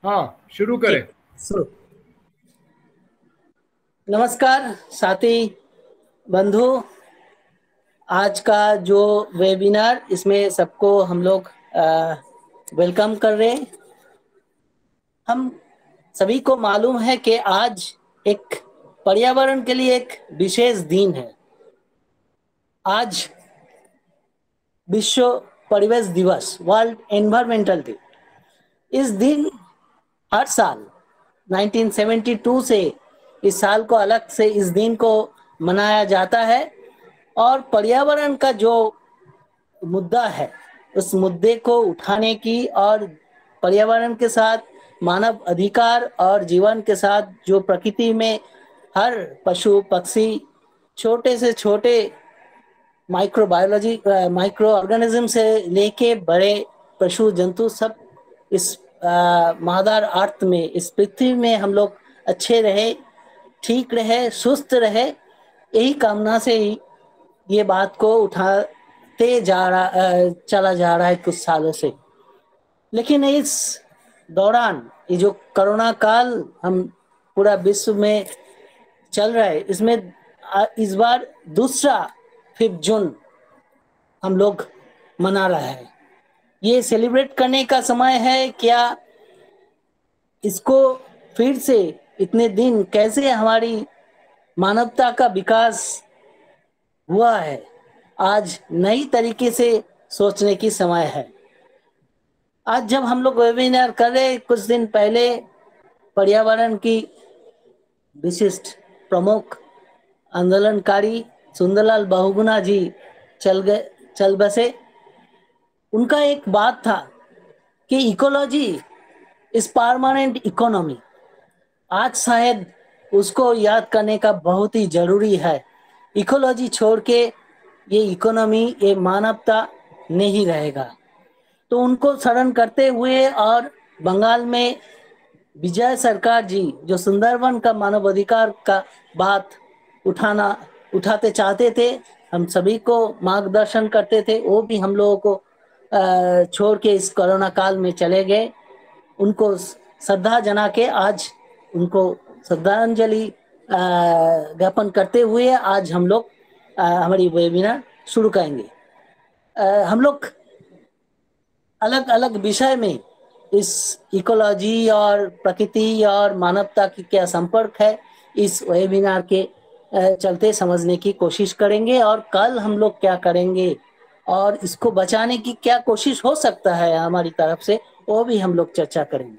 हाँ, शुरू करें। ठीक, शुरू। नमस्कार साथी बंधु। आज का जो वेबिनार, इसमें सबको हम लोग वेलकम कर रहे हैं। हम सभी को मालूम है कि आज एक पर्यावरण के लिए एक विशेष दिन है। आज विश्व परिवेश दिवस, वर्ल्ड एनवायरमेंटल डे। इस दिन हर साल 1972 से इस साल को अलग से इस दिन को मनाया जाता है। और पर्यावरण का जो मुद्दा है, उस मुद्दे को उठाने की और पर्यावरण के साथ मानव अधिकार और जीवन के साथ जो प्रकृति में हर पशु पक्षी, छोटे से छोटे माइक्रो ऑर्गेनिज्म से लेके बड़े पशु जंतु, सब इस मादार अर्थ में, इस पृथ्वी में हम लोग अच्छे रहे, ठीक रहे, सुस्त रहे, यही कामना से ही ये बात को उठाते चला जा रहा है कुछ सालों से। लेकिन इस दौरान ये जो कोरोना काल हम पूरा विश्व में चल रहा है, इसमें इस बार दूसरा 5 जून हम लोग मना रहा है। ये सेलिब्रेट करने का समय है क्या? इसको फिर से इतने दिन कैसे हमारी मानवता का विकास हुआ है, आज नई तरीके से सोचने की समय है। आज जब हम लोग वेबिनार कर रहे, कुछ दिन पहले पर्यावरण की विशिष्ट प्रमुख आंदोलनकारी सुंदरलाल बहुगुणा जी चल बसे। उनका एक बात था कि इकोलॉजी इज परमानेंट इकोनॉमी। आज शायद उसको याद करने का बहुत ही जरूरी है। इकोलॉजी छोड़ के ये इकोनॉमी, ये मानवता नहीं रहेगा। तो उनको स्मरण करते हुए और बंगाल में विजय सरकार जी जो सुंदरवन का मानवाधिकार का बात उठाते चाहते थे, हम सभी को मार्गदर्शन करते थे, वो भी हम लोगों को छोड़ के इस कोरोना काल में चले गए। उनको श्रद्धा जना के आज उनको श्रद्धांजलि ज्ञापन करते हुए आज हम लोग हमारी वेबिनार शुरू करेंगे। हम लोग अलग अलग विषय में इस इकोलॉजी और प्रकृति और मानवता की क्या संपर्क है, इस वेबिनार के चलते समझने की कोशिश करेंगे। और कल हम लोग क्या करेंगे और इसको बचाने की क्या कोशिश हो सकता है हमारी तरफ से, वो भी हम लोग चर्चा करेंगे।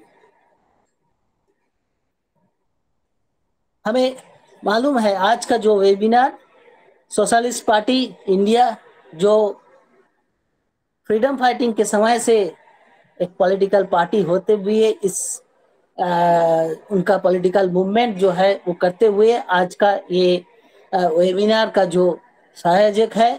हमें मालूम है आज का जो वेबिनार सोशलिस्ट पार्टी इंडिया, जो फ्रीडम फाइटिंग के समय से एक पॉलिटिकल पार्टी होते हुए इस उनका पॉलिटिकल मूवमेंट जो है वो करते हुए आज का ये वेबिनार का जो संयोजक है,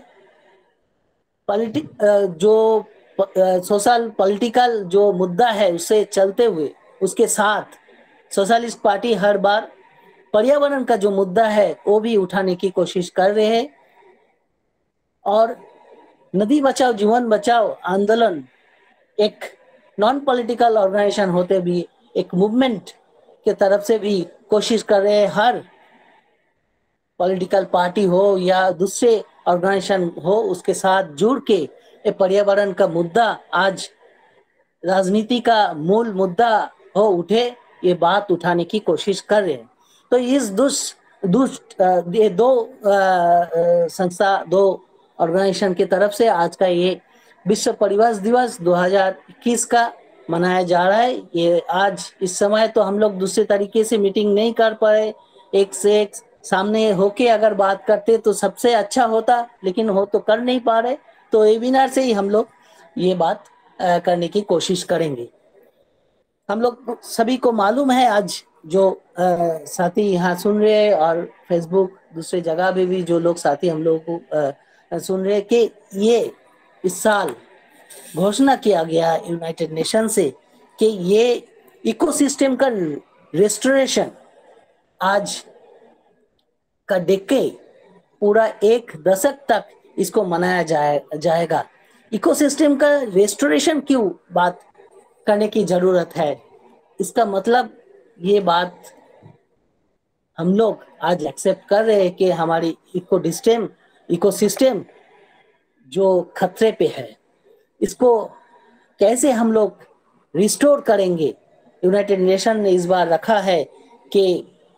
जो सोशल पॉलिटिकल जो मुद्दा है उससे चलते हुए उसके साथ सोशलिस्ट पार्टी हर बार पर्यावरण का जो मुद्दा है वो भी उठाने की कोशिश कर रहे हैं। और नदी बचाओ जीवन बचाओ आंदोलन एक नॉन पॉलिटिकल ऑर्गेनाइजेशन होते भी एक मूवमेंट के तरफ से भी कोशिश कर रहे हैं। हर पॉलिटिकल पार्टी हो या दूसरे ऑर्गेनाइजेशन हो, उसके साथ जुड़ के ये पर्यावरण का मुद्दा आज राजनीति का मूल मुद्दा हो उठे, ये बात उठाने की कोशिश कर रहे हैं। तो इस ये दो संस्था, दो ऑर्गेनाइजेशन की तरफ से आज का ये विश्व परिवेश दिवस 2021 का मनाया जा रहा है। ये आज इस समय तो हम लोग दूसरे तरीके से मीटिंग नहीं कर पाए, एक से एक सामने होके अगर बात करते तो सबसे अच्छा होता, लेकिन हो तो कर नहीं पा रहे। तो वेबिनार से ही हम लोग ये बात करने की कोशिश करेंगे। हम लोग सभी को मालूम है आज जो साथी यहाँ सुन रहे और फेसबुक दूसरे जगह पे भी जो लोग साथी हम लोगों को सुन रहे कि ये इस साल घोषणा किया गया यूनाइटेड नेशन से कि ये इकोसिस्टम का रेस्टोरेशन आज का डेकेड, पूरा 1 दशक तक इसको मनाया जाएगा। इकोसिस्टम का रेस्टोरेशन क्यों बात करने की जरूरत है? इसका मतलब ये बात हम लोग आज एक्सेप्ट कर रहे हैं कि हमारी इकोसिस्टम जो खतरे पे है, इसको कैसे हम लोग रिस्टोर करेंगे। यूनाइटेड नेशन ने इस बार रखा है कि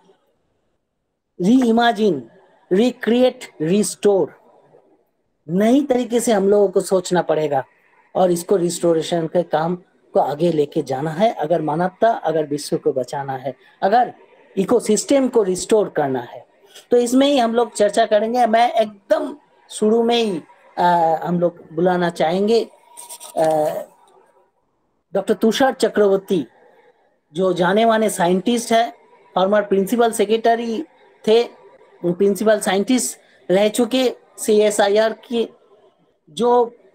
री इमेजिन, रिक्रिएट, रिस्टोर, नई तरीके से हम लोगों को सोचना पड़ेगा और इसको रिस्टोरेशन के काम को आगे लेके जाना है, अगर मानवता, अगर विश्व को बचाना है, अगर इकोसिस्टम को रिस्टोर करना है। तो इसमें ही हम लोग चर्चा करेंगे। मैं एकदम शुरू में ही हम लोग बुलाना चाहेंगे डॉक्टर तुषार चक्रवर्ती, जो जाने माने साइंटिस्ट है, फॉर्मर प्रिंसिपल सेक्रेटरी थे, प्रिंसिपल साइंटिस्ट रह चुके CSIR की। जो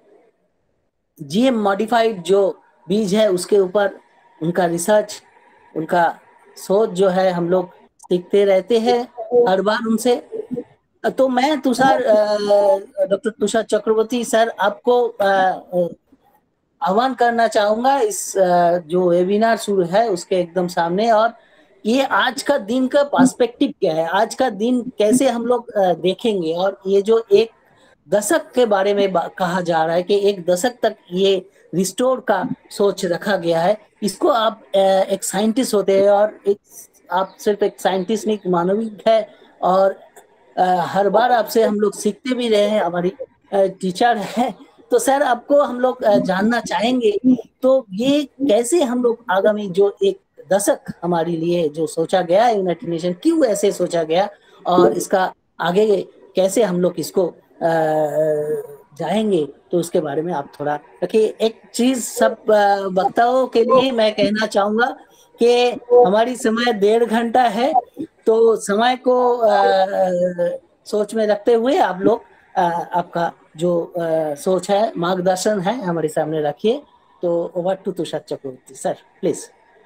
GM मॉडिफाइड जो बीज है उसके ऊपर उनका रिसर्च, उनका सोच जो है, हम लोग सीखते रहते हैं हर बार उनसे। तो मैं डॉक्टर तुषार चक्रवर्ती सर, आपको आह्वान करना चाहूंगा इस जो वेबिनार शुरू है उसके एकदम सामने। और ये आज का दिन का पर्सपेक्टिव क्या है, आज का दिन कैसे हम लोग देखेंगे, और ये जो एक दशक के बारे में कहा जा रहा है कि एक दशक तक ये रिस्टोर का सोच रखा गया है, इसको आप एक साइंटिस्ट होते हैं, और एक आप सिर्फ एक साइंटिस्ट नहीं, एक मानविक है। और हर बार आपसे हम लोग सीखते भी रहे हैं, हमारी टीचर है। तो सर, आपको हम लोग जानना चाहेंगे, तो ये कैसे हम लोग आगामी जो एक दशक हमारे लिए जो सोचा गया है यूनाइटेड नेशन, क्यों ऐसे सोचा गया, और इसका आगे कैसे हम लोग इसको जाएंगे, तो उसके बारे में आप थोड़ा रखिए। एक चीज सब वक्ताओं के लिए मैं कहना चाहूंगा कि हमारी समय 1.5 घंटा है, तो समय को सोच में रखते हुए आप लोग आपका जो सोच है, मार्गदर्शन है, हमारे सामने रखिए। तो over to Tushar Chakraborty sir, please.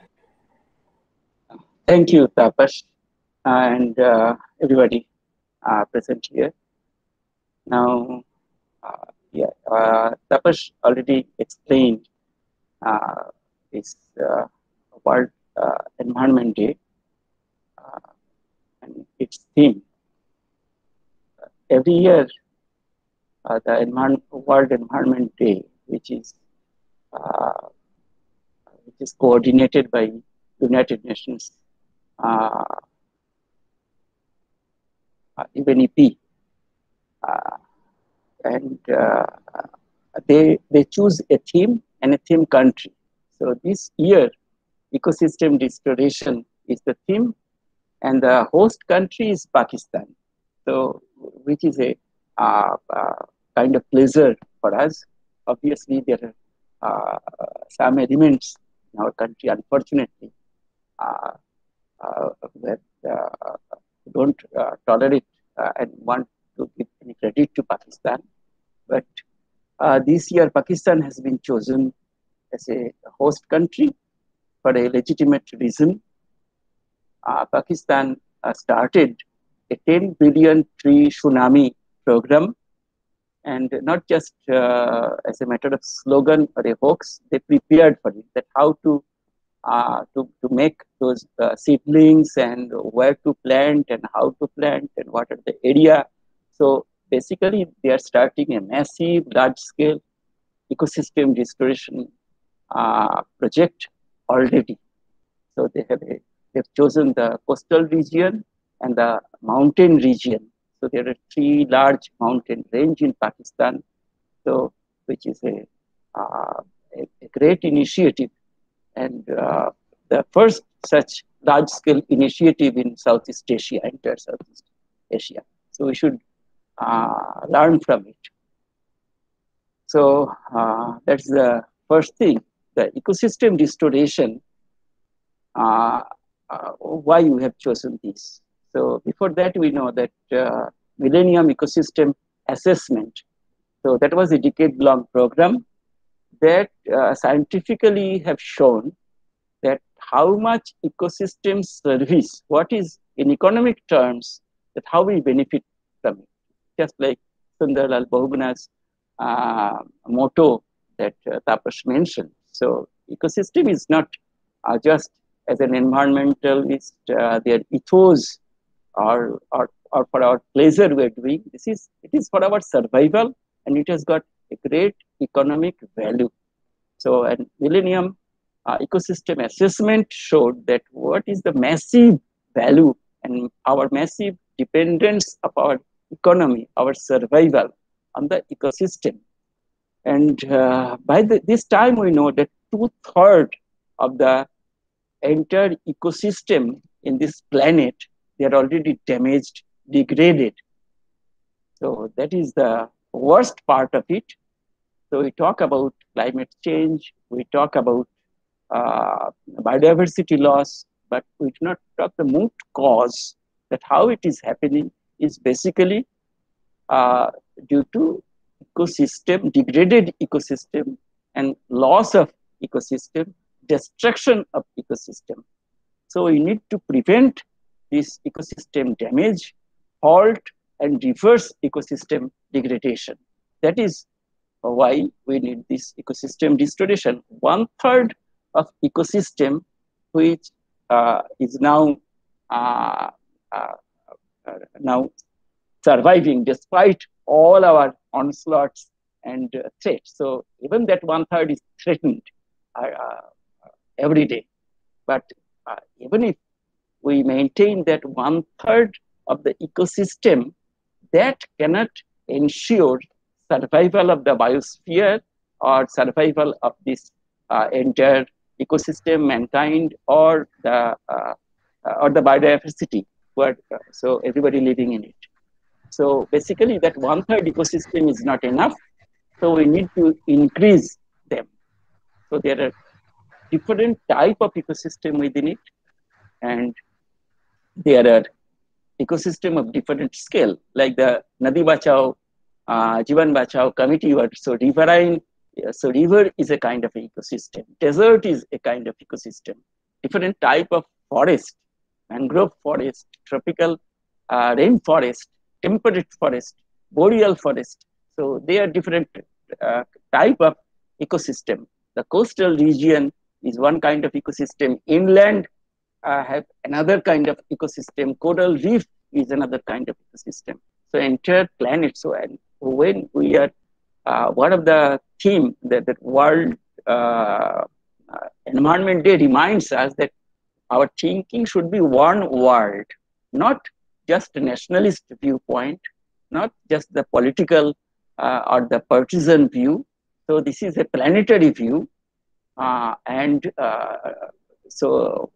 Thank you, Tapash, and everybody present here. Now, Tapash already explained this World Environment Day and its theme. Every year, the World Environment Day, which is coordinated by United Nations UNEP, and they choose a theme and a theme country. So this year, ecosystem restoration is the theme, and the host country is Pakistan. So, which is a kind of pleasure for us. Obviously, there are some elements in our country, unfortunately, that don't tolerate and want to give any credit to Pakistan. But this year, Pakistan has been chosen as a host country for a legitimate reason. Pakistan started a 10 billion tree tsunami program, and not just as a matter of slogan or a hoax, they prepared for it, that how to make those seedlings, and where to plant, and how to plant, and what are the area. So basically, they are starting a massive, large-scale ecosystem restoration project already. So they've chosen the coastal region and the mountain region. So there are 3 large mountain range in Pakistan, so which is a great initiative, and the first such large-scale initiative in Southeast Asia, entire Southeast Asia. So we should learn from it. So that's the first thing, the ecosystem restoration. Why we have chosen this? So before that, we know that Millennium Ecosystem Assessment. So that was a decade-long program that scientifically have shown that how much ecosystem service, what is in economic terms, that how we benefit from it. Just like Sundarlal Bahugana's motto that Tapash mentioned. So ecosystem is not just as an environmentalist, their ethos or for our pleasure we are doing. It is for our survival, and it has got a great economic value. So, and Millennium Ecosystem Assessment showed that what is the massive value and our massive dependence of our economy, our survival on the ecosystem. And by this time, we know that 2/3 of the entire ecosystem in this planet, they are already damaged, degraded. So that is the worst part of it. So we talk about climate change, we talk about biodiversity loss, but we do not talk the root cause, that how it is happening is basically due to ecosystem, degraded ecosystem, and loss of ecosystem, destruction of ecosystem. So we need to prevent this ecosystem damage, halt, and reverse ecosystem degradation. That is why we need this ecosystem restoration. 1/3 of ecosystem which is now surviving despite all our onslaughts and threats. So even that 1/3 is threatened every day. But even if we maintain that 1/3 of the ecosystem, that cannot ensure survival of the biosphere or survival of this entire ecosystem, mankind, or the biodiversity. So everybody living in it. So basically, that 1/3 ecosystem is not enough. So we need to increase them. So there are different type of ecosystem within it, and there are ecosystem of different scale, like the Nadi Bachao, Jivan Bachao committee. So riverine, so river is a kind of ecosystem. Desert is a kind of ecosystem. Different type of forest, mangrove forest, tropical rainforest, temperate forest, boreal forest. So they are different type of ecosystem. The coastal region is one kind of ecosystem. Inland have another kind of ecosystem. Coral reef is another kind of ecosystem. So entire planet. So and when we are one of the theme that World Environment Day reminds us that our thinking should be one world, not just a nationalist viewpoint, not just the political or the partisan view. So this is a planetary view, and so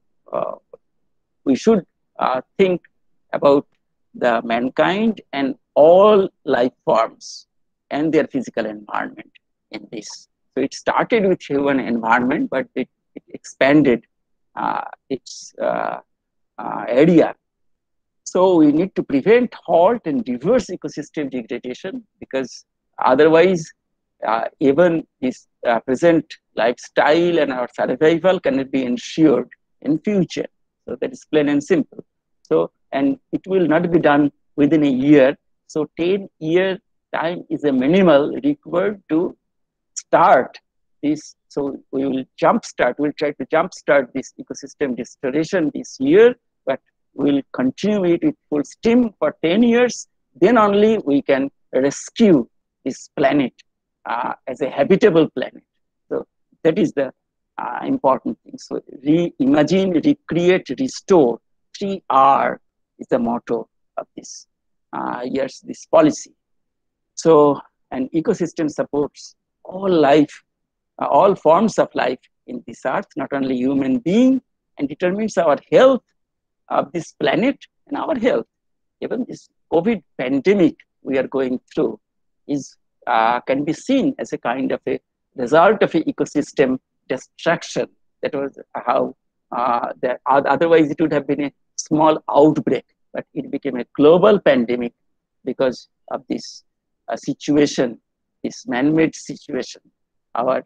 we should think about the mankind and all life forms and their physical environment in this. So it started with human environment, but it expanded its area. So we need to prevent, halt, and reverse ecosystem degradation, because otherwise even this present lifestyle and our survival cannot be ensured in future. So that is plain and simple. So, and it will not be done within a year. So 10-year time is a minimal required to start this. So we will we'll try to jumpstart this ecosystem restoration this year, but we'll continue it with full steam for 10 years. Then only we can rescue this planet as a habitable planet. So that is the important thing. So reimagine, recreate, restore. 3R is the motto of this year's this policy. So an ecosystem supports all life, all forms of life in this earth, not only human being, and determines our health of this planet and our health. Even this COVID pandemic we are going through is can be seen as a kind of a result of an ecosystem destruction. That was how otherwise it would have been a small outbreak, but it became a global pandemic because of this situation, this man-made situation. Our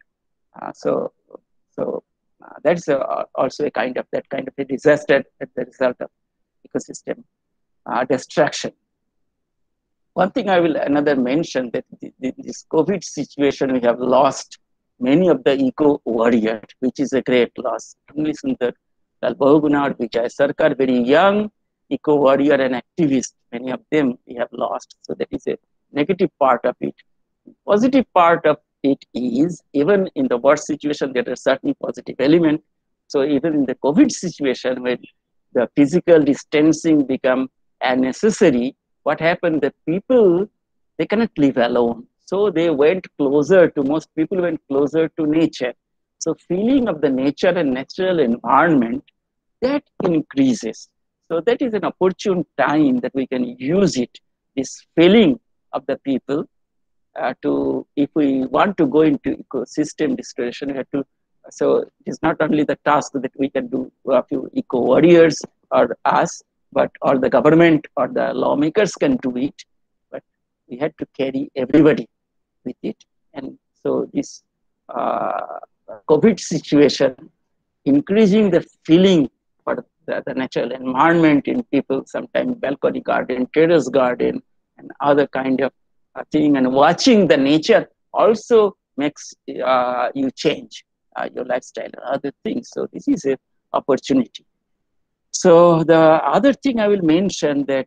that's also a kind of a disaster as the result of ecosystem destruction. One thing I will another mention that this COVID situation, we have lost many of the eco warriors, which is a great loss. Only in the Lal Bahuguna or Vijay Sarkar, very young eco warrior and activist. Many of them we have lost. So that is a negative part of it. Positive part of it is, even in the worst situation, there are certain positive element. So even in the COVID situation, when the physical distancing become unnecessary, what happened? The people, they cannot live alone. So they went closer to, most people went closer to nature. So feeling of the nature and natural environment, that increases. So that is an opportune time that we can use it, this feeling of the people, to, if we want to go into ecosystem restoration, we have to, so it is not only the task that we can do, a few eco warriors or us, but or the government or the lawmakers can do it, but we had to carry everybody with it. And so this COVID situation, increasing the feeling for the natural environment in people, sometimes balcony garden, terrace garden, and other kind of thing, and watching the nature also makes you change your lifestyle and other things. So this is an opportunity. So the other thing I will mention that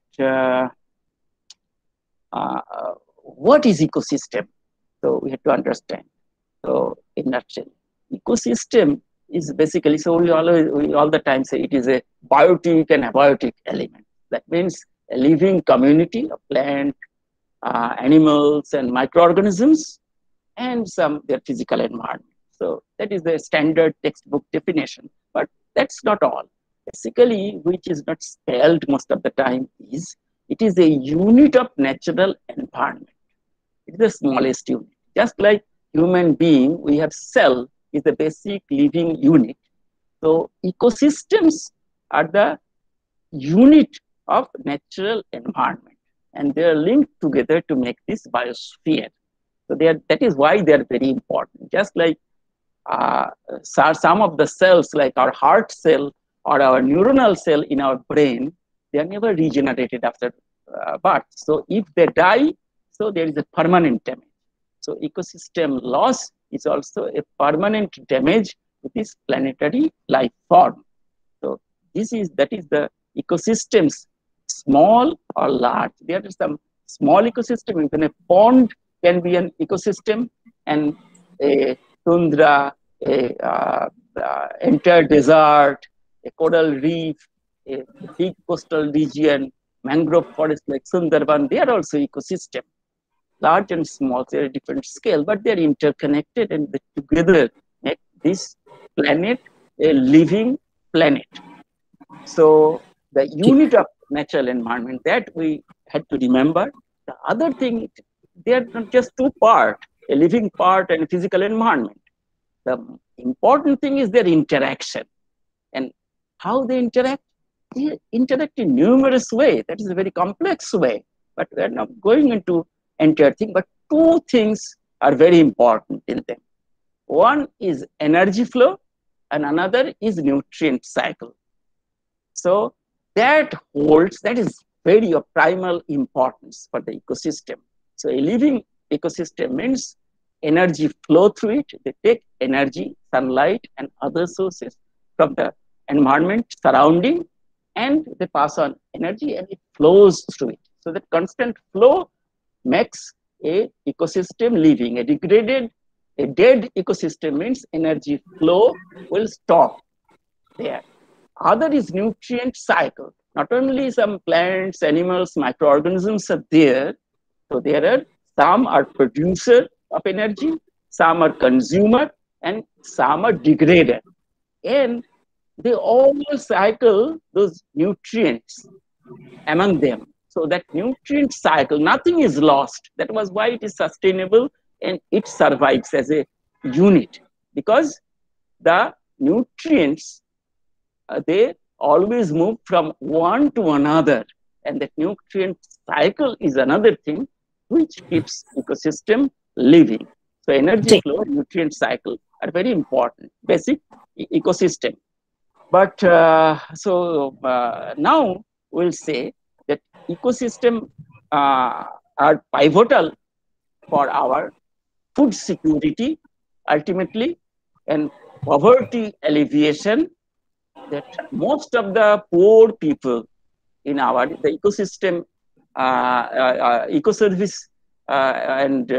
what is ecosystem? So we have to understand. So in nutshell, ecosystem is basically, so we all the time say it is a biotic and abiotic element. That means a living community of plant, animals and microorganisms, and some their physical environment. So that is the standard textbook definition, but that's not all. Basically, which is not spelled most of the time, is it is a unit of natural environment. It is the smallest unit. Just like human being, we have cell is the basic living unit. So ecosystems are the unit of natural environment, and they are linked together to make this biosphere. So that is why they are very important. Just like some of the cells, like our heart cell or our neuronal cell in our brain, they are never regenerated after birth. So if they die, so there is a permanent damage. So ecosystem loss is also a permanent damage to this planetary life form. So that is the ecosystems, small or large. There is some small ecosystem. Even a pond can be an ecosystem, and a tundra, a entire desert, a coral reef, a big coastal region, mangrove forest like Sundarban, they are also ecosystem. Large and small, they are a different scale, but they are interconnected, and they together make this planet a living planet. So the unit of natural environment that we had to remember. The other thing, they are not just two parts, a living part and a physical environment. The important thing is their interaction. And how they interact? They interact in numerous ways. That is a very complex way, but we are not going into entire thing. But two things are very important in them. One is energy flow, and another is nutrient cycle. So that is very of primal importance for the ecosystem. So a living ecosystem means energy flow through it. They take energy, sunlight, and other sources from the environment surrounding, and they pass on energy, and it flows through it. So that constant flow makes a ecosystem living. A dead ecosystem means energy flow will stop there. Other is nutrient cycle. Not only some plants, animals, microorganisms are there. So there are some are producer of energy, some are consumer, and some are degrader. And they all cycle those nutrients among them. So that nutrient cycle, nothing is lost. That was why it is sustainable and it survives as a unit, because the nutrients, they always move from one to another, and that nutrient cycle is another thing which keeps ecosystem living. So energy flow, nutrient cycle are very important, basic ecosystem. But now we'll say that ecosystem are pivotal for our food security ultimately, and poverty alleviation, that most of the poor people in our the ecosystem, ecoservice and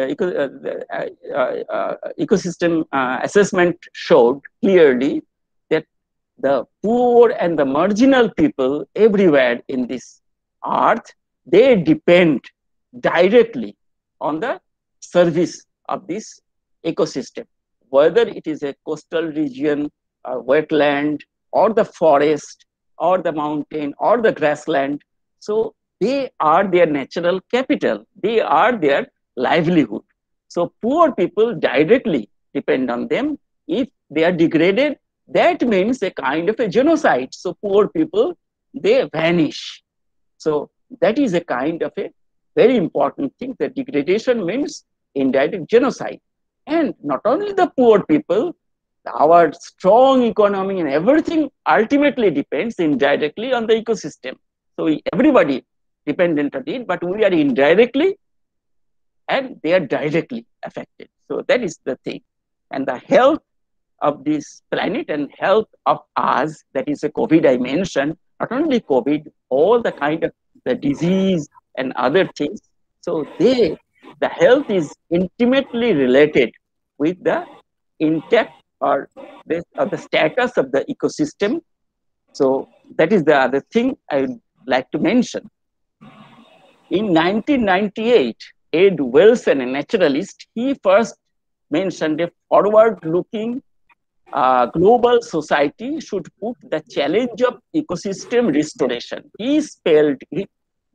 ecosystem assessment showed clearly that the poor and the marginal people everywhere in this earth, they depend directly on the service of this ecosystem, whether it is a coastal region, wetland, or the forest, or the mountain, or the grassland. So they are their natural capital. They are their livelihood. So poor people directly depend on them. If they are degraded, that means a kind of a genocide. So poor people, they vanish. So that is a kind of a very important thing. That degradation means indirect genocide. And not only the poor people, our strong economy and everything ultimately depends indirectly on the ecosystem. So everybody dependent on it, but we are indirectly and they are directly affected. So that is the thing. And the health of this planet and health of us, that is a COVID I mentioned, not only COVID, all the kind of the disease and other things. So the health is intimately related with the intact or the status of the ecosystem. So that is the other thing I would like to mention. In 1998, Ed Wilson, a naturalist, he first mentioned a forward-looking global society should put the challenge of ecosystem restoration. He spelled it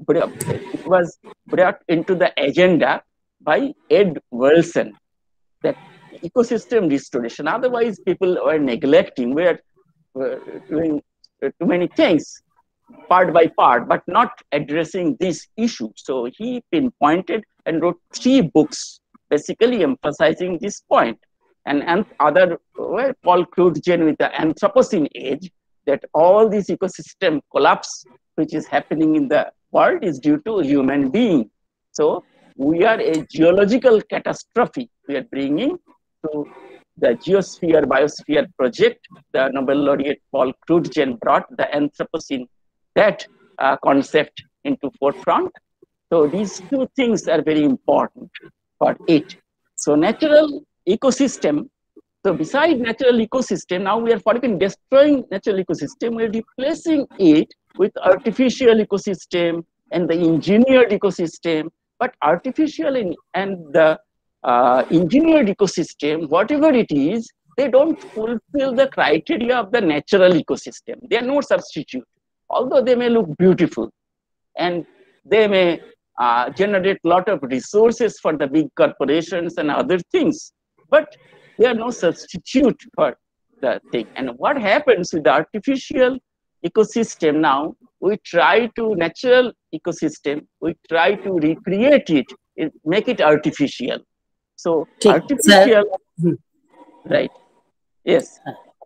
was brought into the agenda by Ed Wilson, that ecosystem restoration. Otherwise, people were neglecting, were doing too many things part by part, but not addressing this issue. So he pinpointed and wrote 3 books, basically emphasizing this point. And other, Paul Crutzen with the Anthropocene Age, that all this ecosystem collapse which is happening in the world is due to human being. So we are a geological catastrophe we are bringing to the Geosphere Biosphere project. The Nobel laureate Paul Crutzen brought the Anthropocene, that concept into forefront. So these 2 things are very important for it. So natural ecosystem. So beside natural ecosystem, now we are forgetting destroying natural ecosystem. We are replacing it with artificial ecosystem and the engineered ecosystem. But artificial and the engineered ecosystem, whatever it is, they don't fulfill the criteria of the natural ecosystem. They are no substitute, although they may look beautiful and they may generate a lot of resources for the big corporations and other things, but they are no substitute for the thing. And what happens with the artificial ecosystem now, we try to, natural ecosystem, we try to recreate it, make it artificial. So artificial, right? Yes.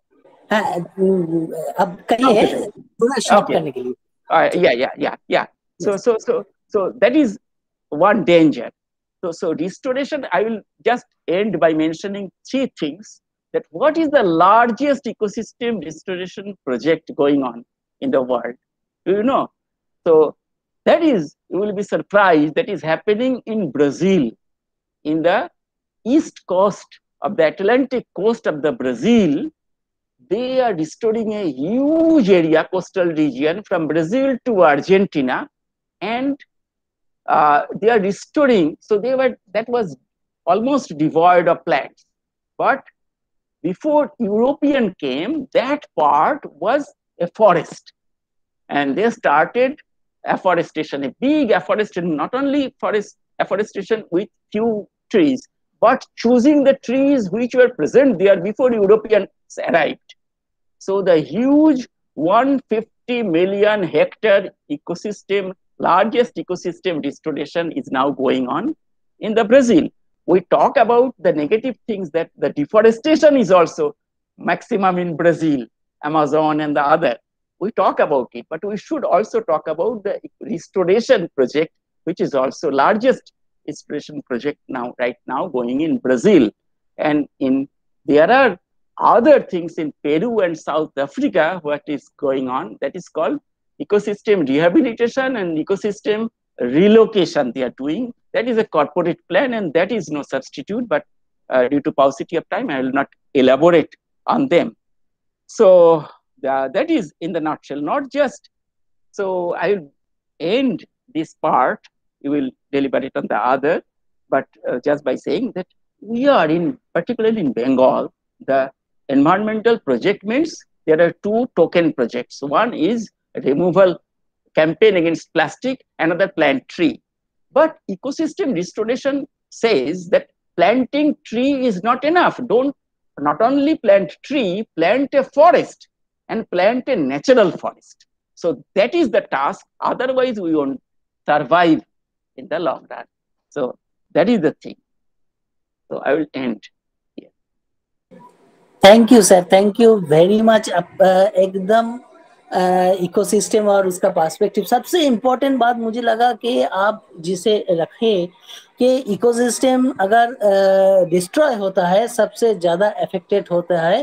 अब कहिए पूरा short करने के लिए. Yeah. So that is one danger. So restoration, I will just end by mentioning 3 things. That what is the largest ecosystem restoration project going on in the world? Do you know? So that is, you will be surprised, that is happening in Brazil, in the east coast of the Atlantic coast of the Brazil. They are restoring a huge area, coastal region from Brazil to Argentina, and they are restoring. So that was almost devoid of plants. But before European came, that part was a forest, and they started afforestation, a big afforestation, not only afforestation with few trees, but choosing the trees which were present there before Europeans arrived. So the huge 150 million hectare ecosystem, largest ecosystem restoration is now going on in the Brazil. We talk about the negative things, that the deforestation is also maximum in Brazil, Amazon and the other. We talk about it, but we should also talk about the restoration project, which is also largest restoration project right now going in Brazil. And there are other things in Peru and South Africa, what is going on, that is called ecosystem rehabilitation and ecosystem relocation they are doing. That is a corporate plan, and that is no substitute, but due to paucity of time, I will not elaborate on them. So that is in the nutshell, not just, so I will end this part, you will deliberate on the other, but just by saying that we are in, particularly in Bengal, the environmental project means there are two token projects. One is removal campaign against plastic, another plant tree. But ecosystem restoration says that planting tree is not enough. Don't not only plant tree, plant a forest and plant a natural forest. So that is the task. Otherwise, we won't survive in the long run. So that is the thing. So I will end here. Thank you sir, thank you very much. एकदम ecosystem और उसका perspective, सबसे important बात मुझे लगा कि आप जिसे रखे कि इकोसिस्टम अगर डिस्ट्रॉय होता है, सबसे ज़्यादा अफेक्टेड होता है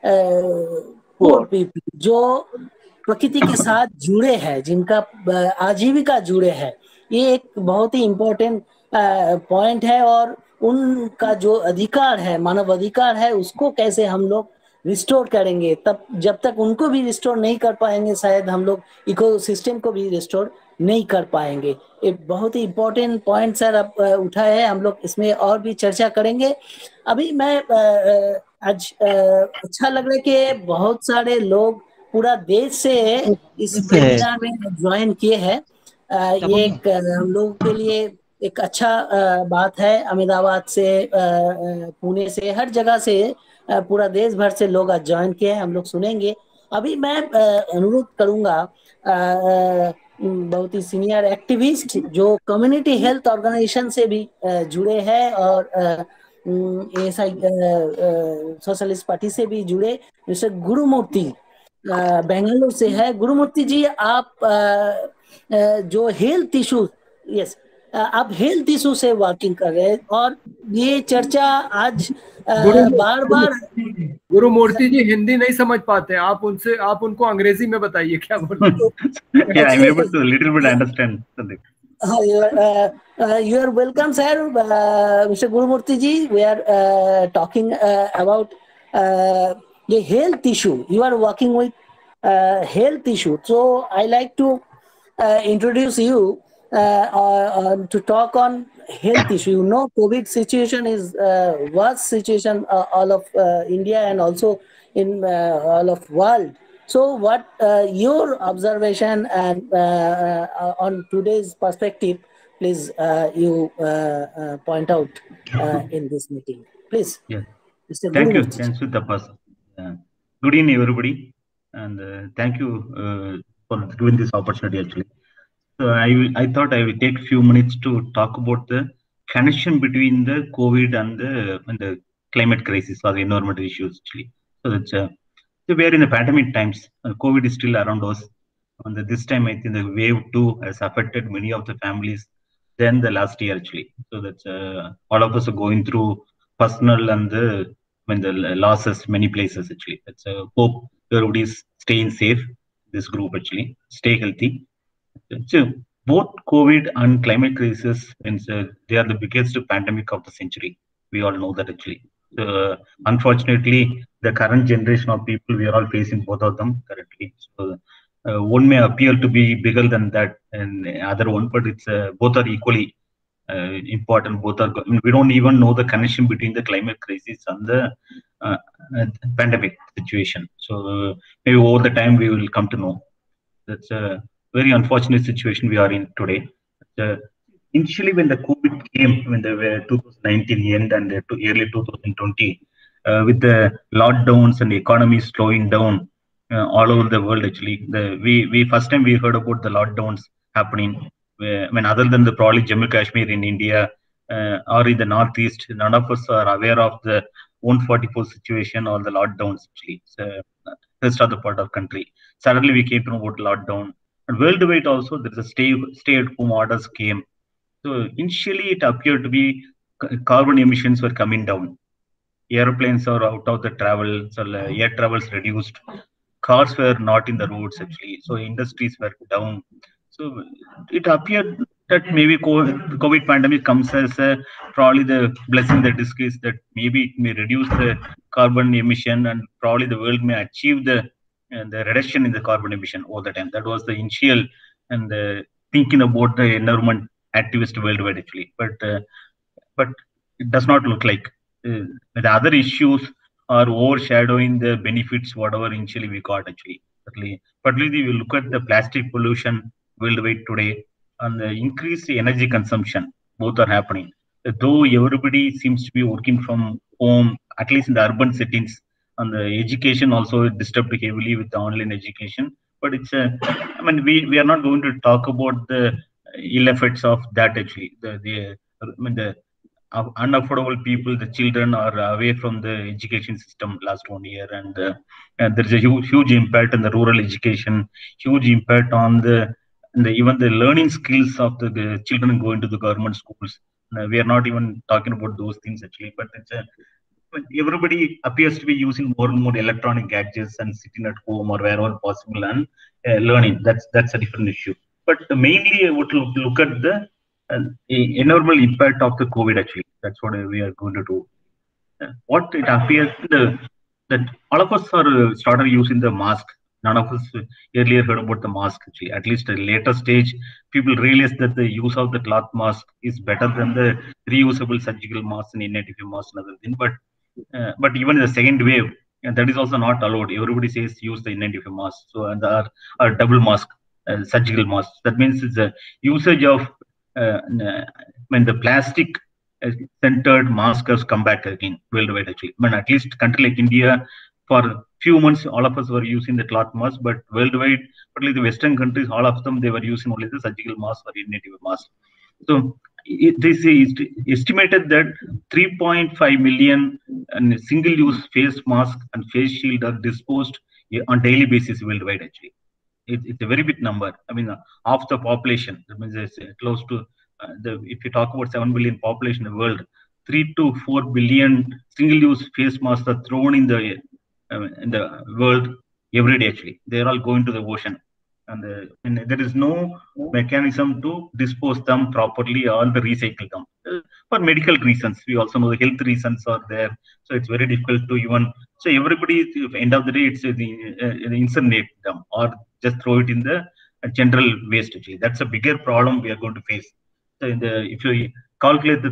पुअर पीपल, जो प्रकृति के साथ जुड़े हैं, जिनका आजीविका जुड़े हैं. ये एक बहुत ही इम्पोर्टेंट पॉइंट है, और उनका जो अधिकार है, मानव अधिकार है, उसको कैसे हम लोग रिस्टोर करेंगे. तब जब तक उनको भी रिस्टोर नहीं कर पाएंगे, शायद हम लोग इकोसिस्टम को भी रिस्टोर नहीं कर पाएंगे. एक बहुत ही इम्पोर्टेंट पॉइंट सर आप उठाए हैं, हम लोग इसमें और भी चर्चा करेंगे. अभी मैं आज अच्छा लग रहा है कि बहुत सारे लोग पूरा देश से इस वेबिनार में ज्वाइन किए हैं. ये एक हम लोगों के लिए एक अच्छा बात है. अहमदाबाद से, पुणे से, हर जगह से, पूरा देश भर से लोग आज ज्वाइन किए हैं. हम लोग सुनेंगे. अभी मैं अनुरोध करूंगा बहुत ही सीनियर एक्टिविस्ट जो कम्युनिटी हेल्थ ऑर्गेनाइजेशन से भी जुड़े हैं और एएसआई सोशलिस्ट पार्टी से भी जुड़े, मिस्टर गुरुमूर्ति बेंगलुरु से है. गुरुमूर्ति जी, आप जो हेल्थ इशू, यस, आप हेल्थ इशू से वर्किंग कर रहे हैं, और ये चर्चा आज बार बार. गुरुमूर्ति जी हिंदी नहीं समझ पाते, आप उनको अंग्रेजी में बताइए क्या बोल रहे हैं. I'm able to little bit understand something. You are welcome, sir. Mr. Gurumurthy ji, we are talking about the health issue. You are working with health issue. So I like to introduce you to talk on health issue. You know, COVID situation is worst situation all of India and also in all of world. So what your observation and on today's perspective, please you point out in this meeting, please. Yes. Mr. Thank you. Gurumurthy. Thanks with the person. Good evening, everybody, and thank you for giving this opportunity. Actually, so I thought I will take a few minutes to talk about the connection between the COVID and the climate crisis or the environmental issues. Actually, so that's so we are in the pandemic times. COVID is still around us, and this time I think the wave 2 has affected many of the families than the last year actually. So that's all of us are going through personal and the losses many places actually. That's hope everybody is staying safe. This group actually stay healthy. So both COVID and climate crisis, they are the biggest pandemic of the century. We all know that actually. Unfortunately, the current generation of people, we are all facing both of them currently. So one may appear to be bigger than that and the other one, but it's both are equally important. Both are. We don't even know the connection between the climate crisis and the pandemic situation. So maybe over the time we will come to know. That's a very unfortunate situation we are in today. Initially, when the COVID came, when the 2019 end and early 2020, with the lockdowns and the economy slowing down all over the world, actually, we first time we heard about the lockdowns happening. When other than the probably Jammu Kashmir in India or in the Northeast, none of us are aware of the 144 situation or the lockdowns. Actually, so rest of the part of country. Suddenly, we came to know about lockdown. And worldwide also, there is a stay-at-home orders came. So initially, it appeared to be carbon emissions were coming down. airplanes are out of the travel, so air travels reduced. Cars were not in the roads actually, so industries were down. So it appeared that maybe COVID pandemic comes as probably the blessing that disguise, that maybe it may reduce the carbon emission and probably the world may achieve the reduction in the carbon emission all the time. That was the initial and thinking about the environment activist worldwide actually, but it does not look like the other issues are overshadowing the benefits whatever initially we got actually. Particularly we look at the plastic pollution worldwide today and the increased energy consumption, both are happening. Though everybody seems to be working from home, at least in the urban settings, and the education also disturbed heavily with the online education. But it's I mean, we are not going to talk about the ill effects of that actually. The unaffordable people, the children are away from the education system last 1 year, and there's a huge impact on the rural education, huge impact on even the learning skills of the children going to the government schools. We are not even talking about those things actually, but everybody appears to be using more and more electronic gadgets and sitting at home or wherever possible and learning. That's a different issue. But mainly, I would look at the enormous impact of the COVID actually. That's what we are going to do. What it appears that all of us are started using the mask. None of us earlier heard about the mask actually. At least at a later stage, people realized that the use of the cloth mask is better than the reusable surgical mask and N95 mask and other thing. But even in the second wave, and that is also not allowed. Everybody says use the N95 mask. So and our double mask, surgical mask. That means it's a usage of when the plastic centered mask has come back again worldwide actually. But at least country like India, for few months, all of us were using the cloth mask, but worldwide, particularly the Western countries, all of them, they were using only the surgical mask or N95 mask. So this is estimated that 3.5 million single-use face mask and face shield are disposed on daily basis worldwide actually. It's a very big number. I mean, half the population, that means it's close to if you talk about 7 billion population in the world, 3 to 4 billion single-use face masks are thrown in the world every day actually. They're all going to the ocean, and there is no mechanism to dispose them properly or the recycle them for medical reasons. We also know the health reasons are there, so it's very difficult to even. So everybody, at the end of the day, it's incinerate them or just throw it in the general waste actually. That's a bigger problem we are going to face. So if you calculate the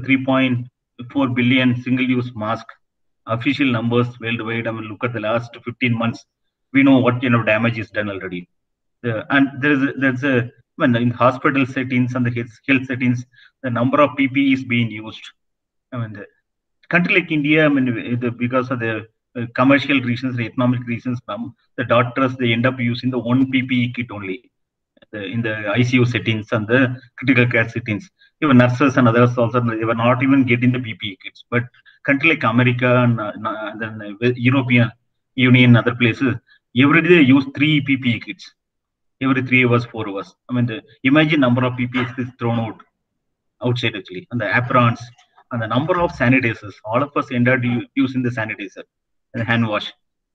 3.4 billion single-use mask official numbers worldwide, I mean, look at the last 15 months, we know what kind of damage is done already. And there's when in hospital settings and the health settings, the number of PPE is being used. I mean, the country like India, I mean, because of the commercial reasons, the economic reasons, the doctors, they end up using the one PPE kit only in the ICU settings and the critical care settings. Even nurses and others also, they were not even getting the PPE kits. But country like America and then European Union, other places, every day they use 3 PPE kits. Every 3 hours, 4 hours. I mean, imagine number of PPEs is thrown outside actually, and the aprons and the number of sanitizers. All of us ended using the sanitizer and hand wash.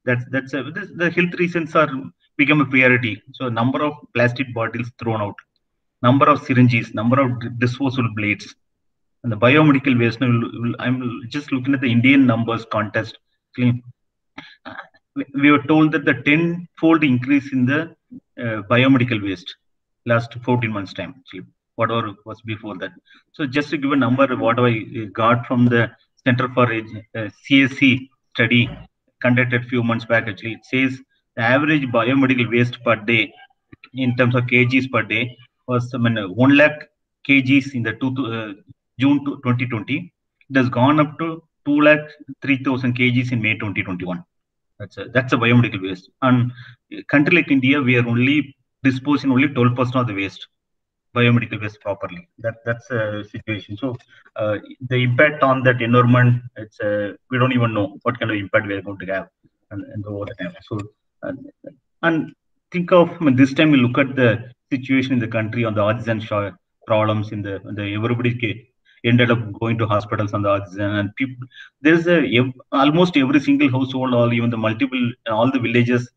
The health reasons are become a priority. So number of plastic bottles thrown out, number of syringes, number of disposable blades, and the biomedical waste. I'm just looking at the Indian numbers contest. We were told that the 10-fold increase in the biomedical waste last 14 months time, actually, whatever was before that. So just to give a number, what I got from the Center for CSC study conducted a few months back, actually, it says the average biomedical waste per day in terms of kgs per day was 1 lakh kgs in the June 2020. It has gone up to 2,03,000 kgs in May 2021. That's a biomedical waste. And country like India, we are only disposing only 12% of the waste, biomedical waste properly. That's a situation. So the impact on that environment, it's we don't even know what kind of impact we are going to have and over the time. So and think of this time we look at the situation in the country on the oxygen problems in the ended up going to hospitals on the oxygen. And people, there's almost every single household, or even the multiple, all the villages,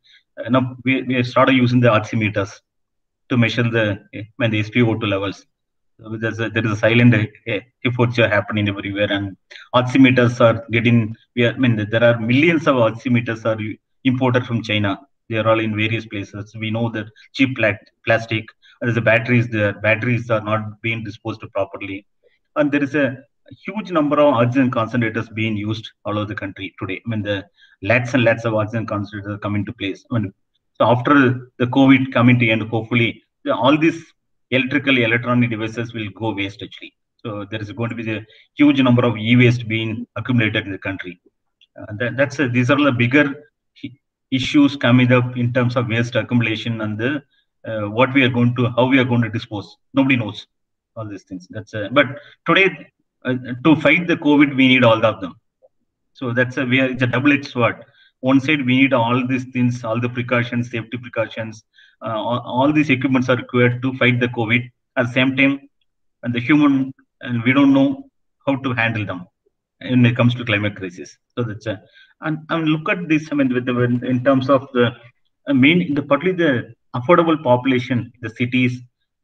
we started using the oximeters to measure the SpO2 levels. So there is a silent efforts are happening everywhere, and oximeters are getting. There are millions of oximeters are imported from China. They are all in various places. We know that cheap plastic. There's the batteries there. Batteries are not being disposed of properly, and there is a huge number of oxygen concentrators being used all over the country today. The lots and lots of oxygen concentrators come into place. So after the COVID coming to end, hopefully all these electronic devices will go waste actually. So there is going to be a huge number of e-waste being accumulated in the country. These are the bigger issues coming up in terms of waste accumulation and the how we are going to dispose. Nobody knows all these things. But today to fight the COVID, we need all of them. So it's a double-edged sword. One side, we need all these things, all the precautions, safety precautions, all these equipments are required to fight the COVID. At the same time, and the human, and we don't know how to handle them when it comes to climate crisis. So and look at this. In terms of particularly the affordable population, the cities.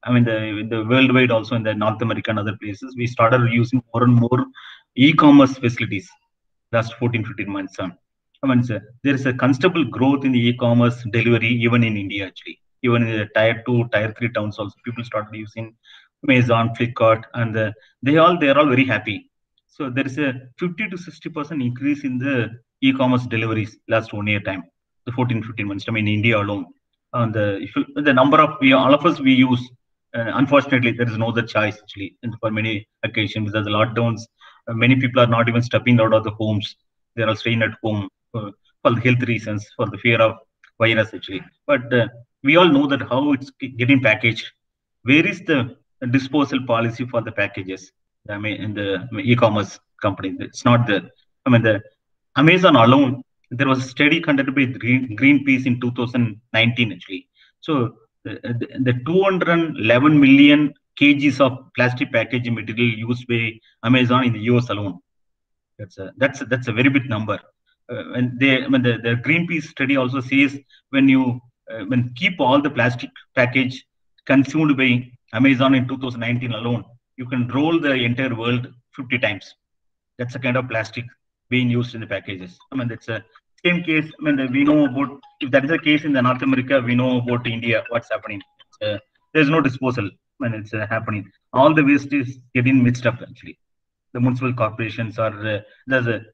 The worldwide, also in the North America and other places, we started using more and more e-commerce facilities last 14-15 months. There is a considerable growth in the e-commerce delivery even in India actually. Even in the tier 2, tier 3 towns also, people started using Amazon, Flipkart, and they are all very happy. So there is a 50 to 60% increase in the e-commerce deliveries last 1 year time, the 14-15 months time in India alone. And the number of all of us we use. Unfortunately, there is no other choice actually for many occasions because the lockdowns. Many people are not even stepping out of the homes. They are staying at home for the health reasons, for the fear of virus actually. But we all know that how it's getting packaged. Where is the disposal policy for the packages? In the e-commerce company, it's not there. The Amazon alone, there was a study conducted by Greenpeace in 2019 actually. So the 211 million kgs of plastic packaging material used by Amazon in the US alone. That's a very big number. And the Greenpeace study also says when keep all the plastic package consumed by Amazon in 2019 alone, you can roll the entire world 50 times. That's the kind of plastic being used in the packages. That's a same case. We know about, if that is the case in the North America, we know about India, what's happening. There's no disposal when it's happening. All the waste is getting mixed up actually. The municipal corporations are, the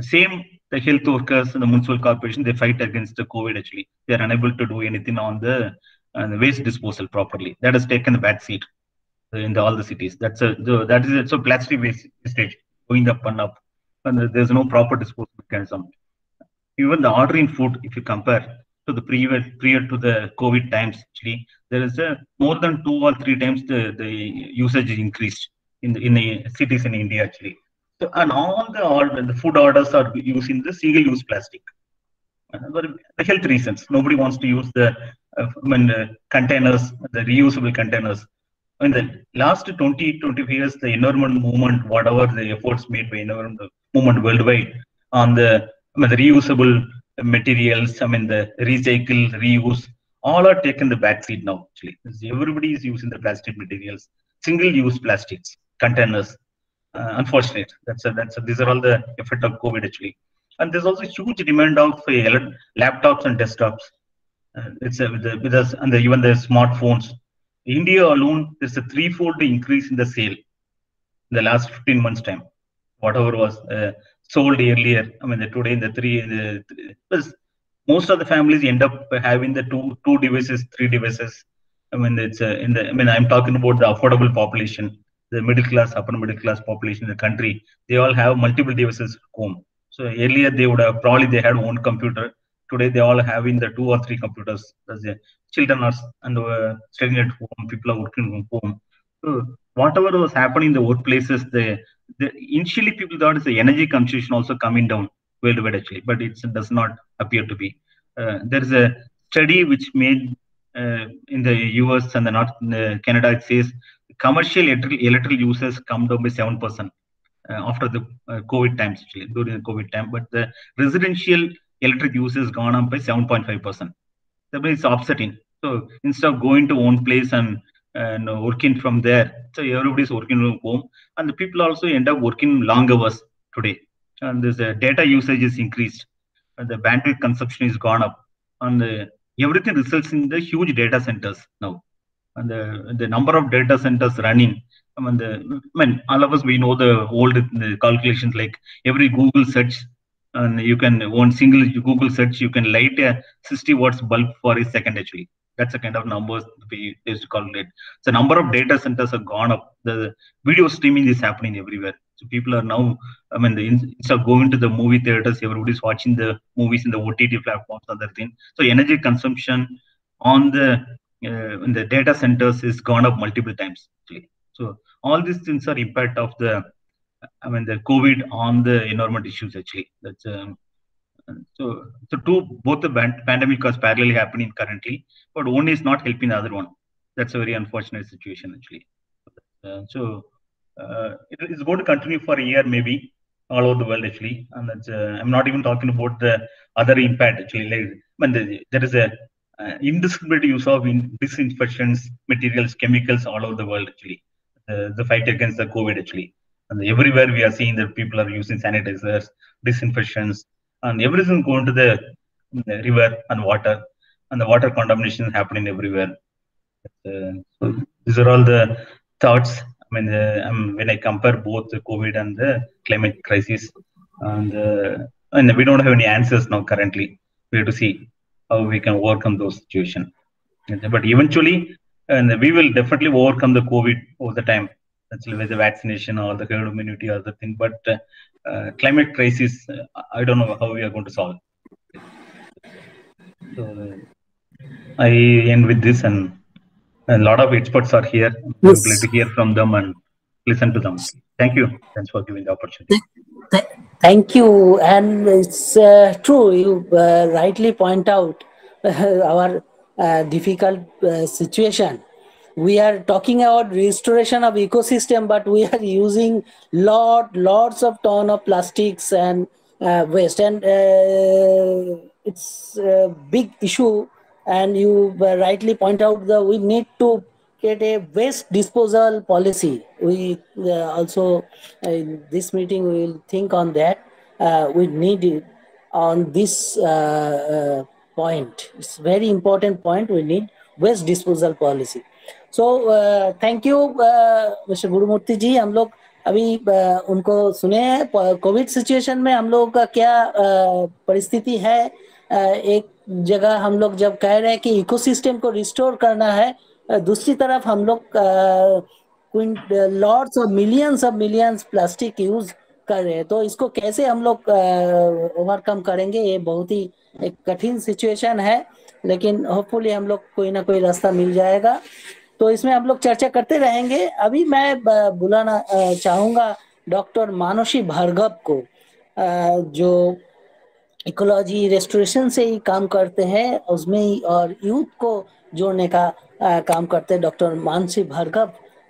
health workers and the municipal corporation, they fight against the COVID actually. They are unable to do anything on the waste disposal properly. That has taken the back seat in all the cities. So plastic wastage going up and up. And there's no proper disposal mechanism. Even the ordering food, if you compare to the prior to the COVID times, actually, there is more than 2 or 3 times the usage is increased in the cities in India actually. So, and all the food orders are using the single-use plastic. The health reasons, nobody wants to use the containers, the reusable containers. In the last 20-25 years, the environment movement, whatever the efforts made by environment movement worldwide on the reusable materials, the recycle, reuse, all are taken the back seat now actually. Everybody is using the plastic materials, single-use plastics, containers. Unfortunate. These are all the effect of COVID actually. And there's also huge demand of laptops and desktops. Even the smartphones. India alone, there's a 3-fold increase in the sale in the last 15 months time. Whatever was sold earlier, today most of the families end up having the two devices, 3 devices. I'm talking about the affordable population, the middle class, upper middle class population in the country. They all have multiple devices at home. So earlier they would have they had one computer. Today they all having the 2 or 3 computers. Children are studying at home. People are working from home. So whatever was happening in the workplaces, initially people thought it's the energy consumption also coming down worldwide actually, but it does not appear to be. There is a study which made in the US and the Canada. It says commercial electrical uses come down by 7% after the COVID times, actually, during the COVID time. But the residential electric use has gone up by 7.5%. That means it's offsetting. So instead of going to one place and working from there, so everybody's working from home, and the people also end up working long hours today. And this data usage is increased, and the bandwidth consumption is gone up, and everything results in the huge data centers now. And the number of data centers running, I mean, all of us, we know the old calculations, like every Google search, and you can, one single Google search, you can light a 60 watts bulb for a second, actually. That's the kind of numbers we used to calculate. So number of data centers have gone up. The video streaming is happening everywhere. So people are now, I mean, instead of going to the movie theaters, everybody's watching the movies in the OTT platforms, other thing. So energy consumption on the in the data centers is gone up multiple times, actually. So all these things are impact of the, I mean, the COVID on the environment issues, actually. That's so both the pandemic was parallelly happening currently, but one is not helping the other one. That's a very unfortunate situation, actually. It is going to continue for a year, maybe, all over the world, actually. And that's I'm not even talking about the other impact, actually. Like, I mean, there is a indiscriminate use of disinfectants, materials, chemicals all over the world, actually. The fight against the COVID, actually. And everywhere we are seeing that people are using sanitizers, disinfectants, and everything going to the river and water, and the water contamination is happening everywhere. So these are all the thoughts. I mean, when I compare both the COVID and the climate crisis, and we don't have any answers now currently. We have to see how we can overcome those situations. But eventually, and we will definitely overcome the COVID over the time. That's with the vaccination or the herd immunity or the thing. But climate crisis, I don't know how we are going to solve. So I end with this, and a lot of experts are here. We would like to hear from them and listen to them. Thank you. Thanks for giving the opportunity. Thank you. And it's true, you rightly point out our difficult situation. We are talking about restoration of ecosystem, but we are using lots of ton of plastics and waste, and it's a big issue. And you rightly point out that we need to get a waste disposal policy. We also in this meeting we will think on that. We need it on this point. It's a very important point. We need waste disposal policy. So thank you mister Gurumurthy ji. हम लोग अभी उनको सुने हैं. Covid situation में हम लोगों का क्या परिस्थिति है. एक जगह हम लोग जब कह रहे हैं कि इकोसिस्टम को रिस्टोर करना है, दूसरी तरफ हम लोग lots of millions plastic use कर रहे हैं. तो इसको कैसे हम लोग ओवरकम करेंगे, ये बहुत ही एक कठिन सिचुएशन है, लेकिन होपफुली हम लोग कोई ना कोई रास्ता मिल जाएगा. तो इसमें हम लोग चर्चा करते रहेंगे. अभी मैं बुलाना चाहूँगा डॉक्टर मानुषी भार्गव को, जो इकोलॉजी रेस्टोरेशन से ही काम करते हैं उसमें ही, और यूथ को जोड़ने का काम करते हैं. डॉक्टर मानसी भार्गव,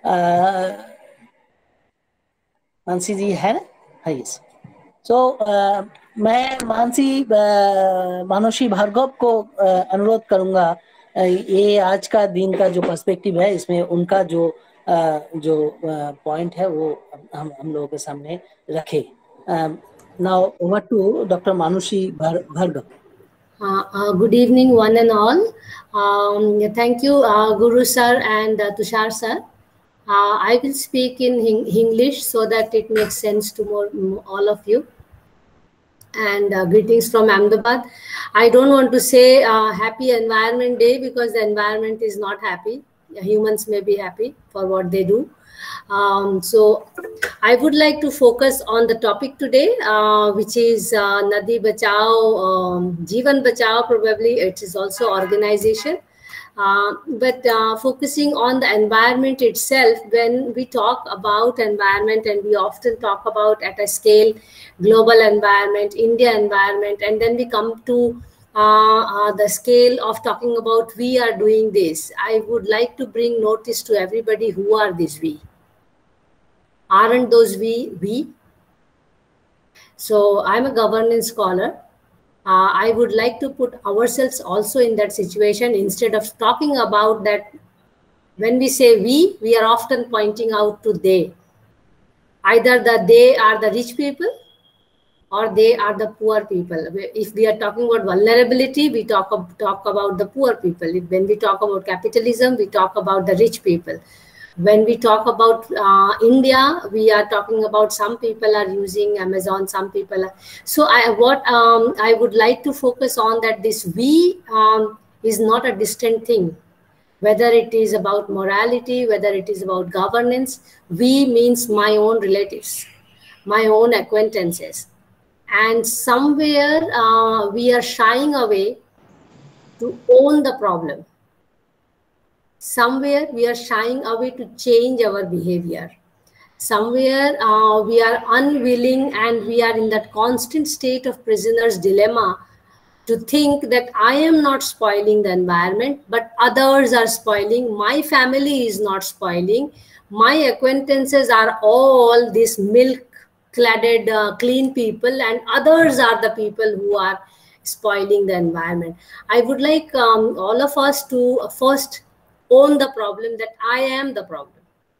मानसी जी है ना? हाँ, यस. सो मैं मानुषी भार्गव को अनुरोध करूँगा, ये आज का दिन का जो पर्सपेक्टिव है इसमें उनका जो पॉइंट है वो हम लोगों के सामने रखे. Now over to Dr. Manushi Bhargav. Good evening, one and all. Thank you, Guru sir and Tushar sir. I will speak in English so that it makes sense to all of you. And greetings from Ahmedabad. I don't want to say happy Environment Day because the environment is not happy. Humans may be happy for what they do. So I would like to focus on the topic today, which is Nadi Bachao, Jeevan Bachao. Probably it is also organization, but focusing on the environment itself. When we talk about environment, and we often talk about at a scale global environment, India environment, and then we come to the scale of talking about we are doing this, I would like to bring notice to everybody who are these we. Aren't those we? So I'm a governance scholar. I would like to put ourselves also in that situation instead of talking about that. When we say we are often pointing out to they. Either they are the rich people or they are the poor people. If we are talking about vulnerability, we talk about the poor people. When we talk about capitalism, we talk about the rich people. When we talk about India, we are talking about some people are using Amazon, some people are. So I would like to focus on that this we is not a distant thing. Whether it is about morality, whether it is about governance, we means my own relatives, my own acquaintances. And somewhere we are shying away to own the problem. Somewhere we are shying away to change our behavior. Somewhere we are unwilling and we are in that constant state of prisoner's dilemma to think that I am not spoiling the environment, but others are spoiling. My family is not spoiling. My acquaintances are all this milk-cladded clean people, and others are the people who are spoiling the environment. I would like all of us to first own the problem that I am the problem.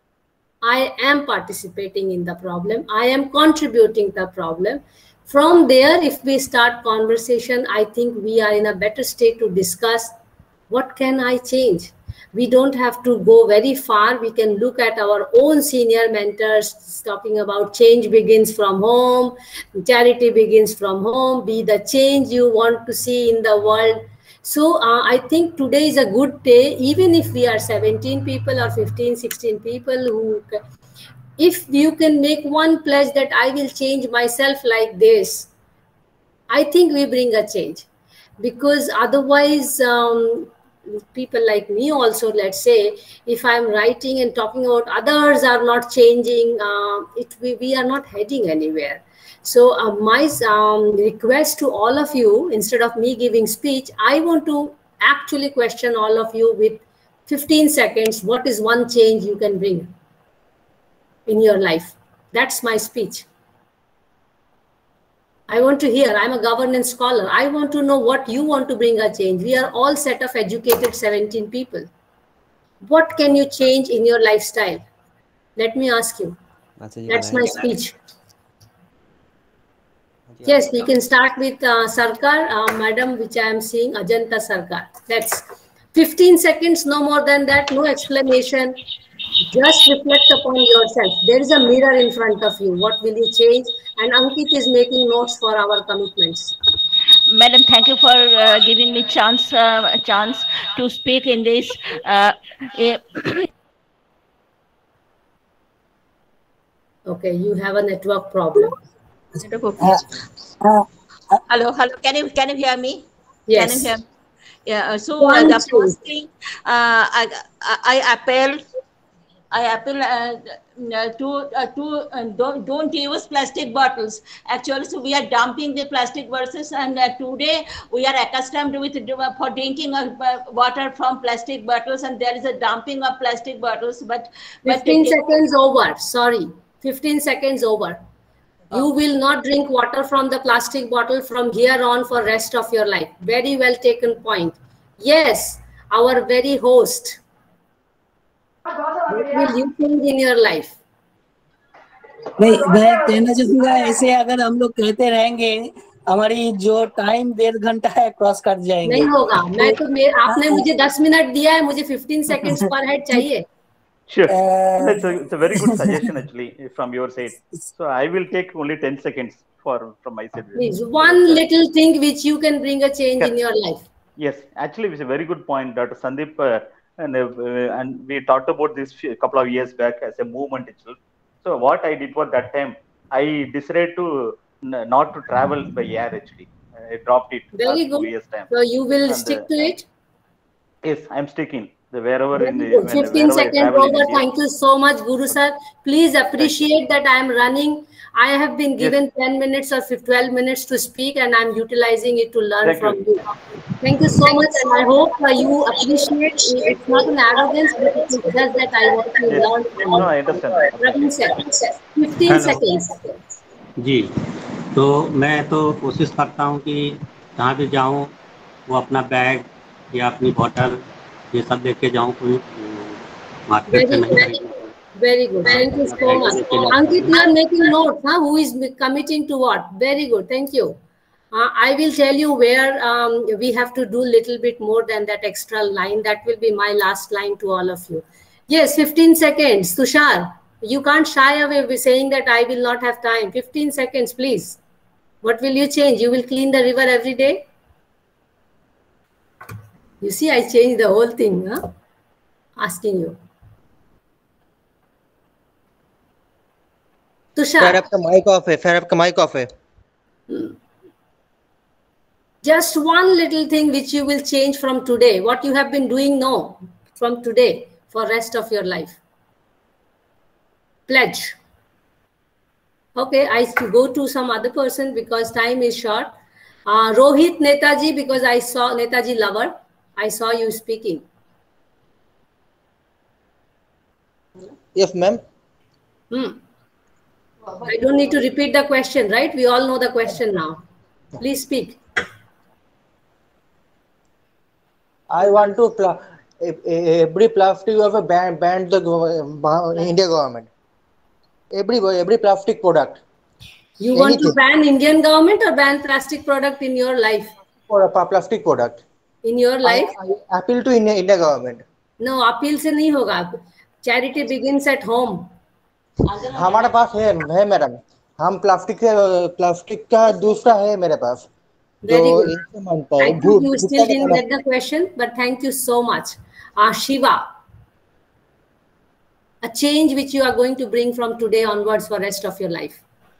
I am participating in the problem. I am contributing to the problem. From there, if we start conversation, I think we are in a better state to discuss what can I change. We don't have to go very far. We can look at our own senior mentors talking about change begins from home, charity begins from home, be the change you want to see in the world. So I think today is a good day, even if we are 17 people or 15, 16 people who, if you can make one pledge that I will change myself like this, I think we bring a change. Because otherwise, people like me also, let's say, if I'm writing and talking about others are not changing, we are not heading anywhere. So my request to all of you, instead of me giving speech, I want to actually question all of you with 15 seconds. What is one change you can bring in your life? That's my speech. I want to hear. I'm a governance scholar. I want to know what you want to bring a change. We are all set of educated 17 people. What can you change in your lifestyle? Let me ask you. That's my speech. Yes, we can start with Sarkar, madam, which I am seeing, Ajanta Sarkar. That's 15 seconds, no more than that, no explanation. Just reflect upon yourself. There is a mirror in front of you. What will you change? And Ankit is making notes for our commitments. Madam, thank you for giving me chance to speak in this. Okay, you have a network problem. Hello. Can you hear me? Yes. Can you hear me? Yeah. So the first thing, I appeal to don't use plastic bottles. Actually, so we are dumping the plastic bottles, and today we are accustomed for drinking water from plastic bottles, and there is a dumping of plastic bottles. But 15 seconds over. Sorry, 15 seconds over. You will not drink water from the plastic bottle from here on for rest of your life. Very well taken point. Yes, our very host. What will you think in your life? मैं कहना चाहूंगा, ऐसे अगर हम लोग कहते रहेंगे हमारी जो टाइम 1.5 घंटा है क्रॉस कर जाएंगे. नहीं होगा. आपने मुझे 10 मिनट दिया है, मुझे 15 seconds per head चाहिए. Sure. It's a very good suggestion actually from your side. So I will take only 10 seconds from my side. Please, one little thing which you can bring a change in your life. Yes, actually it's a very good point, Dr. Sandeep. And we talked about this a couple of years back as a movement itself. So what I did was that time, I decided to not to travel by air actually. I dropped it. Very good. 2 years time. So you will stick to it? Yes, I'm sticking. wherever in the 15 wherever I seconds travel in over. India. Thank you so much, Guru sir. Please appreciate that I am running. I have been given 10 minutes or 12 minutes to speak, and I'm utilizing it to learn from you. Thank you so much, and I hope you appreciate. It's not an arrogance, but it is just that I want to learn from you. No, I understand. Praveen sir, 15 seconds. जी, तो मैं तो कोशिश करता हूँ कि जहाँ भी जाऊँ वो अपना बैग या अपनी बॉटल ये सब लेके जाऊँ, कोई मार्केट से नहीं। Very good. Thank you so much. Ankit, you are making notes, huh? Who is committing to what? Very good. Thank you. I will tell you where we have to do little bit more than that extra line. That will be my last line to all of you. Yes, 15 seconds. Tushar, you can't shy away with saying that I will not have time. 15 seconds, please. What will you change? You will clean the river every day? You see, I changed the whole thing, huh? Asking you. Tushar. Sir, आपका mic off है. Sir, आपका mic off है. Just one little thing which you will change from today. What you have been doing now from today for rest of your life. Pledge. Okay, I go to some other person because time is short. Rohit Netaji, because I saw Netaji lover. I saw you speaking. Yes, ma'am. I don't need to repeat the question, right? We all know the question now. Please speak. I want to every plastic you have a ban the India government. Every plastic product. You want to ban Indian government or ban plastic product in your life? For a plastic product. In your life? I appeal to India government. No, appeal से नहीं होगा. Charity begins at home. हमारे पास है madam. हम plastic का दूसरा है मेरे पास. Very good. I think you still didn't get the question, but thank you so much. Shiva, a change which you are going to bring from today onwards for rest of your life.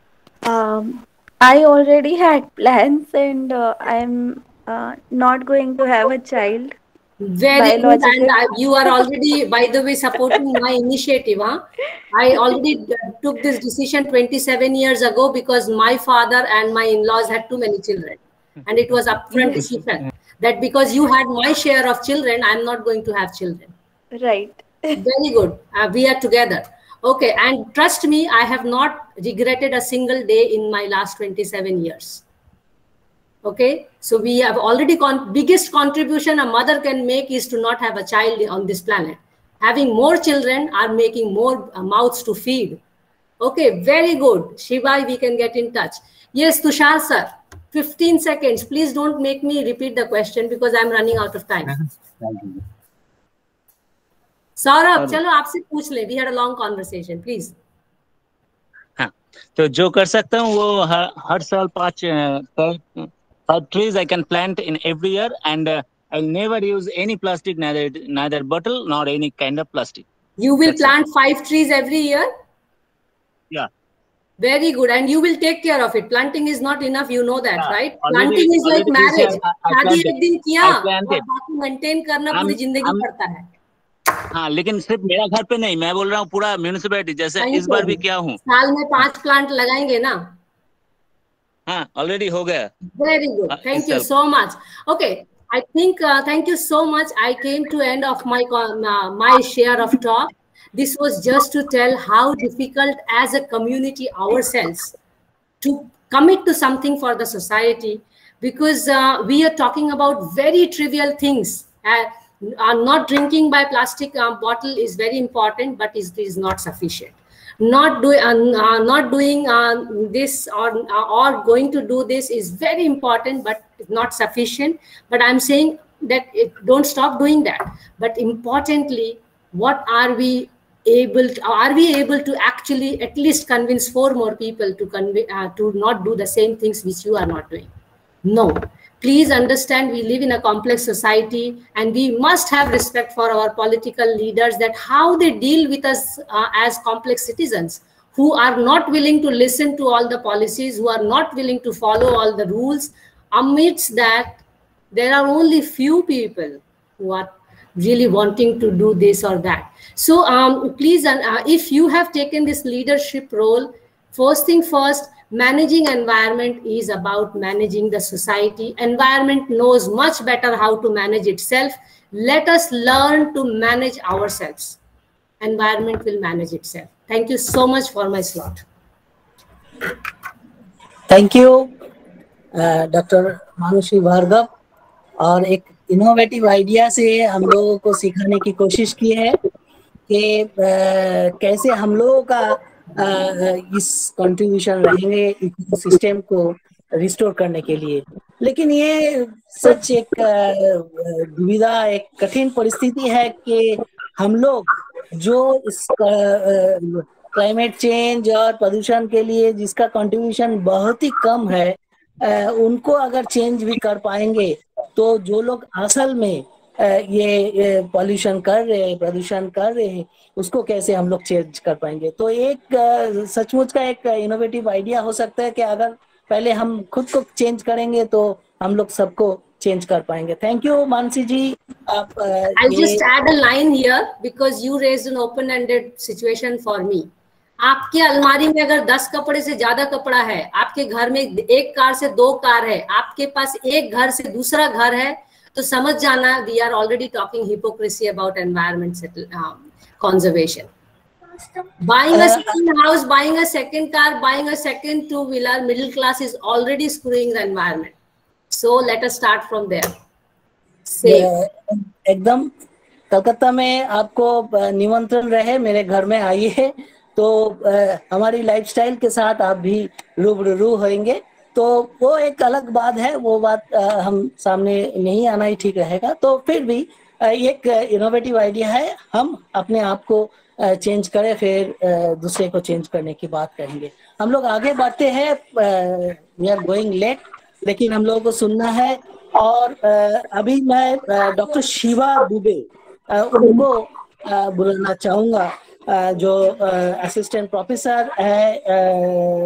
I already had plans, and I'm not going to have a child. Very good. And you are already, by the way, supporting my initiative. Huh? I already took this decision 27 years ago because my father and my in-laws had too many children. And it was upfront decision that because you had my share of children, I'm not going to have children. Right. Very good. We are together. Okay. And trust me, I have not regretted a single day in my last 27 years. Okay. So we have already biggest contribution a mother can make is to not have a child on this planet. Having more children are making more mouths to feed. Okay. Very good. Shiva, we can get in touch. Yes, Tushar sir. 15 seconds. Please don't make me repeat the question because I'm running out of time. Saurabh, चलो आपसे पूछ ले. We had a long conversation. Please. हाँ, तो जो कर सकता हूँ वो हर साल 5 trees I can plant in every year, and I'll never use any plastic, neither bottle nor any kind of plastic. You will plant 5 trees every year? Yeah. Very good. And you will take care of it. Planting is not enough. You know that, right? Planting is like marriage. शादी एक दिन किया और बाकी maintain करना पूरी जिंदगी पड़ता है. हाँ, लेकिन सिर्फ मेरा घर पे नहीं, मैं बोल रहा हूँ पूरा म्यूनिसिपैलिटी, जैसे इस बार भी किया हूँ. साल में 5 प्लांट लगाएंगे ना? हाँ, ऑलरेडी हो गया. Very good. Thank you so much. Okay. I think thank you so much. I came to end of my my share of talk. This was just to tell how difficult as a community ourselves to commit to something for the society, because we are talking about very trivial things. Not drinking by plastic bottle is very important, but it is not sufficient. Not doing this or going to do this is very important, but not sufficient. But I'm saying that don't stop doing that. But importantly, what are we able to actually at least convince 4 more people to not do the same things which you are not doing? No. Please understand, we live in a complex society, and we must have respect for our political leaders, that how they deal with us as complex citizens who are not willing to listen to all the policies, who are not willing to follow all the rules. Amidst that, there are only few people who are really wanting to do this or that. So please, if you have taken this leadership role, first thing first, managing environment is about managing the society. Environment knows much better how to manage itself. Let us learn to manage ourselves. Environment will manage itself. Thank you so much for my slot. Thank you doctor Manushi Bhargav. और एक innovative idea से हम लोगों को सिखाने की कोशिश की है कि कैसे हम लोगों का इस कंट्रीब्यूशन रहेंगे इकोसिस्टम को रिस्टोर करने के लिए। लेकिन ये सच एक दुविधा, एक कठिन परिस्थिति है कि हम लोग जो इस क्लाइमेट चेंज और प्रदूषण के लिए जिसका कंट्रीब्यूशन बहुत ही कम है, उनको अगर चेंज भी कर पाएंगे तो जो लोग असल में ये पॉल्यूशन कर रहे हैं, प्रदूषण कर रहे हैं, उसको कैसे हम लोग चेंज कर पाएंगे। तो एक सचमुच का एक इनोवेटिव आइडिया हो सकता है कि अगर पहले हम खुद को चेंज करेंगे तो हम लोग सबको चेंज कर पाएंगे। Thank you Mansi ji. आप I'll just add a line here because you raised an open-ended situation for me. आपके अलमारी में अगर 10 कपड़े से ज्यादा कपड़ा है, आपके घर में एक कार से 2 कार है, आपके पास एक घर से दूसरा घर है, तो समझ जाना we are already talking hypocrisy about environment conservation. Buying a second house, buying a second car, buying a second two-wheeler, middle class is already screwing the environment. So let us start from there. एकदम कलकत्ता में आपको निमंत्रण रहे, मेरे घर में आइए तो हमारी लाइफस्टाइल के साथ आप भी रूबरू होंगे। तो वो एक अलग बात है, वो बात हम सामने नहीं आना ही ठीक रहेगा। तो फिर भी एक इनोवेटिव आइडिया है, हम अपने आप को चेंज करें, फिर दूसरे को चेंज करने की बात करेंगे। हम लोग आगे बढ़ते हैं, वी आर गोइंग लेट, लेकिन हम लोगों को सुनना है। और अभी मैं डॉक्टर शिवा दुबे उनको बुलाना चाहूंगा, जो असिस्टेंट प्रोफेसर है।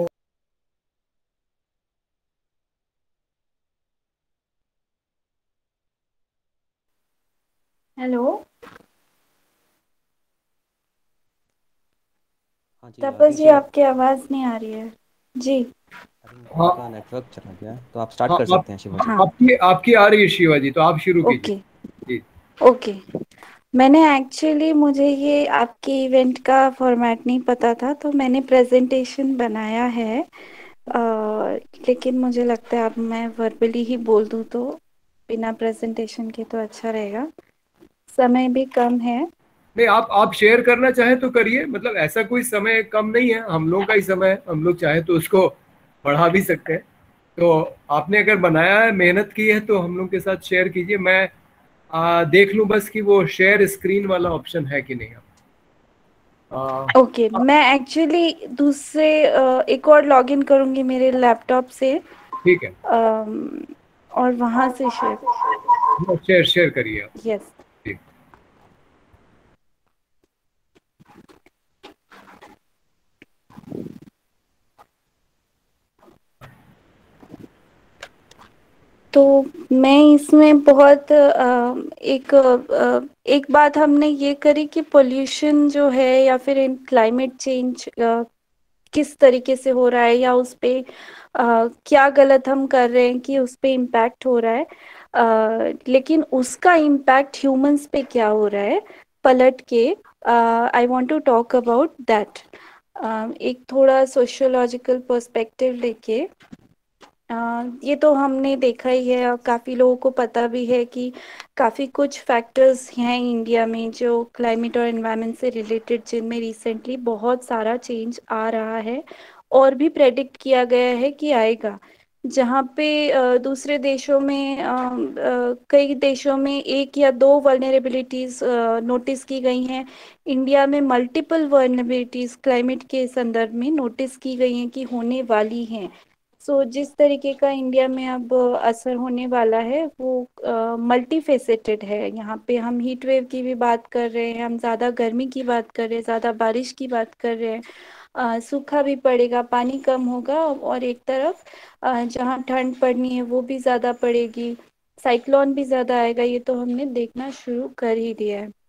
हेलो तापस जी, आपकी आवाज नहीं आ रही है जी। हाँ, नेटवर्क चला गया, तो आप स्टार्ट कर सकते हैं शिवा जी। आपकी आ रही है शिवा जी, तो आप शुरू कीजिए। ओके। मैंने एक्चुअली, मुझे ये आपके इवेंट का फॉर्मेट नहीं पता था, तो मैंने प्रेजेंटेशन बनाया है, लेकिन मुझे लगता है अब मैं वर्बली ही बोल दूं तो बिना प्रेजेंटेशन के तो अच्छा रहेगा, समय भी कम है। नहीं, आप शेयर करना चाहे तो करिए, मतलब ऐसा कोई समय कम नहीं है, हम लोग का ही समय है, हम लोग चाहे तो उसको बढ़ा भी सकते हैं। तो आपने अगर बनाया है, मेहनत की है, तो हम लोग के साथ शेयर कीजिए। मैं देख लूं बस कि वो शेयर स्क्रीन वाला ऑप्शन है कि नहीं। ओके, मैं एक्चुअली दूसरे एक और लॉगिन करूंगी मेरे लैपटॉप से। ठीक है। और वहां से शेयर करिए आप। यस। तो मैं इसमें बहुत एक बात हमने ये करी कि पोल्यूशन जो है या फिर क्लाइमेट चेंज किस तरीके से हो रहा है, या उस पे क्या गलत हम कर रहे हैं कि उस पे इम्पैक्ट हो रहा है, लेकिन उसका इम्पैक्ट ह्यूमंस पे क्या हो रहा है पलट के। I want to talk about that, एक थोड़ा सोशियोलॉजिकल पर्सपेक्टिव लेके। ये तो हमने देखा ही है और काफ़ी लोगों को पता भी है कि काफ़ी कुछ फैक्टर्स हैं इंडिया में जो क्लाइमेट और एनवायरनमेंट से रिलेटेड, जिनमें रिसेंटली बहुत सारा चेंज आ रहा है और भी प्रेडिक्ट किया गया है कि आएगा। जहाँ पे दूसरे देशों में कई देशों में 1 या 2 वल्नरेबिलिटीज़ नोटिस की गई हैं, इंडिया में मल्टीपल वल्नरेबिलिटीज़ क्लाइमेट के संदर्भ में नोटिस की गई हैं कि होने वाली हैं। सो जिस तरीके का इंडिया में अब असर होने वाला है वो मल्टी फेसेटेड है। यहाँ पे हम हीट वेव की भी बात कर रहे हैं, हम ज़्यादा गर्मी की बात कर रहे हैं, ज़्यादा बारिश की बात कर रहे हैं, सूखा भी पड़ेगा, पानी कम होगा, और एक तरफ जहाँ ठंड पड़नी है वो भी ज़्यादा पड़ेगी। साइक्लोन भी ज्यादा आएगा, ये तो हमने देखना शुरू कर ही दिया है।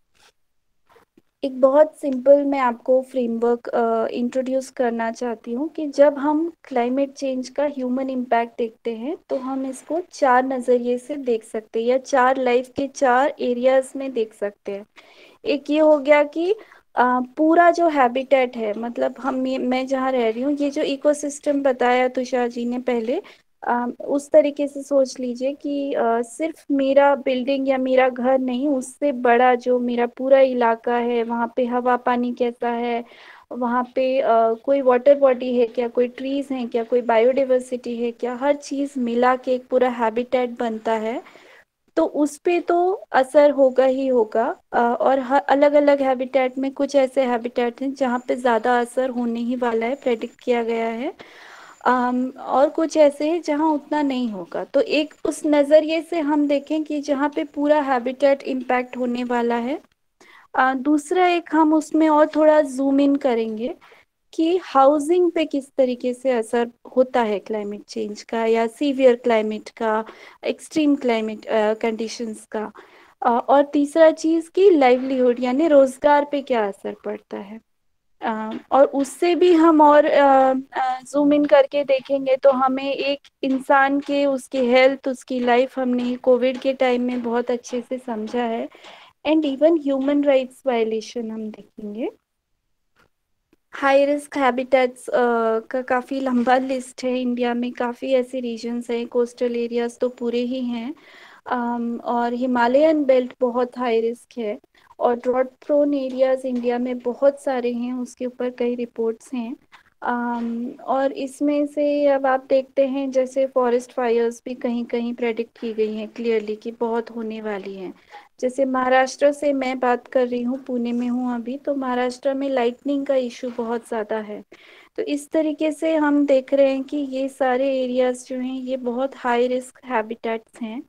एक बहुत सिंपल मैं आपको फ्रेमवर्क इंट्रोड्यूस करना चाहती हूँ कि जब हम क्लाइमेट चेंज का ह्यूमन इम्पैक्ट देखते हैं तो हम इसको 4 नज़रिए से देख सकते हैं, या 4 लाइफ के 4 एरियाज में देख सकते हैं। एक ये हो गया कि पूरा जो हैबिटेट है, मतलब मैं जहाँ रह रही हूँ, ये जो इकोसिस्टम बताया तुषार जी ने पहले, उस तरीके से सोच लीजिए कि सिर्फ मेरा बिल्डिंग या मेरा घर नहीं, उससे बड़ा जो मेरा पूरा इलाका है, वहाँ पे हवा पानी कैसा है, वहाँ पे कोई वाटर बॉडी है क्या, कोई ट्रीज हैं क्या, कोई बायोडाइवर्सिटी है क्या, हर चीज़ मिला के एक पूरा हैबिटेट बनता है। तो उस पे तो असर होगा ही होगा। और अलग अलग हैबिटेट में कुछ ऐसे हैबिटेट हैं जहाँ पे ज़्यादा असर होने ही वाला है, प्रेडिक्ट किया गया है। और कुछ ऐसे हैं जहाँ उतना नहीं होगा। तो एक उस नज़रिए से हम देखें कि जहाँ पे पूरा हैबिटेट इम्पैक्ट होने वाला है। दूसरा एक हम उसमें और थोड़ा जूम इन करेंगे कि हाउसिंग पे किस तरीके से असर होता है क्लाइमेट चेंज का, या सीवियर क्लाइमेट का, एक्सट्रीम क्लाइमेट कंडीशंस का। और तीसरा चीज़ कि लाइवलीहुड यानी रोजगार पे क्या असर पड़ता है। और उससे भी हम और जूम इन करके देखेंगे तो हमें एक इंसान के, उसकी हेल्थ, उसकी लाइफ हमने कोविड के टाइम में बहुत अच्छे से समझा है। And even human rights violation हम देखेंगे। हाई रिस्क हैबिटेट्स का काफ़ी लंबा लिस्ट है। इंडिया में काफ़ी ऐसे रीजन्स हैं, कोस्टल एरियाज तो पूरे ही हैं, और हिमालयन बेल्ट बहुत हाई रिस्क है, और ड्रॉट प्रोन एरियाज इंडिया में बहुत सारे हैं, उसके ऊपर कई रिपोर्ट्स हैं। और इसमें से अब आप देखते हैं जैसे फॉरेस्ट फायर्स भी कहीं कहीं प्रेडिक्ट की गई हैं क्लियरली कि बहुत होने वाली हैं। जैसे महाराष्ट्र से मैं बात कर रही हूँ, पुणे में हूँ अभी, तो महाराष्ट्र में लाइटनिंग का इशू बहुत ज़्यादा है। तो इस तरीके से हम देख रहे हैं कि ये सारे एरियाज जो हैं ये बहुत हाई रिस्क हैबिटेट्स हैं।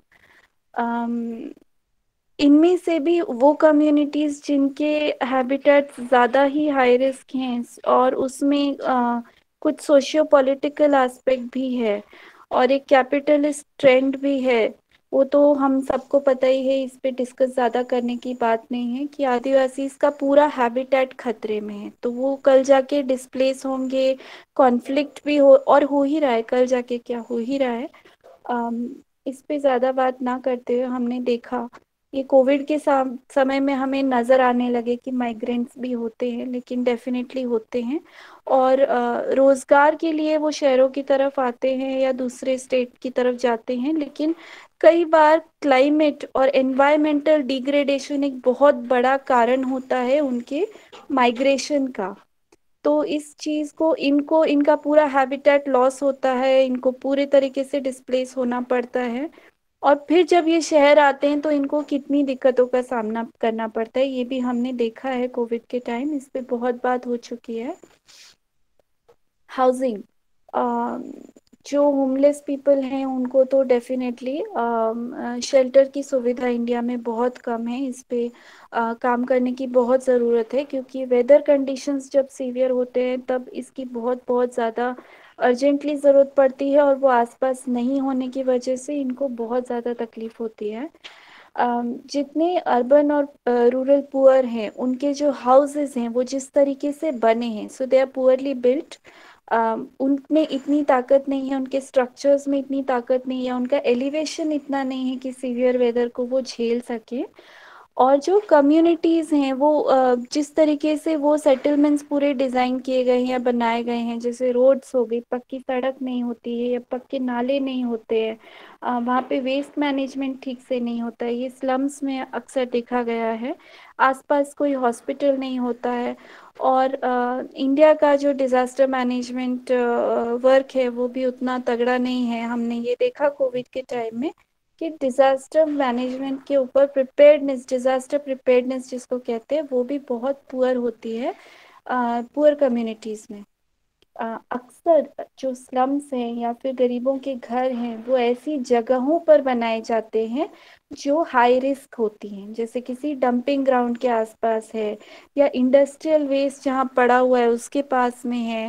इनमें से भी वो कम्युनिटीज जिनके हैबिटेट्स ज़्यादा ही हाई रिस्क हैं, और उसमें कुछ सोशियो पॉलिटिकल एस्पेक्ट भी है, और एक कैपिटलिस्ट ट्रेंड भी है। वो तो हम सबको पता ही है, इस पे डिस्कस ज़्यादा करने की बात नहीं है कि आदिवासी इसका पूरा हैबिटेट खतरे में है, तो वो कल जाके डिस्प्लेस होंगे, कॉन्फ्लिक्ट भी हो, और हो ही रहा है, कल जाके क्या हो ही रहा है। इस पे ज़्यादा बात ना करते हुए हमने देखा ये कोविड के समय में हमें नज़र आने लगे कि माइग्रेंट्स भी होते हैं, लेकिन डेफिनेटली होते हैं, और रोज़गार के लिए वो शहरों की तरफ आते हैं या दूसरे स्टेट की तरफ जाते हैं, लेकिन कई बार क्लाइमेट और एनवायरमेंटल डिग्रेडेशन एक बहुत बड़ा कारण होता है उनके माइग्रेशन का। तो इस चीज़ को, इनको, इनका पूरा हैबिटेट लॉस होता है, इनको पूरे तरीके से डिस्प्लेस होना पड़ता है, और फिर जब ये शहर आते हैं तो इनको कितनी दिक्कतों का सामना करना पड़ता है, ये भी हमने देखा है कोविड के टाइम। इस पे बहुत बात हो चुकी है। हाउसिंग, जो होमलेस पीपल हैं उनको तो डेफिनेटली शेल्टर की सुविधा इंडिया में बहुत कम है। इस पे काम करने की बहुत ज़रूरत है, क्योंकि वेदर कंडीशंस जब सीवियर होते हैं तब इसकी बहुत बहुत ज़्यादा अर्जेंटली ज़रूरत पड़ती है, और वो आसपास नहीं होने की वजह से इनको बहुत ज़्यादा तकलीफ होती है। जितने अर्बन और रूरल पुअर हैं उनके जो हाउसेस हैं वो जिस तरीके से बने हैं, so they are poorly built. उनमें इतनी ताकत नहीं है, उनके स्ट्रक्चर्स में इतनी ताकत नहीं है, उनका एलिवेशन इतना नहीं है कि सीवियर वेदर को वो झेल सके। और जो कम्युनिटीज़ हैं वो जिस तरीके से वो सेटलमेंट्स पूरे डिज़ाइन किए गए हैं या बनाए गए हैं, जैसे रोड्स हो गई, पक्की सड़क नहीं होती है या पक्के नाले नहीं होते हैं, वहाँ पे वेस्ट मैनेजमेंट ठीक से नहीं होता है, ये स्लम्स में अक्सर देखा गया है। आसपास कोई हॉस्पिटल नहीं होता है, और इंडिया का जो डिज़ास्टर मैनेजमेंट वर्क है वो भी उतना तगड़ा नहीं है। हमने ये देखा कोविड के टाइम में कि डिज़ास्टर मैनेजमेंट के ऊपर प्रिपेयर्डनेस, डिज़ास्टर प्रिपेयर्डनेस जिसको कहते हैं, वो भी बहुत पुअर होती है पुअर कम्युनिटीज़ में। अक्सर जो स्लम्स हैं या फिर गरीबों के घर हैं वो ऐसी जगहों पर बनाए जाते हैं जो हाई रिस्क होती हैं, जैसे किसी डंपिंग ग्राउंड के आसपास है, या इंडस्ट्रियल वेस्ट जहाँ पड़ा हुआ है उसके पास में है,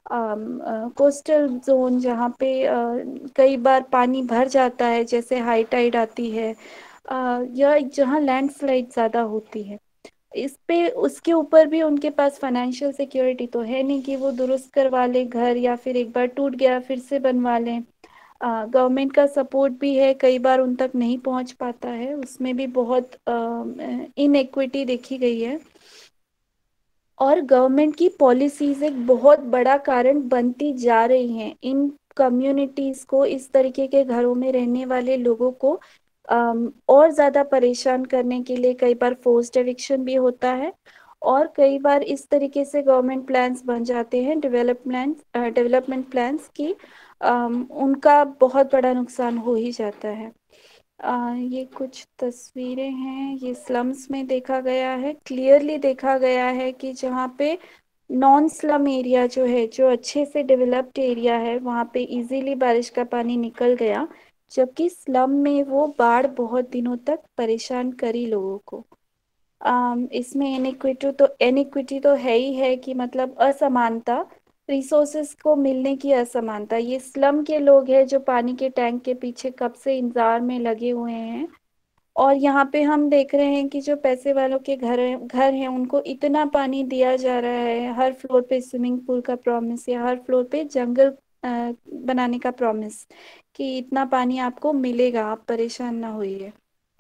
कोस्टल जोन जहाँ पे कई बार पानी भर जाता है, जैसे हाई टाइड आती है, या जहाँ लैंडस्लाइड ज़्यादा होती है, इस पे उसके ऊपर भी उनके पास फाइनेंशियल सिक्योरिटी तो है नहीं कि वो दुरुस्त करवा ले घर, या फिर एक बार टूट गया फिर से बनवा लें। गवर्नमेंट का सपोर्ट भी है, कई बार उन तक नहीं पहुंच पाता है, उसमें भी बहुत इनइक्विटी देखी गई है। और गवर्नमेंट की पॉलिसीज एक बहुत बड़ा कारण बनती जा रही हैं इन कम्युनिटीज को, इस तरीके के घरों में रहने वाले लोगों को और ज़्यादा परेशान करने के लिए कई बार फोर्स्ड एविक्शन भी होता है, और कई बार इस तरीके से गवर्नमेंट प्लान्स बन जाते हैं, डेवलपमेंट प्लान्स की उनका बहुत बड़ा नुकसान हो ही जाता है। ये कुछ तस्वीरें हैं, ये स्लम्स में देखा गया है, क्लियरली देखा गया है कि जहाँ पे नॉन स्लम एरिया जो है, जो अच्छे से डेवलप्ड एरिया है, वहाँ पे इजीली बारिश का पानी निकल गया, जबकि स्लम में वो बाढ़ बहुत दिनों तक परेशान करी लोगों को। इसमें इनइक्विटी तो है ही है कि मतलब असमानता, रिसोर्सेस को मिलने की असमानता। ये स्लम के लोग हैं जो पानी के टैंक के पीछे कब से इंतजार में लगे हुए हैं, और यहाँ पे हम देख रहे हैं कि जो पैसे वालों के घर हैं उनको इतना पानी दिया जा रहा है, हर फ्लोर पे स्विमिंग पूल का प्रॉमिस, या हर फ्लोर पे जंगल बनाने का प्रॉमिस कि इतना पानी आपको मिलेगा, आप परेशान ना होइए।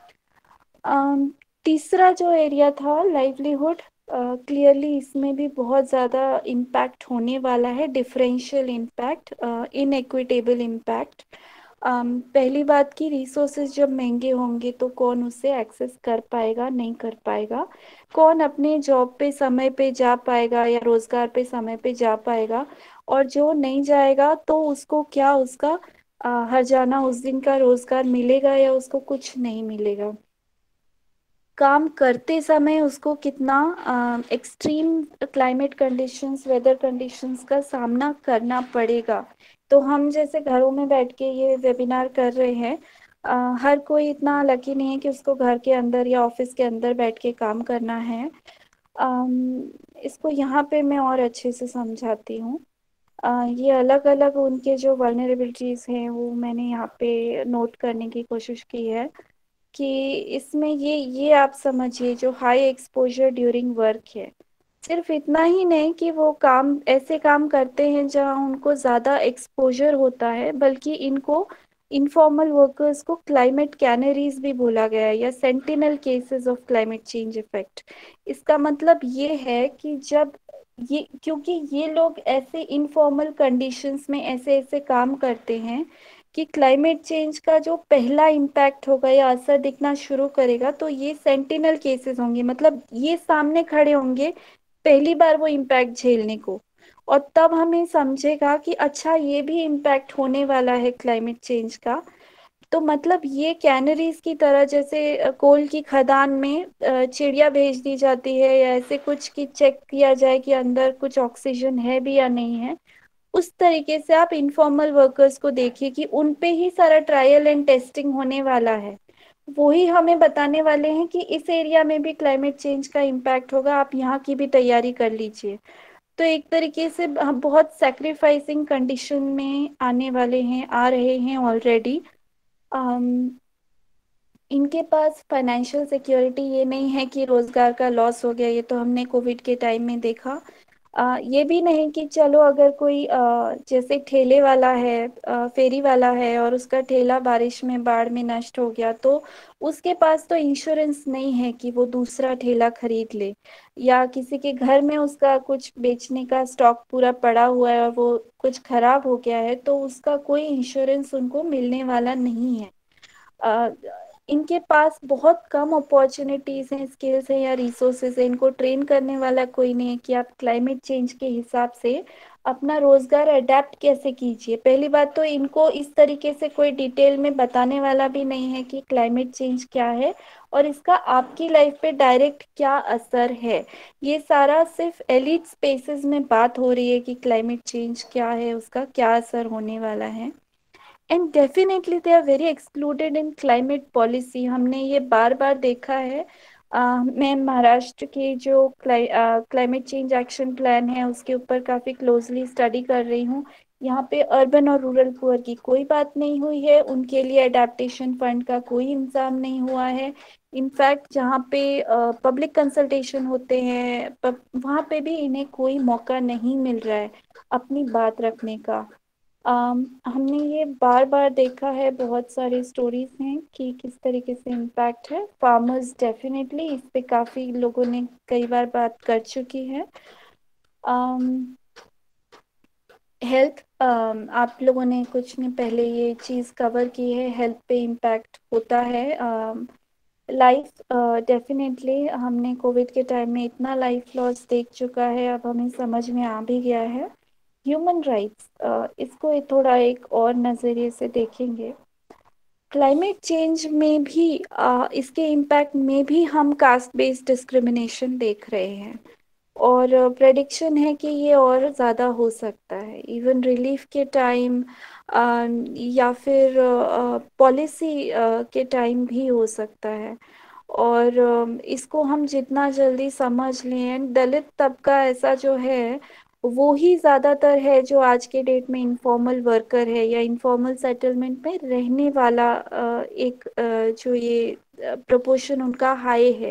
तीसरा जो एरिया था लाइवलीहुड, क्लियरली इसमें भी बहुत ज़्यादा इम्पैक्ट होने वाला है, डिफरेंशियल इम्पैक्ट, इनइक्विटेबल इम्पैक्ट। पहली बात की रिसोर्सेज जब महंगे होंगे तो कौन उससे एक्सेस कर पाएगा, नहीं कर पाएगा, कौन अपने जॉब पे समय पे जा पाएगा या रोजगार पे समय पे जा पाएगा, और जो नहीं जाएगा तो उसको क्या उसका हर्जाना उस दिन का रोजगार मिलेगा या उसको कुछ नहीं मिलेगा। काम करते समय उसको कितना extreme climate conditions, weather conditions का सामना करना पड़ेगा। तो हम जैसे घरों में बैठ के ये वेबिनार कर रहे हैं, हर कोई इतना लकी नहीं है कि उसको घर के अंदर या ऑफिस के अंदर बैठ के काम करना है। इसको यहाँ पे मैं और अच्छे से समझाती हूँ। ये अलग अलग उनके जो वल्नरेबिलिटीज हैं वो मैंने यहाँ पे नोट करने की कोशिश की है कि इसमें ये आप समझिए, जो हाई एक्सपोजर ड्यूरिंग वर्क है, सिर्फ इतना ही नहीं कि वो काम ऐसे काम करते हैं जहां उनको ज़्यादा एक्सपोजर होता है, बल्कि इनको इनफॉर्मल वर्कर्स को क्लाइमेट कैनरीज भी बोला गया है, या sentinel cases of climate change effect. इसका मतलब ये है कि जब ये, क्योंकि ये लोग ऐसे इनफॉर्मल कंडीशंस में ऐसे ऐसे काम करते हैं कि क्लाइमेट चेंज का जो पहला इम्पैक्ट होगा या असर दिखना शुरू करेगा, तो ये सेंटिनल केसेस होंगे, मतलब ये सामने खड़े होंगे पहली बार वो इम्पैक्ट झेलने को, और तब हमें समझेगा कि अच्छा ये भी इम्पैक्ट होने वाला है क्लाइमेट चेंज का। तो मतलब ये कैनरीज की तरह, जैसे कोल की खदान में चिड़िया भेज दी जाती है या ऐसे कुछ की चेक किया जाए कि अंदर कुछ ऑक्सीजन है भी या नहीं है, उस तरीके से आप इनफॉर्मल वर्कर्स को देखिए कि उन पे ही सारा ट्रायल एंड टेस्टिंग होने वाला है। वही हमें बताने वाले हैं कि इस एरिया में भी क्लाइमेट चेंज का इम्पैक्ट होगा, आप यहाँ की भी तैयारी कर लीजिए। तो एक तरीके से हम बहुत सैक्रिफाइसिंग कंडीशन में आने वाले हैं, आ रहे हैं ऑलरेडी। इनके पास फाइनेंशियल सिक्योरिटी ये नहीं है कि रोजगार का लॉस हो गया, ये तो हमने कोविड के टाइम में देखा। ये भी नहीं कि चलो अगर कोई जैसे ठेले वाला है, फेरी वाला है, और उसका ठेला बारिश में बाढ़ में नष्ट हो गया, तो उसके पास तो इंश्योरेंस नहीं है कि वो दूसरा ठेला खरीद ले, या किसी के घर में उसका कुछ बेचने का स्टॉक पूरा पड़ा हुआ है और वो कुछ खराब हो गया है, तो उसका कोई इंश्योरेंस उनको मिलने वाला नहीं है। इनके पास बहुत कम अपॉर्चुनिटीज हैं, स्किल्स हैं या रिसोर्सेज हैं, इनको ट्रेन करने वाला कोई नहीं है कि आप क्लाइमेट चेंज के हिसाब से अपना रोजगार अडेप्ट कैसे कीजिए। पहली बात तो इनको इस तरीके से कोई डिटेल में बताने वाला भी नहीं है कि क्लाइमेट चेंज क्या है और इसका आपकी लाइफ पे डायरेक्ट क्या असर है। ये सारा सिर्फ एलिट स्पेसेस में बात हो रही है कि क्लाइमेट चेंज क्या है, उसका क्या असर होने वाला है। And definitely they are very excluded in climate policy. हमने ये बार बार देखा है, मैं महाराष्ट्र की जो क्लाइमेट चेंज एक्शन प्लान है उसके ऊपर काफ़ी क्लोजली स्टडी कर रही हूँ। यहाँ पे अर्बन और रूरल पुअर की कोई बात नहीं हुई है, उनके लिए अडेप्टेशन फंड का कोई इंतजाम नहीं हुआ है। इनफैक्ट जहाँ पे पब्लिक कंसल्टेशन होते हैं वहाँ पे भी इन्हें कोई मौका नहीं मिल रहा है अपनी बात रखने का। हमने ये बार बार देखा है, बहुत सारी स्टोरीज हैं कि किस तरीके से इम्पैक्ट है। फार्मर्स डेफिनेटली इस पे काफ़ी लोगों ने कई बार बात कर चुकी है। हेल्थ, आप लोगों ने कुछ ने पहले ये चीज़ कवर की है, हेल्थ पे इम्पैक्ट होता है। लाइफ डेफिनेटली हमने कोविड के टाइम में इतना लाइफ लॉस देख चुका है, अब हमें समझ में आ भी गया है। ह्यूमन राइट्स, इसको थोड़ा एक और नज़रिए से देखेंगे। क्लाइमेट चेंज में भी इसके इम्पैक्ट में भी हम कास्ट बेस्ड डिस्क्रिमिनेशन देख रहे हैं और प्रेडिक्शन है कि ये और ज़्यादा हो सकता है इवन रिलीफ के टाइम या फिर पॉलिसी के टाइम भी हो सकता है। और इसको हम जितना जल्दी समझ लें, दलित तबका ऐसा जो है वो ही ज़्यादातर है जो आज के डेट में इनफॉर्मल वर्कर है या इनफॉर्मल सेटलमेंट में रहने वाला एक जो ये प्रोपोर्शन उनका हाई है।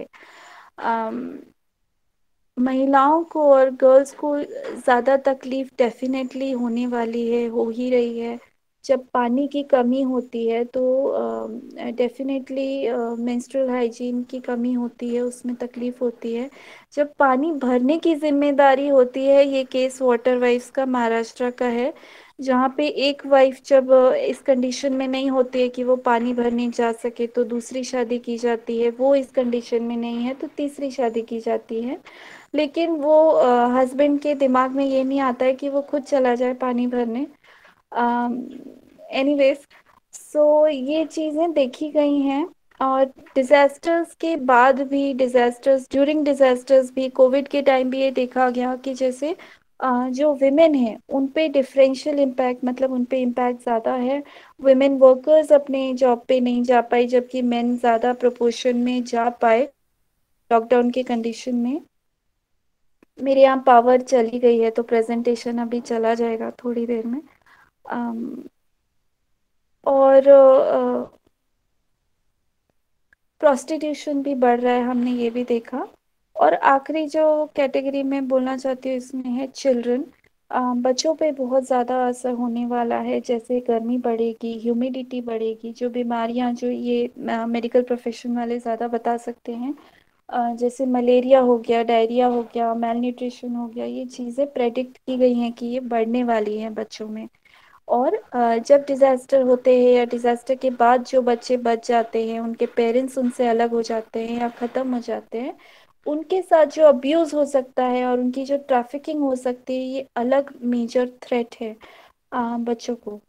महिलाओं को और गर्ल्स को ज़्यादा तकलीफ डेफिनेटली होने वाली है, हो ही रही है। जब पानी की कमी होती है तो डेफिनेटली मेंस्ट्रुअल हाइजीन की कमी होती है, उसमें तकलीफ होती है। जब पानी भरने की जिम्मेदारी होती है, ये केस वाटर वाइफ्स का महाराष्ट्र का है, जहाँ पे एक वाइफ जब इस कंडीशन में नहीं होती है कि वो पानी भरने जा सके तो दूसरी शादी की जाती है, वो इस कंडीशन में नहीं है तो तीसरी शादी की जाती है। लेकिन वो हस्बैंड के दिमाग में ये नहीं आता है कि वो खुद चला जाए पानी भरने। एनीवेज, सो ये चीज़ें देखी गई हैं। और डिज़ास्टर्स के बाद भी, डिज़ास्टर्स ड्यूरिंग डिज़ास्टर्स भी, कोविड के टाइम भी ये देखा गया कि जैसे जो विमेन हैं उन पे डिफरेंशियल इम्पैक्ट, मतलब उन पे इम्पैक्ट ज़्यादा है। विमेन वर्कर्स अपने जॉब पे नहीं जा पाई जबकि मेन ज़्यादा प्रोपोर्शन में जा पाए लॉकडाउन के कंडीशन में। मेरे यहाँ पावर चली गई है तो प्रेजेंटेशन अभी चला जाएगा थोड़ी देर में। और प्रोस्टिट्यूशन भी बढ़ रहा है, हमने ये भी देखा। और आखिरी जो कैटेगरी में बोलना चाहती हूँ इसमें है चिल्ड्रन। बच्चों पे बहुत ज़्यादा असर होने वाला है, जैसे गर्मी बढ़ेगी, ह्यूमिडिटी बढ़ेगी, जो बीमारियाँ जो ये मेडिकल प्रोफेशन वाले ज़्यादा बता सकते हैं, जैसे मलेरिया हो गया, डायरिया हो गया, मेल न्यूट्रिशन हो गया, ये चीज़ें प्रेडिक्ट की गई हैं कि ये बढ़ने वाली हैं बच्चों में। और जब डिज़ास्टर होते हैं या डिज़ास्टर के बाद जो बच्चे बच जाते हैं, उनके पेरेंट्स उनसे अलग हो जाते हैं या ख़त्म हो जाते हैं, उनके साथ जो अब्यूज़ हो सकता है और उनकी जो ट्रैफिकिंग हो सकती है, ये अलग मेजर थ्रेट है बच्चों को।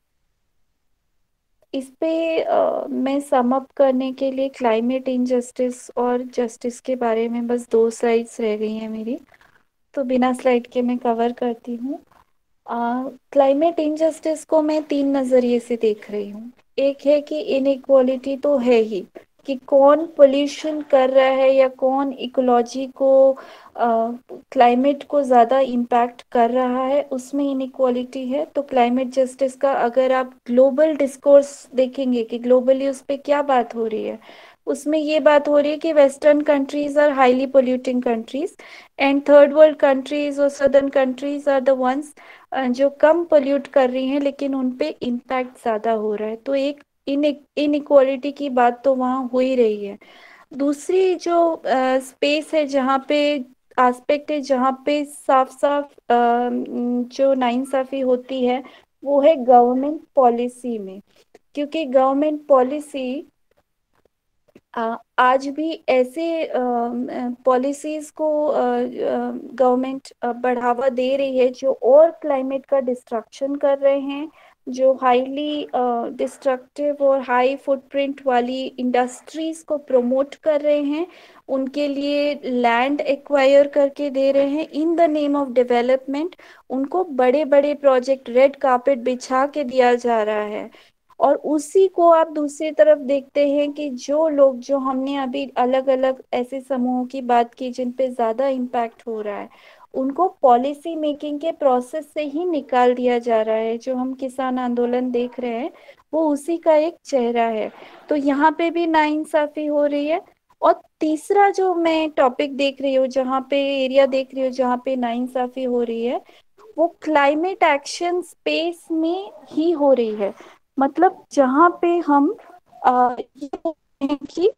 इस पे मैं सम अप करने के लिए क्लाइमेट इनजस्टिस और जस्टिस के बारे में बस 2 स्लाइड्स रह गई हैं मेरी, तो बिना स्लाइड के मैं कवर करती हूँ। क्लाइमेट इनजस्टिस को मैं 3 नज़रिए से देख रही हूँ। एक है कि इनइक्वालिटी तो है ही, कि कौन पोल्यूशन कर रहा है या कौन इकोलॉजी को, क्लाइमेट को ज़्यादा इम्पैक्ट कर रहा है, उसमें इनइक्वालिटी है। तो क्लाइमेट जस्टिस का अगर आप ग्लोबल डिस्कोर्स देखेंगे कि ग्लोबली उस पर क्या बात हो रही है, उसमें ये बात हो रही है कि western countries are highly polluting countries and third world countries और southern countries are the ones जो कम पोल्यूट कर रही हैं लेकिन उन पे इम्पैक्ट ज़्यादा हो रहा है। तो एक इनइक्वालिटी की बात तो वहाँ हो ही रही है। दूसरी जो स्पेस है, जहाँ पे एस्पेक्ट है, जहाँ पे साफ साफ जो नाइंसाफ़ी होती है, वो है गवर्नमेंट पॉलिसी में। क्योंकि गवर्नमेंट पॉलिसी आज भी ऐसे पॉलिसीज को गवर्नमेंट बढ़ावा दे रही है जो और क्लाइमेट का डिस्ट्रक्शन कर रहे हैं, जो हाईली डिस्ट्रक्टिव और हाई फुटप्रिंट वाली इंडस्ट्रीज को प्रमोट कर रहे हैं, उनके लिए लैंड एक्वायर करके दे रहे हैं in the name of development. उनको बड़े बड़े प्रोजेक्ट रेड कार्पेट बिछा के दिया जा रहा है। और उसी को आप दूसरी तरफ देखते हैं कि जो लोग, जो हमने अभी अलग अलग ऐसे समूहों की बात की जिन पे ज्यादा इम्पैक्ट हो रहा है, उनको पॉलिसी मेकिंग के प्रोसेस से ही निकाल दिया जा रहा है। जो हम किसान आंदोलन देख रहे हैं वो उसी का एक चेहरा है। तो यहाँ पे भी नाइंसाफी हो रही है। और तीसरा जो मैं टॉपिक देख रही हूँ, जहाँ पे एरिया देख रही हूँ जहाँ पे नाइंसाफी हो रही है, वो क्लाइमेट एक्शन स्पेस में ही हो रही है। मतलब जहाँ पे हम ये बोल रहे हैं कि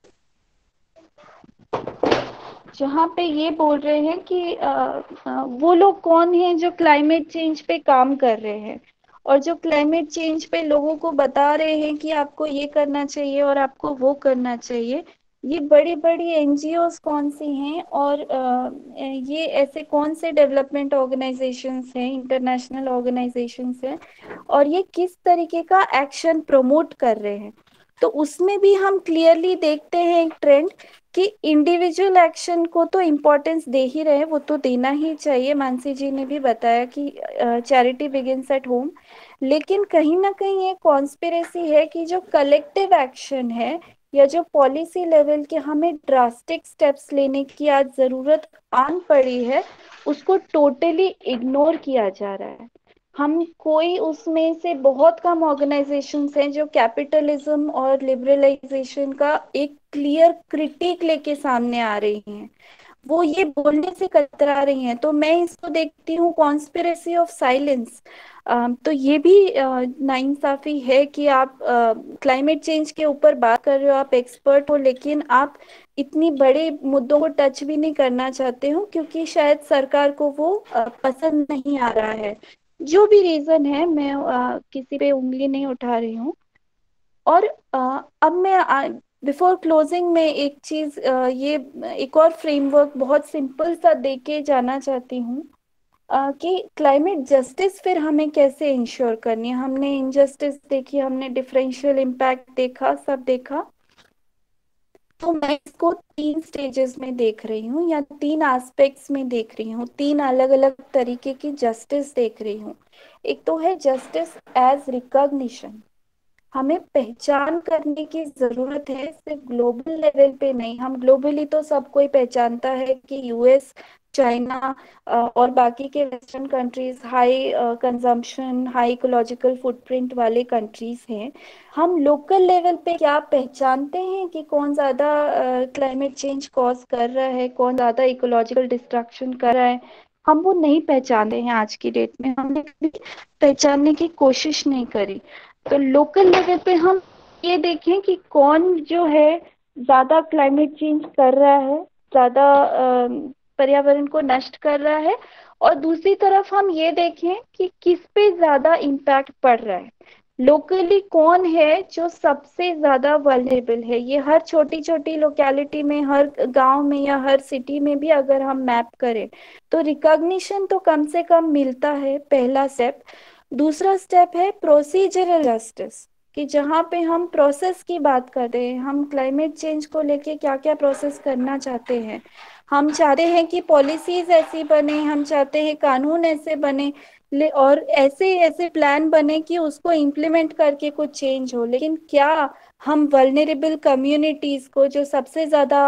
जहाँ पे ये बोल रहे हैं कि वो लोग कौन हैं जो क्लाइमेट चेंज पे काम कर रहे हैं, और जो क्लाइमेट चेंज पे लोगों को बता रहे हैं कि आपको ये करना चाहिए और आपको वो करना चाहिए। ये बड़ी बड़ी एनजीओज कौन सी हैं, और ये ऐसे कौन से डेवलपमेंट ऑर्गेनाइजेशंस हैं, इंटरनेशनल ऑर्गेनाइजेशंस हैं, और ये किस तरीके का एक्शन प्रमोट कर रहे हैं। तो उसमें भी हम क्लियरली देखते हैं एक ट्रेंड कि इंडिविजुअल एक्शन को तो इम्पोर्टेंस दे ही रहे हैं, वो तो देना ही चाहिए। मानसी जी ने भी बताया कि चैरिटी बिगिंस एट होम, लेकिन कहीं ना कहीं ये कॉन्स्पिरेसी है कि जो कलेक्टिव एक्शन है या जो पॉलिसी लेवल के हमें ड्रास्टिक स्टेप्स लेने की आज जरूरत आन पड़ी है, उसको टोटली इग्नोर किया जा रहा है। हम कोई उसमें से बहुत कम ऑर्गेनाइजेशंस हैं जो कैपिटलिज्म और लिबरलाइजेशन का एक क्लियर क्रिटिक लेके सामने आ रही हैं। वो ये बोलने से कतरा रही हैं। तो मैं इसको देखती हूँ कॉन्स्पिरेसी ऑफ साइलेंस। तो ये भी नाइंसाफी है कि आप क्लाइमेट चेंज के ऊपर बात कर रहे हो, आप एक्सपर्ट हो, लेकिन आप इतनी बड़े मुद्दों को टच भी नहीं करना चाहते हो क्योंकि शायद सरकार को वो पसंद नहीं आ रहा है। जो भी रीजन है, मैं किसी पे उंगली नहीं उठा रही हूँ। और अब मैं बिफोर क्लोजिंग में एक चीज, ये एक और फ्रेमवर्क बहुत सिंपल सा दे के जाना चाहती हूँ कि क्लाइमेट जस्टिस फिर हमें कैसे इंश्योर करनी है। हमने इनजस्टिस देखी, हमने डिफरेंशियल इम्पैक्ट देखा, सब देखा। तो मैं इसको 3 स्टेजेस में देख रही हूँ या 3 एस्पेक्ट्स में देख रही हूँ, 3 अलग अलग तरीके की जस्टिस देख रही हूँ। एक तो है जस्टिस एज रिकॉग्निशन। हमें पहचान करने की जरूरत है, सिर्फ ग्लोबल लेवल पे नहीं। हम ग्लोबली तो सब कोई पहचानता है कि यूएस, चाइना और बाकी के western countries high consumption, high ecological footprint वाले कंट्रीज हैं। हम लोकल लेवल पे क्या पहचानते हैं कि कौन ज्यादा क्लाइमेट चेंज कॉज कर रहा है, कौन ज्यादा इकोलॉजिकल डिस्ट्रक्शन कर रहा है? हम वो नहीं पहचानते हैं आज की डेट में, हमने कभी पहचानने की कोशिश नहीं करी। तो लोकल लेवल पे हम ये देखें कि कौन जो है ज्यादा क्लाइमेट चेंज कर रहा है, ज्यादा पर्यावरण को नष्ट कर रहा है, और दूसरी तरफ हम ये देखें कि किस पे ज्यादा इम्पैक्ट पड़ रहा है। लोकली कौन है जो सबसे ज्यादा वल्नरेबल है। ये हर छोटी छोटी लोकेलिटी में, हर गांव में या हर सिटी में भी अगर हम मैप करें तो रिकॉग्निशन तो कम से कम मिलता है, पहला स्टेप। दूसरा स्टेप है प्रोसीजरल जस्टिस, कि जहाँ पे हम प्रोसेस की बात कर रहे हैं, हम क्लाइमेट चेंज को लेके क्या क्या प्रोसेस करना चाहते हैं। हम चाहते हैं कि पॉलिसीज ऐसी बने, हम चाहते हैं कानून ऐसे बने, और ऐसे ऐसे प्लान बने कि उसको इम्प्लीमेंट करके कुछ चेंज हो। लेकिन क्या हम वल्नरेबल कम्युनिटीज को, जो सबसे ज्यादा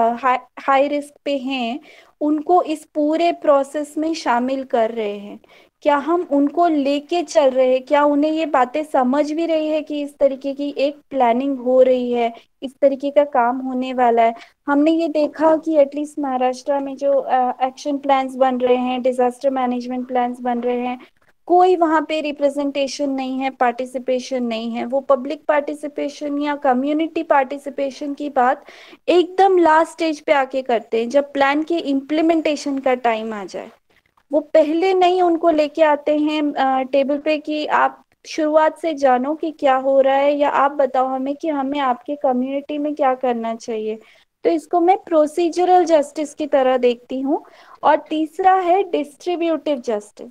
हाई रिस्क पे हैं, उनको इस पूरे प्रोसेस में शामिल कर रहे हैं? क्या हम उनको लेके चल रहे हैं? क्या उन्हें ये बातें समझ भी रही है कि इस तरीके की एक प्लानिंग हो रही है, इस तरीके का काम होने वाला है? हमने ये देखा कि एटलीस्ट महाराष्ट्र में जो एक्शन प्लान्स बन रहे हैं, डिजास्टर मैनेजमेंट प्लान्स बन रहे हैं, कोई वहां पे रिप्रेजेंटेशन नहीं है, पार्टिसिपेशन नहीं है। वो पब्लिक पार्टिसिपेशन या कम्युनिटी पार्टिसिपेशन की बात एकदम लास्ट स्टेज पे आके करते हैं, जब प्लान के इम्प्लीमेंटेशन का टाइम आ जाए। वो पहले नहीं उनको लेके आते हैं टेबल पे कि आप शुरुआत से जानो कि क्या हो रहा है, या आप बताओ हमें कि हमें आपके कम्युनिटी में क्या करना चाहिए। तो इसको मैं प्रोसीजरल जस्टिस की तरह देखती हूँ। और तीसरा है डिस्ट्रीब्यूटिव जस्टिस।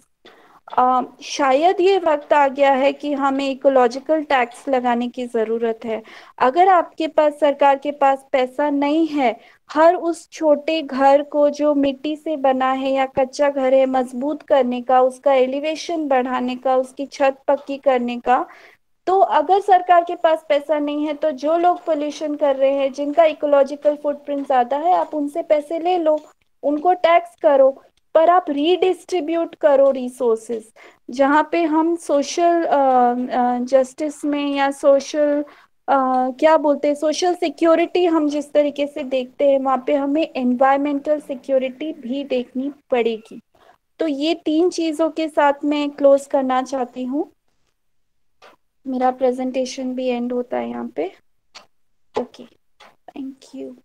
शायद ये वक्त आ गया है कि हमें इकोलॉजिकल टैक्स लगाने की जरूरत है। अगर आपके पास, सरकार के पास पैसा नहीं है हर उस छोटे घर को जो मिट्टी से बना है या कच्चा घर है मजबूत करने का, उसका एलिवेशन बढ़ाने का, उसकी छत पक्की करने का, तो अगर सरकार के पास पैसा नहीं है तो जो लोग पोल्यूशन कर रहे हैं, जिनका इकोलॉजिकल फुटप्रिंट ज्यादा है, आप उनसे पैसे ले लो, उनको टैक्स करो, पर आप रीडिस्ट्रीब्यूट करो रिसोर्सेस। जहाँ पे हम सोशल जस्टिस में या सोशल क्या बोलते हैं, सोशल सिक्योरिटी हम जिस तरीके से देखते हैं, वहाँ पे हमें एनवायरमेंटल सिक्योरिटी भी देखनी पड़ेगी। तो ये 3 चीजों के साथ मैं क्लोज करना चाहती हूँ। मेरा प्रेजेंटेशन भी एंड होता है यहाँ पे। Okay, thank you.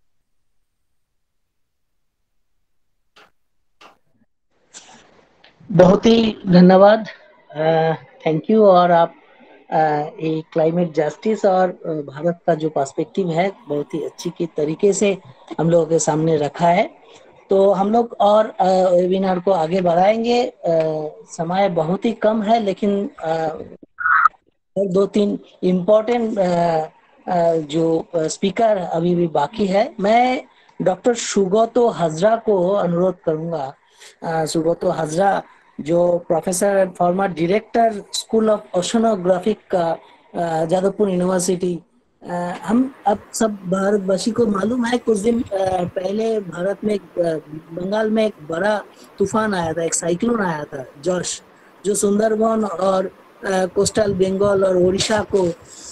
बहुत ही धन्यवाद, थैंक यू। और आप ये क्लाइमेट जस्टिस और भारत का जो पर्सपेक्टिव है बहुत ही अच्छी की तरीके से हम लोगों के सामने रखा है। तो हम लोग और वेबिनार को आगे बढ़ाएंगे। समय बहुत ही कम है, लेकिन 2-3 इम्पोर्टेंट जो स्पीकर अभी भी बाकी है। मैं डॉक्टर सुगतो हाजरा को अनुरोध करूंगा। सुगतो हाजरा जो professor and former director school of oceanographic का जादवपुर यूनिवर्सिटी। हम अब सब भारतवासी को मालूम है, कुछ दिन पहले भारत में बंगाल में एक बड़ा तूफान आया था, एक साइक्लोन आया था जॉश, जो सुंदरबन और कोस्टल बंगाल और ओडिशा को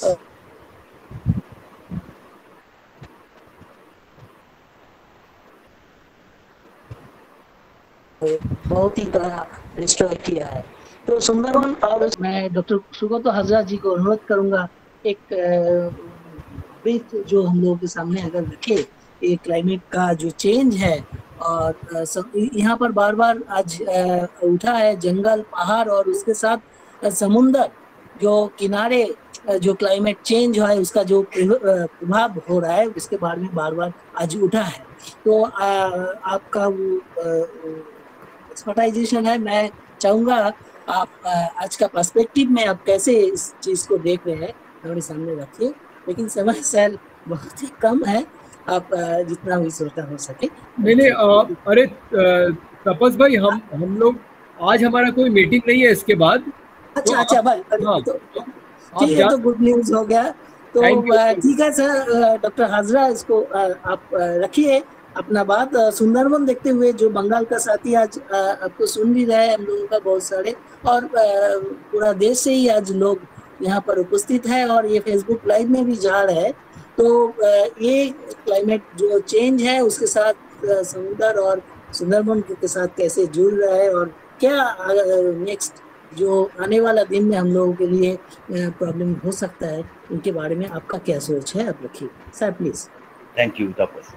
बहुत ही तरह डिस्ट्रॉय किया है। तो सुंदरबन, और मैं डॉक्टर सुगतो हाजरा जी को अनुरोध करूंगा एक ब्रीफ जो हम लोगों के सामने अगर रखे, ये क्लाइमेट का जो चेंज है और यहाँ पर बार बार आज उठा है जंगल, पहाड़ और उसके साथ समुंदर जो किनारे जो क्लाइमेट चेंज है उसका जो प्रभाव हो रहा है उसके बारे में बार बार आज उठा है। तो आपका वो एक्सपर्टाइजेशन है। मैं चाहूंगा आप आज का पर्सपेक्टिव में आप कैसे इस चीज को देख रहे हैं हमारे सामने रखिए, लेकिन समय सेल बहुत ही कम है, आप जितना भी सोचा हो सके। नहीं, अरे तपस भाई, हम लोग आज हमारा कोई मीटिंग नहीं है इसके बाद। अच्छा भाई, ठीक है, तो गुड न्यूज हो गया। तो ठीक है सर, डॉक्टर हाजरा इसको आप रखिए अपना बात। सुंदरबन देखते हुए जो बंगाल का साथी आज आपको सुन भी रहे हैं हम लोगों का बहुत सारे, और पूरा देश से ही आज लोग यहाँ पर उपस्थित है और ये फेसबुक लाइव में भी जा रहे हैं। तो ये क्लाइमेट जो चेंज है उसके साथ समुद्र और सुंदरबन के साथ कैसे जुड़ रहा है और क्या नेक्स्ट जो आने वाला दिन में हम लोगों के लिए प्रॉब्लम हो सकता है, उनके बारे में आपका क्या सोच है, आप रखिए sir please. Thank you Tapas.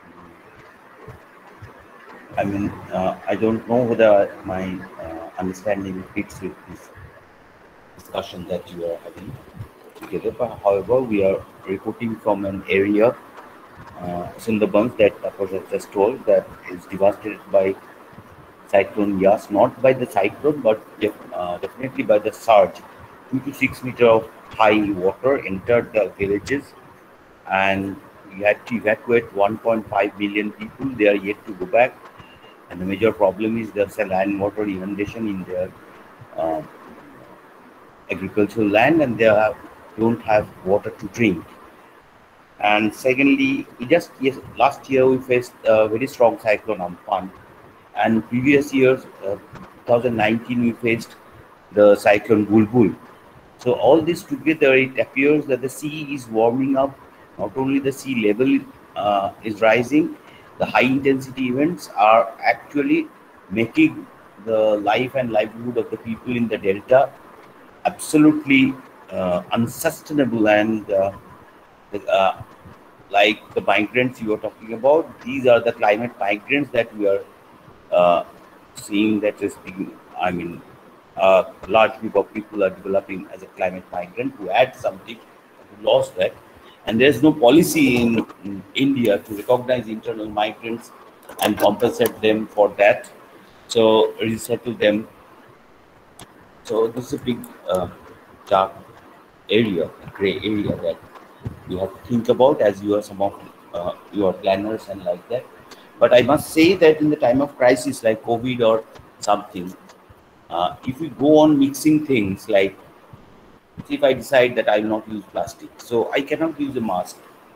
I mean, I don't know whether my understanding fits with this discussion that you are having together. But however, we are reporting from an area, Sundarbans, that Tapas has just told, that is devastated by Cyclone Yas, not by the cyclone, but definitely by the surge. 2 to 6 meters of high water entered the villages, and we had to evacuate 1.5 million people. They are yet to go back. And the major problem is there's a land water inundation in their agricultural land, and they don't have water to drink. And secondly, last year we faced a very strong cyclone Amphan, and previous years, 2019, we faced the cyclone Bulbul. So all this together, it appears that the sea is warming up. Not only the sea level is rising, the high intensity events are actually making the life and livelihood of the people in the delta absolutely unsustainable. And like the migrants you are talking about, these are the climate migrants that we are seeing that is being, I mean, a large group of people are developing as a climate migrant who had something, who lost that. And there's no policy in India to recognize internal migrants and compensate them for that. So resettle them. So this is a big dark area, a gray area that you have to think about as you are some of your planners and like that. But I must say that in the time of crisis like COVID or something, if we go on mixing things like So if I decide that I will not use plastic, so I cannot use a mask.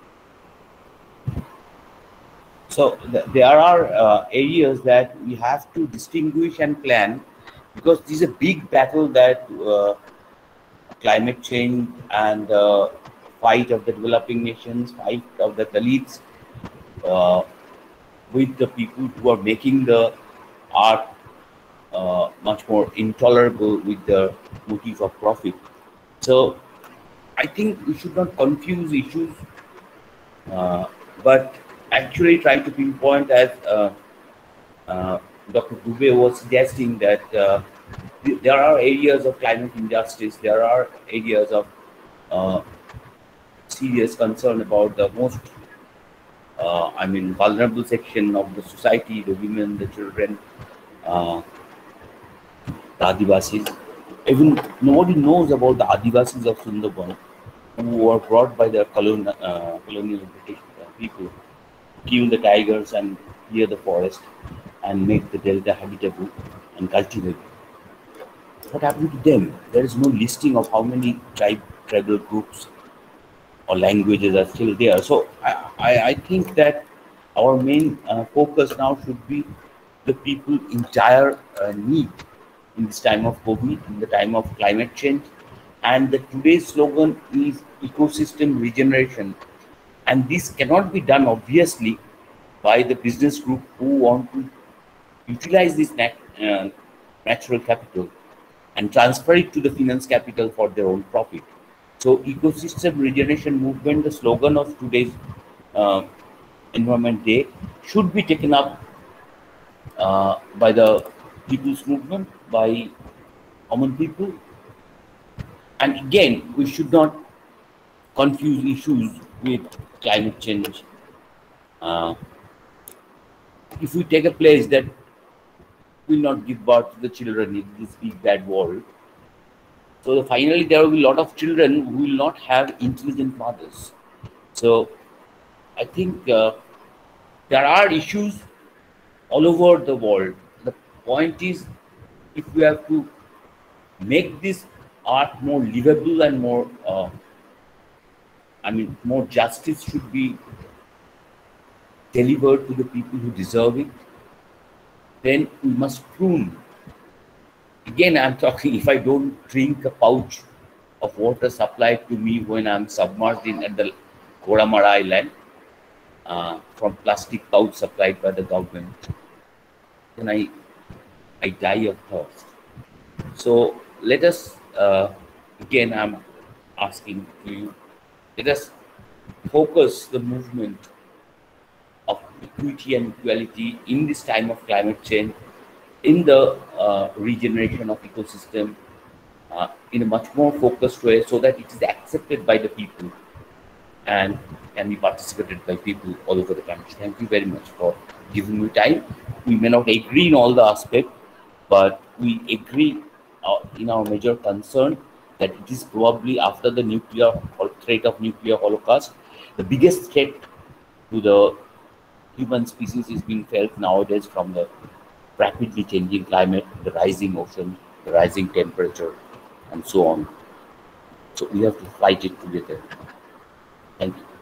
So there are areas that we have to distinguish and plan, because this is a big battle that climate change and fight of the developing nations, fight of the Dalits with the people who are making the art much more intolerable with the motive of profit. So I think we should not confuse issues, but actually try to pinpoint, as Dr. Dubey was suggesting, that there are areas of climate injustice, there are areas of serious concern about the most, vulnerable section of the society, the women, the children, the Adivasis. Even nobody knows about the Adivasis of Sundarban, who were brought by the colonial British people, kill the tigers and clear the forest and make the delta habitable and cultivable. What happened to them? There is no listing of how many tribal groups or languages are still there. So I think that our main focus now should be the people in dire need in this time of COVID, in the time of climate change. And today's slogan is ecosystem regeneration. And this cannot be done, obviously, by the business group who want to utilize this natural capital and transfer it to the finance capital for their own profit. So ecosystem regeneration movement, the slogan of today's Environment Day, should be taken up by the people's movement, by common people. And again, we should not confuse issues with climate change. If we take a place that will not give birth to the children in this big bad world, so finally there will be a lot of children who will not have intelligent mothers. So I think there are issues all over the world. The point is, if we have to make this art more livable and more, more justice should be delivered to the people who deserve it, then we must prune. Again, I'm talking, if I don't drink a pouch of water supplied to me when I'm submerged at the Koramara Island from plastic pouch supplied by the government, then I die of thirst. So let us, again, I'm asking to you, let us focus the movement of equity and equality in this time of climate change, in the regeneration of ecosystem, in a much more focused way, so that it is accepted by the people and can be participated by people all over the country. Thank you very much for giving me time. We may not agree in all the aspects, but we agree in our major concern that it is probably, after the threat of nuclear holocaust, the biggest threat to the human species is being felt nowadays from the rapidly changing climate, the rising ocean, the rising temperature, and so on. So we have to fight it together. Thank you.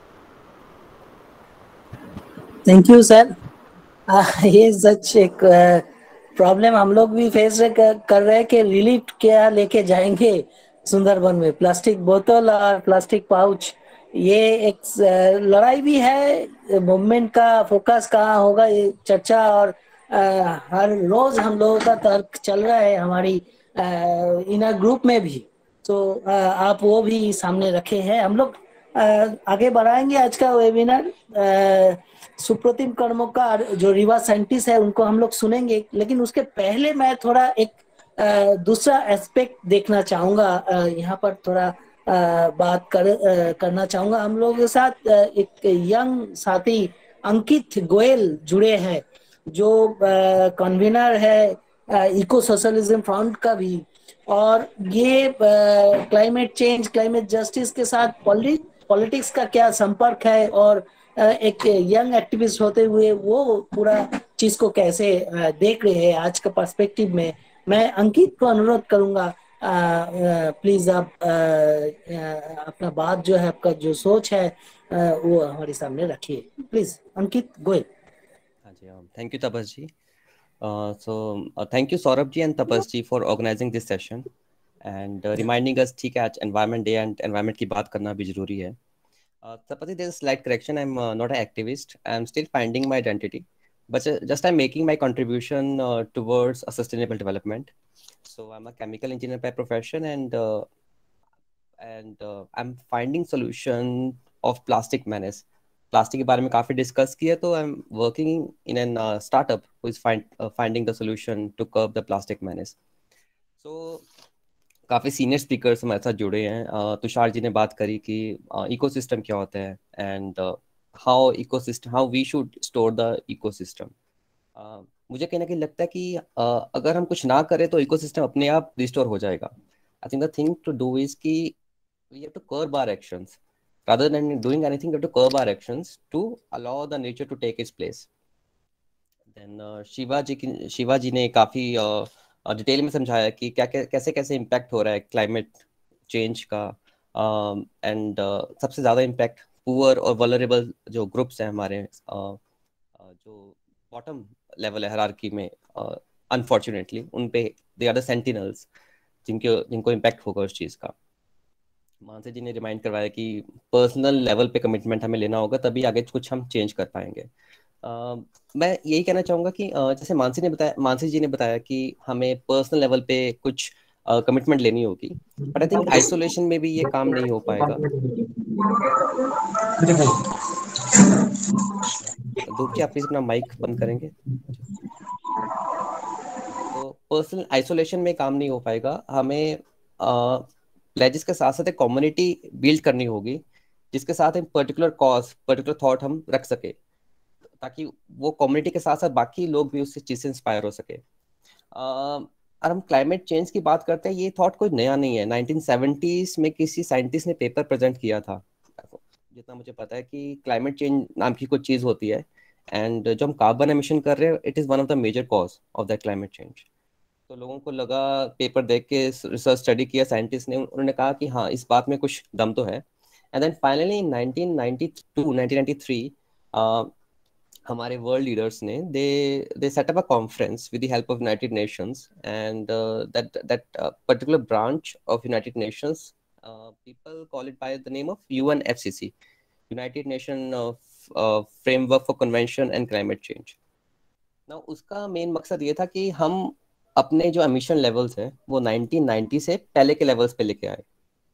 Thank you sir. ये सच एक problem हम लोग भी face कर रहे हैं कि रिलीफ क्या लेके जाएंगे सुंदरबन में, प्लास्टिक बोतल और प्लास्टिक पाउच। ये एक लड़ाई भी है, मूवमेंट का फोकस कहाँ होगा ये चर्चा, और हर रोज हम लोगों का तर्क चल रहा है हमारी इनर ग्रुप में भी। तो आप वो भी सामने रखे हैं। हम लोग आगे बढ़ाएंगे आज का वेबिनार। सुप्रतिम कर्मकार जो रीवा साइंटिस्ट है उनको हम लोग सुनेंगे, लेकिन उसके पहले मैं थोड़ा एक दूसरा एस्पेक्ट देखना चाहूंगा। यहाँ पर थोड़ा बात करना चाहूंगा। हम लोगों के साथ एक यंग साथी अंकित गोयल जुड़े हैं, जो कन्वीनर है इको सोशलिज्म फ्रंट का भी, और ये क्लाइमेट चेंज, क्लाइमेट जस्टिस के साथ पॉलिटिक्स का क्या संपर्क है, और एक यंग एक्टिविस्ट होते हुए वो पूरा चीज को कैसे देख रहे हैं आज का पर्सपेक्टिव में। मैं अंकित को अनुरोध करूंगा प्लीज आप अपना बात जो है, आपका जो सोच है वो हमारे सामने रखिए। प्लीज अंकित गोयल। हाँ जी, thank you Tapas ji. Thank you Saurabh ji and Tapas ji for organizing this session and reminding us ठीक है आज environment day and environment की बात करना भी जरूरी है। Tapas ji, there's a slight correction. I'm not an activist. I'm still finding my identity, but just I'm making my contribution towards a sustainable development. So I'm a chemical engineer by profession, and I'm finding solution of plastic menace. Plastic के बारे में काफी discuss किया, तो I am working in an startup who is finding the solution to curb the plastic menace. So काफी senior speakers हमारे साथ जुड़े हैं। तुषार जी ने बात करी कि इकोसिस्टम क्या होता है and how we should store the ecosystem. मुझे कहीं ना कहीं लगता है कि अगर हम कुछ ना करें तो इकोसिस्टम अपने आप रिस्टोर हो जाएगा। I think the thing to do is कि we have to curb our actions rather than doing anything. We have to curb our actions to allow the nature to take its place. Then Shiva ji ने काफी detail में समझाया कि क्या कैसे कैसे impact हो रहा है क्लाइमेट चेंज का, एंड सबसे ज्यादा इम्पैक्ट पुअर और वल्नरेबल जो ग्रुप्स हैं हमारे, जो बॉटम लेवल है हायरार्की में, अनफॉर्चुनेटली उन पे दे आर द सेंटिनल्स जिनको इम्पैक्ट होगा उस चीज का। मानसी जी ने रिमाइंड करवाया कि पर्सनल लेवल पे कमिटमेंट हमें लेना होगा, तभी आगे कुछ हम चेंज कर पाएंगे। मैं यही कहना चाहूंगा कि जैसे मानसी जी ने बताया कि हमें पर्सनल लेवल पे कुछ कमिटमेंट लेनी होगी, बट आई थिंक आइसोलेशन में भी ये काम नहीं हो पाएगा। धूप जी आप प्लीज अपना माइक बंद करेंगे। तो पर्सनल आइसोलेशन में काम नहीं हो पाएगा, हमें प्लेजेस के साथ साथ एक कम्युनिटी बिल्ड करनी होगी जिसके साथ एक पर्टिकुलर कॉज पर्टिकुलर थॉट हम रख सके, ताकि वो कम्युनिटी के साथ साथ बाकी लोग भी उस चीज से इंस्पायर हो सके। और हम क्लाइमेट चेंज की बात करते हैं, ये थॉट कोई नया नहीं है। 1970s में किसी साइंटिस्ट ने पेपर प्रेजेंट किया था, जितना मुझे पता है, कि क्लाइमेट चेंज नाम की कुछ चीज होती है, एंड जो हम कार्बन एमिशन कर रहे हैं it is one of the major cause of that climate change. तो लोगों को लगा, पेपर देख के रिसर्च स्टडी किया साइंटिस्ट ने, उन्होंने कहा कि हाँ इस बात में कुछ दम तो है। एंड देन फाइनली इन 1993 हमारे वर्ल्ड लीडर्स ने they set up a conference with the help of United Nations, and that particular branch of United Nations, people call it by the name of UNFCCC, United Nation framework for convention and climate change. ना उसका main मकसद ये था कि हम अपने जो emission levels हैं वो 1990 से पहले के लेवल्स पे लेके आए।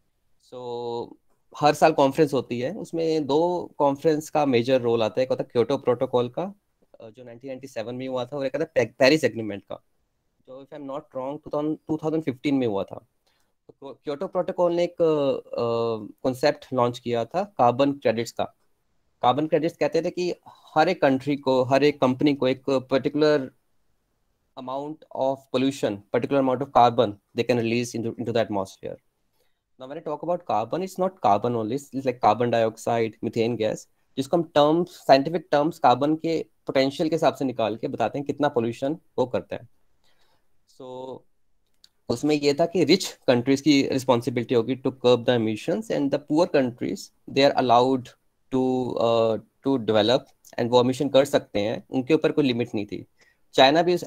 सो हर साल कॉन्फ्रेंस होती है, उसमें 2 कॉन्फ्रेंस का मेजर रोल आता है। एक होता है क्योटो प्रोटोकॉल का जो 1997 में हुआ था, और एक आता है पेरिस एग्रीमेंट का जो if I am not wrong 2015 में हुआ था। तो क्योटो प्रोटोकॉल ने एक कॉन्सेप्ट लॉन्च किया था कार्बन क्रेडिट्स का। कार्बन क्रेडिट्स कहते थे कि हर एक कंट्री को, हर एक कंपनी को एक particular amount of pollution, particular amount of carbon they can release into the atmosphere. Now when I talk about carbon, it's not carbon only, it's like carbon dioxide, methane gas, जिसको हम terms, scientific terms carbon के potential के हिसाब से निकाल के बताते हैं कितना पोल्यूशन वो करता है। सो उसमें ये था कि रिच कंट्रीज की रिस्पॉन्सिबिलिटी होगी to curb the emissions, and the poor countries they are allowed to develop, and वो एमिशन कर सकते हैं, उनके ऊपर कोई लिमिट नहीं थी। चाइना भी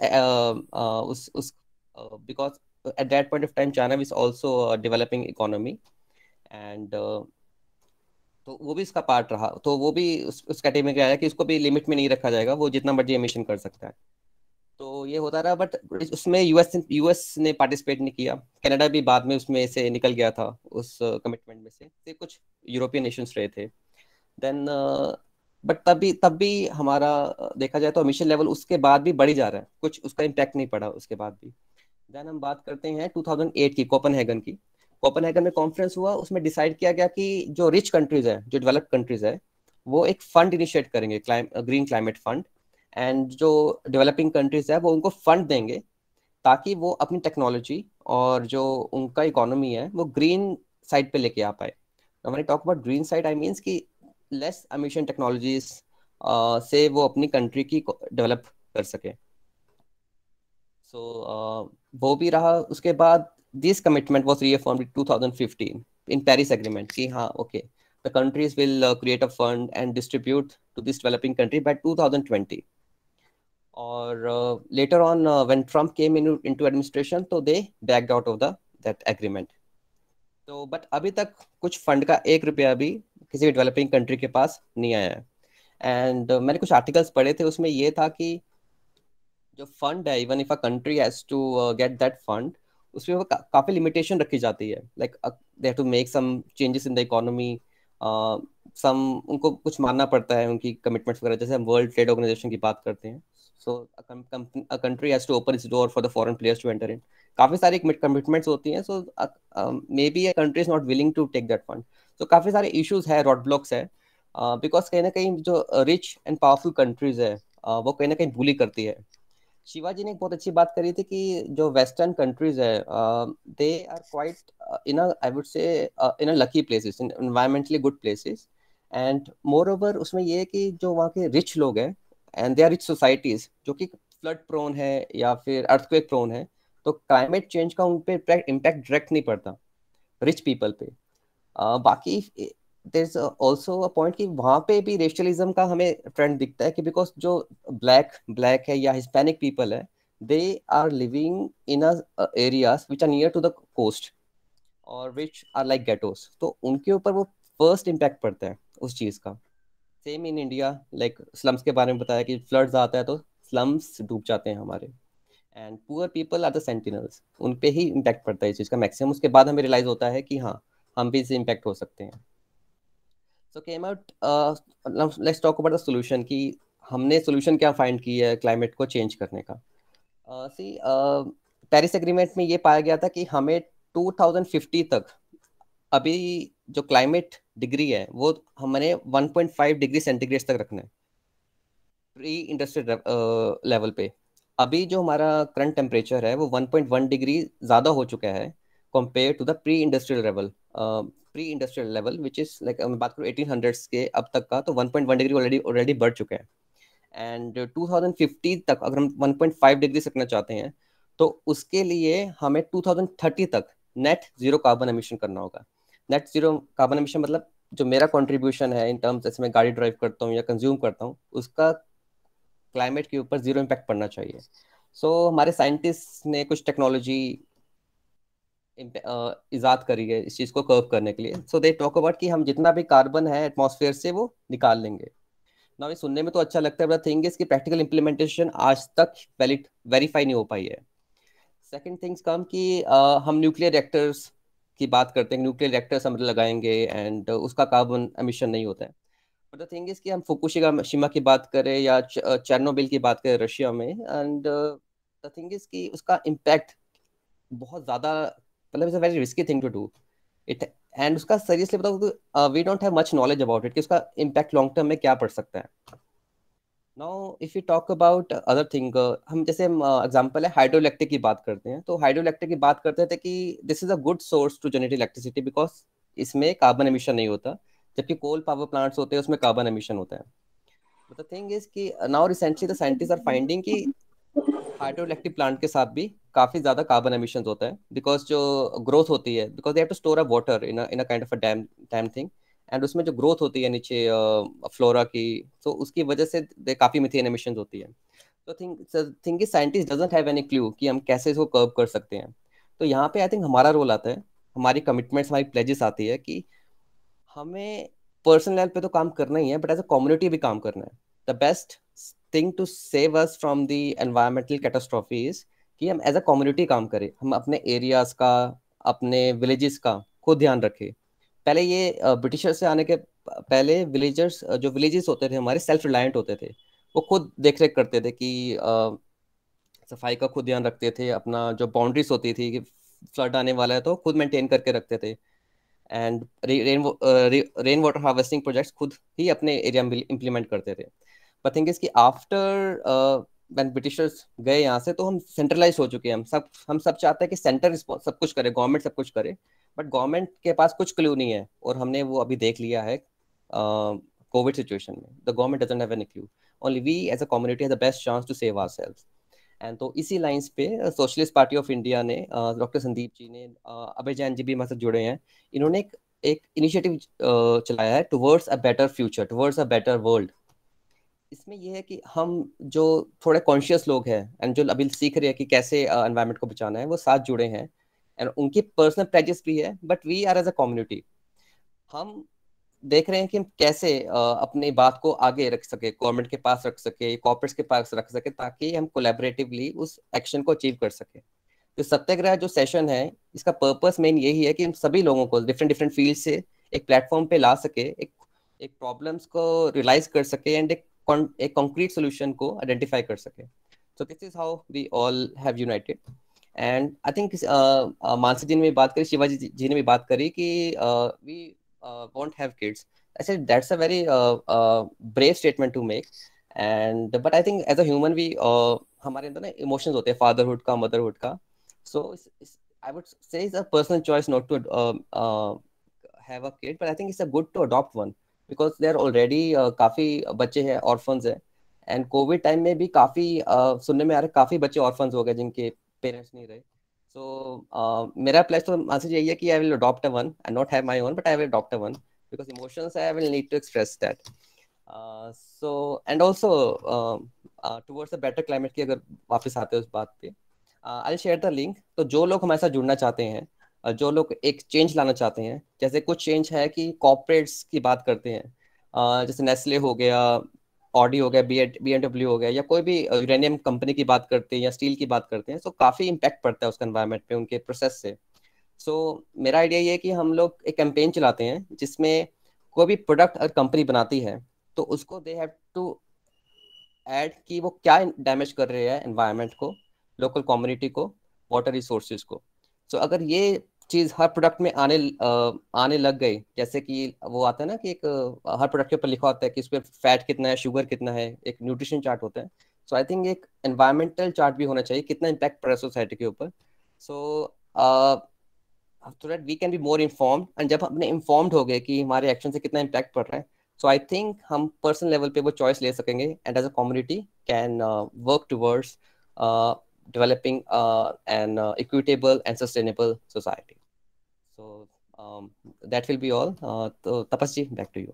उस because at that point of time China is also a developing economy, and तो वो भी इसका पार्ट रहा, तो वो भी उस कैटेगरी में आया कि उसको भी लिमिट में नहीं रखा जाएगा, वो जितना मर्जी एमिशन कर सकता है। तो ये होता रहा, बट उसमें यूएस ने पार्टिसिपेट नहीं किया। कनाडा भी बाद में उसमें से निकल गया था उस कमिटमेंट में से कुछ यूरोपियन नेशंस रहे थे। देन बट तब भी हमारा देखा जाए तो एमिशन लेवल उसके बाद भी बढ़ी जा रहा है, कुछ उसका इम्पैक्ट नहीं पड़ा उसके बाद भी। देन हम बात करते हैं 2008 की, कोपेनहेगन की। कोपेनहेगन में कॉन्फ्रेंस हुआ, उसमें डिसाइड किया गया कि जो रिच कंट्रीज है, जो डेवलप्ड कंट्रीज है, वो एक फंड इनिशिएट करेंगे, ग्रीन क्लाइमेट फंड, एंड जो डेवलपिंग कंट्रीज है वो उनको फंड देंगे ताकि वो अपनी टेक्नोलॉजी और जो उनका इकोनॉमी है वो ग्रीन साइड पे लेके आ पाए। When I talk about green side, I means कि लेस एमिशन टेक्नोलॉजीज से वो अपनी कंट्री की डेवलप कर सके। सो वो भी रहा। उसके बाद this commitment was reaffirmed in 2015 in Paris Agreement कि हाँ okay, the countries will create a fund and distribute to this developing country by 2020. Or later on, when Trump came into administration, so they backed out of that agreement. तो but अभी तक कुछ fund का 1 रुपया भी किसी भी developing country के पास नहीं आया है. एंड मैंने कुछ आर्टिकल्स पढ़े थे, उसमें ये था कि जो फंड है, even if a country has to get that fund, उसमें वो काफी लिमिटेशन रखी जाती है. Like they have to make some changes in the economy, some उनको कुछ मानना पड़ता है, उनकी कमिटमेंट्स वगैरह. जैसे हम वर्ल्ड ट्रेड ऑर्गेनाइजेशन की बात करते हैं, so a country has to open its door for the foreign players to enter in. काफी सारी कमिटमेंट्स होती हैं. So may be a country is not willing to take that fund. So काफी सारे इश्यूज है, रोड ब्लॉक्स है, because कहीं ना कहीं जो रिच एंड पावरफुल कंट्रीज है वो कहीं ना कहीं बुली करती है. शिवाजी ने एक बहुत अच्छी बात करी थी कि जो वेस्टर्न कंट्रीज है they are quite in I would say in lucky places, in environmentally good places. And more over उसमें ये है कि जो वहाँ के रिच लोग हैं and they are rich societies जो कि फ्लड प्रोन है या फिर अर्थक्वेक प्रोन है, तो क्लाइमेट चेंज का उन पे इम्पैक्ट डायरेक्ट नहीं पड़ता रिच पीपल पे. बाकी there is also a point कि वहाँ पे भी रेशियलिज्म का हमें ट्रेंड दिखता है कि बिकॉज जो ब्लैक है या हिस्पैनिक पीपल है, they are living in areas which are near to the coast और विच आर लाइक गेटोस, तो उनके ऊपर वो फर्स्ट इम्पैक्ट पड़ता है उस चीज़ का. Same in India, like slums के बारे में बताया कि फ्लड्स आता है तो स्लम्स डूब जाते हैं हमारे, and poor people are the sentinels. उन पे ही इम्पैक्ट पड़ता है इस चीज़ का मैक्सिमम. उसके बाद हमें रियलाइज होता है कि हाँ, हम भी इससे इम्पैक्ट हो सकते हैं. So came out, now let's talk about the solution कि हमने solution क्या फाइंड की है क्लाइमेट को चेंज करने का. पेरिस एग्रीमेंट में ये पाया गया था कि हमें 2050 तक अभी जो क्लाइमेट डिग्री है वो हमने 1.5 डिग्री सेंटीग्रेड तक रखना है प्री इंडस्ट्रियल लेवल पे. अभी जो हमारा करंट टेम्परेचर है वो 1.1 डिग्री ज़्यादा हो चुका है compare to the pre industrial level which is like, मैं बात करूँ 1800s के अब तक का, तो 1.1 डिग्री ऑलरेडी बढ़ चुका है. एंड 2050 तक अगर हम 1.5 डिग्री रखना चाहते हैं तो उसके लिए हमें 2030 तक नेट जीरो कार्बन एमिशन करना होगा. नेट जीरो कार्बन एमिशन मतलब जो मेरा कंट्रीब्यूशन है इन टर्म्स, जैसे मैं गाड़ी ड्राइव करता हूँ या कंज्यूम करता हूँ, उसका क्लाइमेट के ऊपर जीरो इम्पैक्ट पड़ना चाहिए. सो हमारे साइंटिस्ट ने कुछ टेक्नोलॉजी इजाद करी है इस चीज को कर्व करने के लिए. सो दे टॉक अबाउट कि हम जितना भी कार्बन है एटमॉस्फेयर से वो निकाल लेंगे. ना ये सुनने में तो अच्छा लगता है, बट थिंग इज कि प्रैक्टिकल इंप्लीमेंटेशन आज तक वेरीफाई नहीं हो पाई है. सेकंड थिंग्स कम कि हम न्यूक्लियर रिएक्टर्स की बात करते हैं, न्यूक्लियर रिएक्टर्स हम लगाएंगे एंड उसका कार्बन एमिशन नहीं होता है. बट द थिंग इज कि हम फुकुशिमा की बात करें या चेर्नोबिल की बात करें रशिया में, एंड द थिंग इज कि उसका इम्पैक्ट बहुत ज्यादा, मतलब it's a very risky thing to do it. And उसका सीरियसली बताओ we don't have much knowledge about it कि उसका इम्पैक्ट लॉन्ग टर्म में क्या पड़ सकता है. Now if you talk about other thing, हम जैसे एग्जांपल है हाइड्रोइलेक्ट्रिक की बात करते हैं, तो हाइड्रोइलेक्ट्रिक की बात करते थे कि this is a good source to generate electricity because इसमें कार्बन एमिशन नहीं होता, जबकि कोल पावर प्लांट्स होते हैं उसमें कार्बन एमिशन होता है. बट द थिंग इज कि now recently the scientist are finding कि हाइड्रोइलेक्ट्रिक प्लांट के साथ भी काफी ज्यादा कार्बन एमिशंस होता है बिकॉज जो ग्रोथ होती है, because they have to store up water in a kind of a dam thing, and उसमें जो ग्रोथ होती है नीचे फ्लोरा की, तो उसकी वजह से काफी मीथेन एमिशंस होती है. तो think is scientist doesn't have any clue कि हम कैसे इसको कर्व कर सकते हैं. तो यहाँ पे आई थिंक हमारा रोल आता है, हमारी कमिटमेंट्स, हमारी प्लेजेस आती है कि हमें पर्सनल लेवल पे तो काम करना ही है, बट एज अ कम्युनिटी भी काम करना है. The best thing to save us from the environmental catastrophe is कि हम एज अ कम्युनिटी काम करें, हम अपने एरियाज का, अपने विलेजेस का खुद ध्यान रखें. पहले ये ब्रिटिशर्स से आने के पहले विलेजर्स, जो विलेजेस होते थे हमारे, सेल्फ रिलायंट होते थे. वो खुद देख रेख करते थे कि सफाई का खुद ध्यान रखते थे, अपना जो बाउंड्रीज होती थी कि फ्लड आने वाला है तो खुद मेंटेन करके रखते थे. And rain water harvesting projects खुद ही अपने एरिया में इम्प्लीमेंट करते थे. बट थिंग इज कि आफ्टर व्हेन ब्रिटिशर्स गए यहाँ से, तो हम सेंट्रलाइज हो चुके हैं. हम सब चाहते हैं कि सेंटर सब कुछ करे, गवर्नमेंट सब कुछ करे, बट गवर्नमेंट के पास कुछ क्लू नहीं है. और हमने वो अभी देख लिया है कोविड सिचुएशन में. The government doesn't have any clue, only we as a community have the best chance to save ourselves. And तो इसी लाइंस पे सोशलिस्ट पार्टी ऑफ इंडिया ने डॉक्टर संदीप जी ने, अभय जैन जी भी हमारे साथ जुड़े हैं, इन्होंने एक इनिशिएटिव चलाया है towards a better future, towards a better world. इसमें यह है कि हम जो थोड़े कॉन्शियस लोग हैं एंड जो अभी सीख रहे हैं कि कैसे एनवायरनमेंट को बचाना है, वो साथ जुड़े हैं एंड उनकी पर्सनल प्लेजेस भी है, but we are as a community हम देख रहे हैं कि हम कैसे अपनी बात को आगे रख सके, गवर्नमेंट के पास रख सके, कॉर्पोरेट्स के पास रख सके, ताकि हम कोलैबोरेटिवली उस एक्शन को अचीव कर सके। तो सत्याग्रह जो सेशन है, इसका पर्पस मेन यही है कि हम सभी लोगों को डिफरेंट डिफरेंट फील्ड से एक प्लेटफॉर्म पे ला सके, एक प्रॉब्लम्स को रियलाइज कर सके एंड एक कॉन्क्रीट सोल्यूशन को आइडेंटिफाई कर सके। So this is how we all have united and I think Mansi ji ने भी बात करी, शिवाजी जी ने भी बात करी कि we won't have kids. I said that's a very brave statement to make, and but I think as a human we हमारे अंदर ना emotions होते हैं, fatherhood का, motherhood का, so I would say it's a personal choice not to have a kid, but I think it's a good to adopt one because there are already काफी बच्चे हैं, orphans हैं, and COVID time में भी काफी सुनने में आ रहा है काफी बच्चे orphans हो गए जिनके parents नहीं रहे। So मेरा प्लेस तो आंसर यही है कि I will adopt a one and not have my own, but I will adopt a one because emotions I will need to express that. So and also towards a better climate की अगर वापस आते हैं उस बात पे, I'll share the link। तो जो लोग हमारे साथ जुड़ना चाहते हैं, जो लोग एक चेंज लाना चाहते हैं, जैसे कुछ चेंज है कि कॉर्पोरेट्स की बात करते हैं, जैसे नेस्ले हो गया, ऑडी हो गया, BMW हो गया, या कोई भी यूरेनियम कंपनी की बात करते हैं या स्टील की बात करते हैं, तो काफी इम्पैक्ट पड़ता है उसका एनवायरनमेंट पे, उनके प्रोसेस से। सो मेरा आइडिया ये है कि हम लोग एक कैंपेन चलाते हैं जिसमें कोई भी प्रोडक्ट अगर कंपनी बनाती है तो उसको दे हैव टू ऐड कि वो क्या डैमेज कर रहे हैं एनवायरनमेंट को, लोकल कम्युनिटी को, वाटर रिसोर्सेज को। सो अगर ये चीज हर प्रोडक्ट में आने लग गई, जैसे कि वो आता है ना कि एक हर प्रोडक्ट के ऊपर लिखा होता है कि उसमें फैट कितना है, शुगर कितना है, एक न्यूट्रिशन चार्ट होता है। सो आई थिंक एक एनवायरमेंटल चार्ट भी होना चाहिए, कितना इम्पैक्ट पड़ रहा है सोसाइटी के ऊपर। So that we can be more informed, and जब हमने इन्फॉर्म्ड हो गए कि हमारे एक्शन से कितना इम्पैक्ट पड़ रहा है, सो आई थिंक हम पर्सनल लेवल पे वो चॉइस ले सकेंगे and as a community can work towards developing an equitable and sustainable society. So that will be all. तो तपस जी, back to you.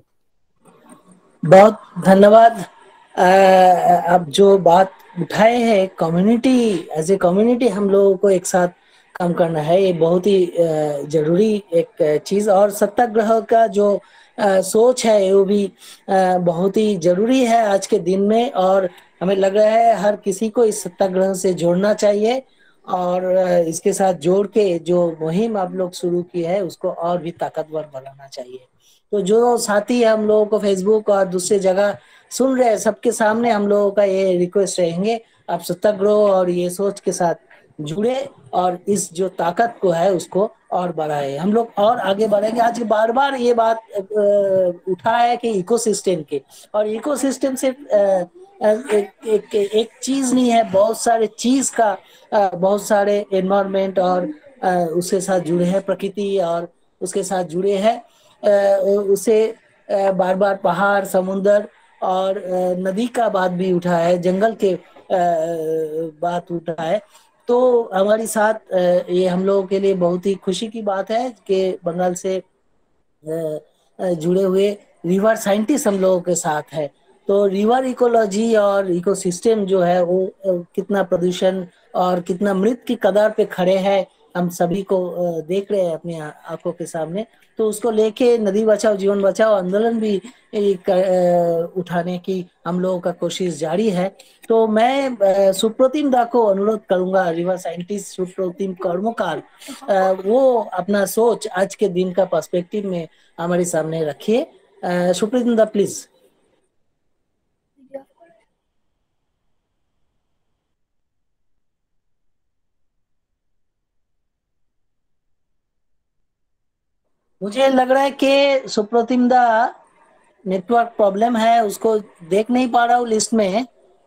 बहुत धन्यवाद। अब जो बात उठाए हैं कम्युनिटी, एज ए कम्युनिटी हम लोगों को एक साथ काम करना है, ये बहुत ही जरूरी एक चीज। और सत्याग्रह का जो सोच है वो भी बहुत ही जरूरी है आज के दिन में, और हमें लग रहा है हर किसी को इस सत्याग्रह से जोड़ना चाहिए, और इसके साथ जोड़ के जो मुहिम आप लोग शुरू की है उसको और भी ताकतवर बनाना चाहिए। तो जो साथी हम लोगों को फेसबुक और दूसरे जगह सुन रहे हैं, सबके सामने हम लोगों का ये रिक्वेस्ट रहेंगे, आप सत्याग्रह और ये सोच के साथ जुड़े और इस जो ताकत को है उसको और बढ़ाए। हम लोग और आगे बढ़ेंगे। आज बार बार ये बात उठा है कि इकोसिस्टम के, और इकोसिस्टम सिर्फ एक चीज नहीं है, बहुत सारे चीज का बहुत सारे एनवायरनमेंट और उसके साथ जुड़े हैं, प्रकृति और उसके साथ जुड़े हैं। उसे बार बार पहाड़, समुंदर और नदी का बात भी उठा है, जंगल के बात उठा है। तो हमारी साथ ये हम लोगों के लिए बहुत ही खुशी की बात है कि बंगाल से जुड़े हुए रिवर साइंटिस्ट हम लोगों के साथ है। तो रिवर इकोलॉजी और इकोसिस्टम जो है वो कितना प्रदूषण और कितना मृत की कगार पे खड़े हैं, हम सभी को देख रहे हैं अपनी आंखों के सामने। तो उसको लेके नदी बचाओ जीवन बचाओ आंदोलन भी उठाने की हम लोगों का कोशिश जारी है। तो मैं सुप्रोतिम दा को अनुरोध करूंगा, रिवर साइंटिस्ट सुप्रोतिम कर्मकार, वो अपना सोच आज के दिन का पर्सपेक्टिव में हमारे सामने रखिए। सुप्रोतिम दा प्लीज। मुझे लग रहा है कि सुप्रोतिम दा नेटवर्क प्रॉब्लम है, उसको देख नहीं पा रहा हूँ लिस्ट में,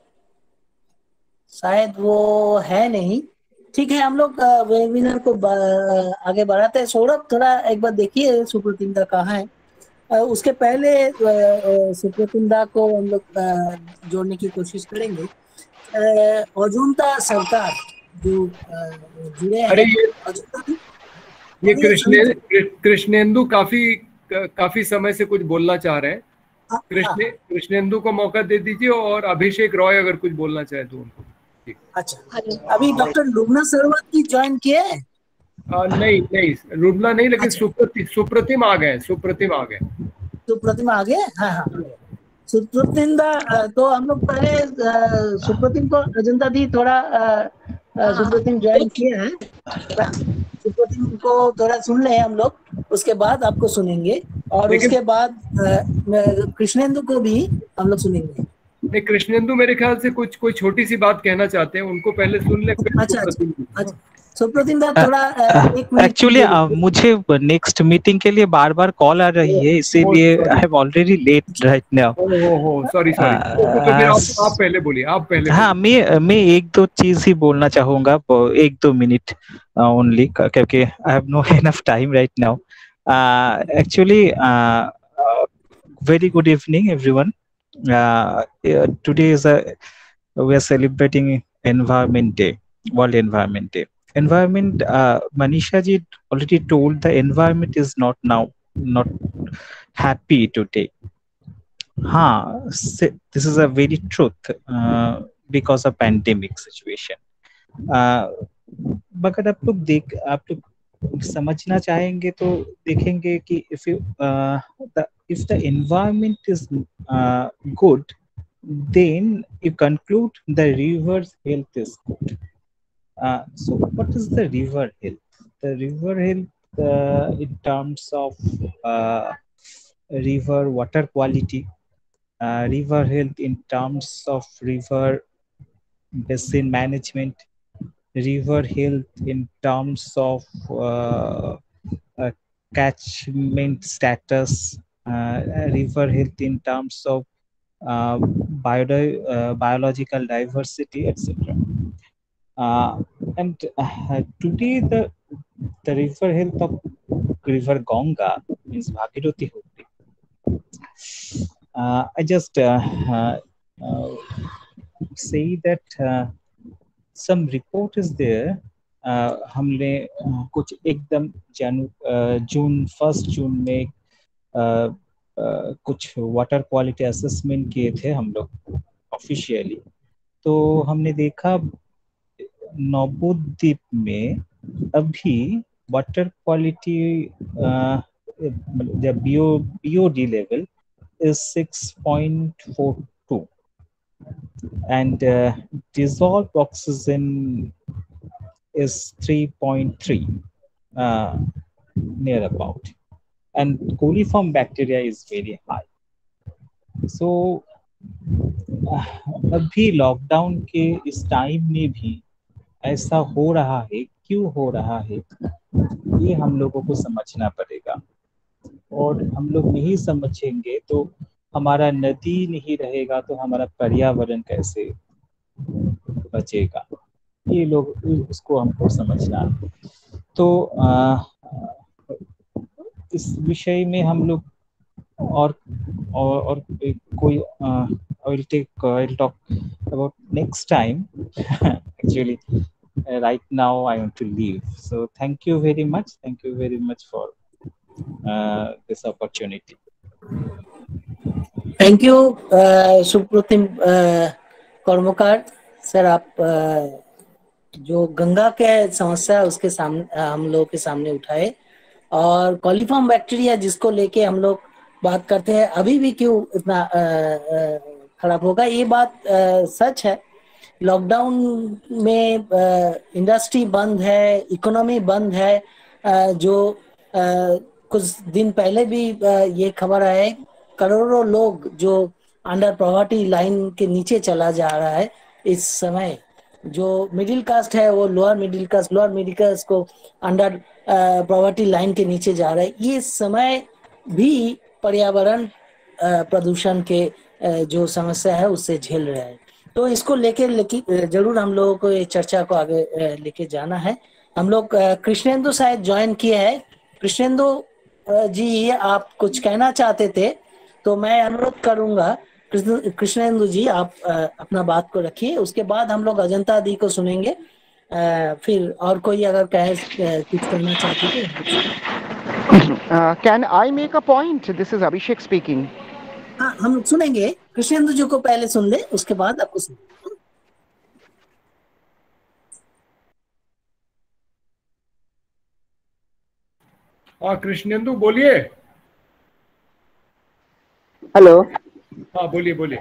शायद वो है नहीं। ठीक है, हम लोग वेबिनार को आगे बढ़ाते हैं। सौरभ थोड़ा एक बार देखिए सुप्रोतिम दा कहाँ है। उसके पहले सुप्रतिम दा को हम लोग जोड़ने की कोशिश करेंगे। अजंता सरकार जो जुड़े अरे हैं। ये कृष्णेंदु काफी समय से कुछ बोलना चाह रहे हैं। कृष्णेंदु को मौका दे दीजिए, और अभिषेक रॉय अगर कुछ बोलना चाहे तो उनको। अच्छा, अभी डॉक्टर लुबना सरवत की ज्वाइन किए हैं? नहीं रुबना नहीं, लेकिन सुप्रतिम आ गए। सुप्रतिम आ गए। हाँ। सुप्रतिम दा, तो हम लोग पहले सुप्रतिम को अजंता दी थोड़ा सुप्रतिम ज्वाइन किए हैं। सुप्रतिम को थोड़ा सुन ले हम लोग, उसके बाद आपको सुनेंगे, और उसके बाद कृष्णेंदु को भी हम लोग सुनेंगे। नहीं, कृष्णेंदु मेरे ख्याल से कुछ कोई छोटी सी बात कहना चाहते हैं, उनको पहले सुन ले। अच्छा, सुप्रतिम दा थोड़ा एक्चुअली मुझे नेक्स्ट मीटिंग के लिए बार बार कॉल आ रही है, इसीलिए I am already late right now. Sorry. आप पहले बोलिए, आप पहले। हाँ, मैं एक दो चीज ही बोलना चाहूंगा, 1-2 मिनट ओनली, क्योंकि I have no enough time right now. Actually very good evening everyone. Today is we are celebrating Environment Day, World Environment Day. Environment, Manisha ji already told, the environment is not happy today. This is a very truth because of pandemic situation. मगर आप लोग समझना चाहेंगे तो देखेंगे कि if the environment is good, then you conclude the river's health is good. So what is the river health? The river health in terms of river water quality, river health in terms of river basin management, river health in terms of catchment status, river health in terms of biological diversity, etc. And today the river health of river Ganga means Bhagirathi Hooghly. I just say that some report is there. हमने कुछ एकदम जून में कुछ water quality assessment किए थे हम लोग officially. तो हमने देखा नवद्वीप में अभी water quality the BOD level is 6.42 and dissolved oxygen is 3.3 near about, and coliform bacteria is very high. So अभी लॉकडाउन के इस टाइम में भी ऐसा हो रहा है, क्यों हो रहा है ये हम लोगों को समझना पड़ेगा। और हम लोग नहीं समझेंगे तो हमारा नदी नहीं रहेगा तो हमारा पर्यावरण कैसे बचेगा, ये लोग उसको हमको समझना। तो इस विषय में हम लोग और कोई I'll talk about next time. Actually right now I want to leave, so thank you very much for this opportunity. Thank you Supratim Karmakar sir, आप जो गंगा के समस्या उसके सामने हम लोगों के सामने उठाए, और कॉलीफॉर्म बैक्टीरिया जिसको लेके हम लोग बात करते हैं अभी भी क्यों इतना खराब होगा, ये बात सच है। लॉकडाउन में इंडस्ट्री बंद है, इकोनॉमी बंद है। जो कुछ दिन पहले भी ये खबर है, करोड़ों लोग जो अंडर पॉवर्टी लाइन के नीचे चला जा रहा है इस समय। जो मिडिल कास्ट है वो लोअर मिडिल कास्ट को अंडर पॉवर्टी लाइन के नीचे जा रहा है। ये समय भी पर्यावरण प्रदूषण के जो समस्या है उससे झेल रहा है। तो इसको लेके जरूर हम लोगों को ये चर्चा को आगे लेके जाना है। हम लोग कृष्णेंदु शायद ज्वाइन किए हैं। कृष्णेंदु जी आप कुछ कहना चाहते थे, तो मैं अनुरोध करूंगा कृष्णेंदु जी आप अपना बात को रखिए, उसके बाद हम लोग अजंता दी को सुनेंगे। फिर और कोई अगर कुछ कहना चाहते तो Can I make a point? This is Abhishek speaking. हाँ हम सुनेंगे, कृष्णेंदु जी को पहले सुन ले, उसके बाद आपको सुन। हाँ कृष्णेंदु बोलिए। हेलो। हाँ बोलिए बोलिए।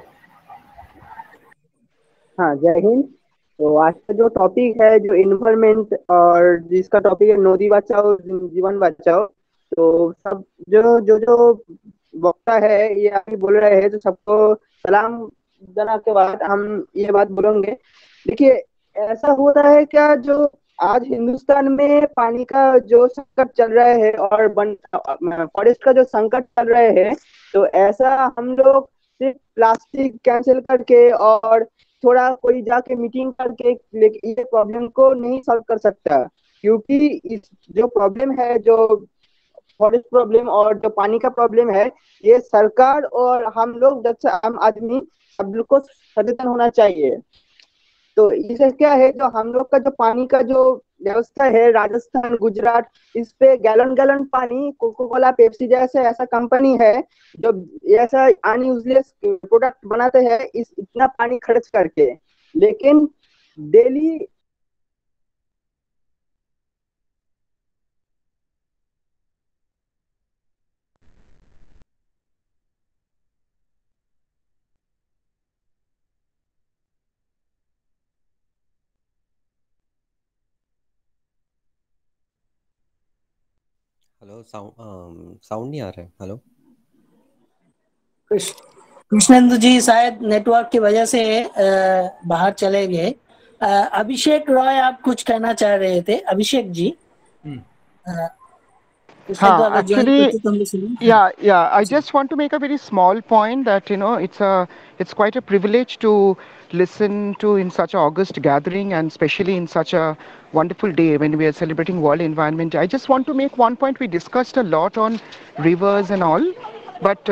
हाँ जय हिंद। तो आज का जो टॉपिक है जो इन्वायरमेंट और जिसका टॉपिक है नदी बचाओ जीवन बचाओ, तो सब जो जो जो वक्ता है ये आगे बोल रहे हैं, तो सबको सलाम देने के बाद हम ये बात बोलेंगे। देखिए ऐसा हो रहा है क्या, जो आज हिंदुस्तान में पानी का जो संकट चल रहा है और फॉरेस्ट का जो संकट चल रहा है, तो ऐसा हम लोग सिर्फ प्लास्टिक कैंसिल करके और थोड़ा कोई जाके मीटिंग करके ये प्रॉब्लम को नहीं सॉल्व कर सकता, क्योंकि इस जो प्रॉब्लम है, जो फॉरेस्ट प्रॉब्लम और जो पानी का प्रॉब्लम है, ये सरकार और हम लोग जैसे आम आदमी सब लोग को सचेतन होना चाहिए। तो इससे क्या है, जो हम लोग का जो पानी का जो व्यवस्था है राजस्थान गुजरात, इस पे गैलन गैलन पानी कोको कोला पेप्सी जैसे ऐसा कंपनी है जो ऐसा अनयूजलेस प्रोडक्ट बनाते हैं इस इतना पानी खर्च करके, लेकिन डेली हेलो साउंड नहीं आ रहा है। हेलो कृष्णेंदु जी शायद नेटवर्क की वजह से बाहर चले गए। अभिषेक रॉय आप कुछ कहना चाह रहे थे, Abhishek ji? Actually, yeah. I just want to make a very small point that it's quite a privilege to listen to in such an august gathering, and especially in such a wonderful day when we are celebrating World Environment Day. I just want to make one point. We discussed a lot on rivers and all, but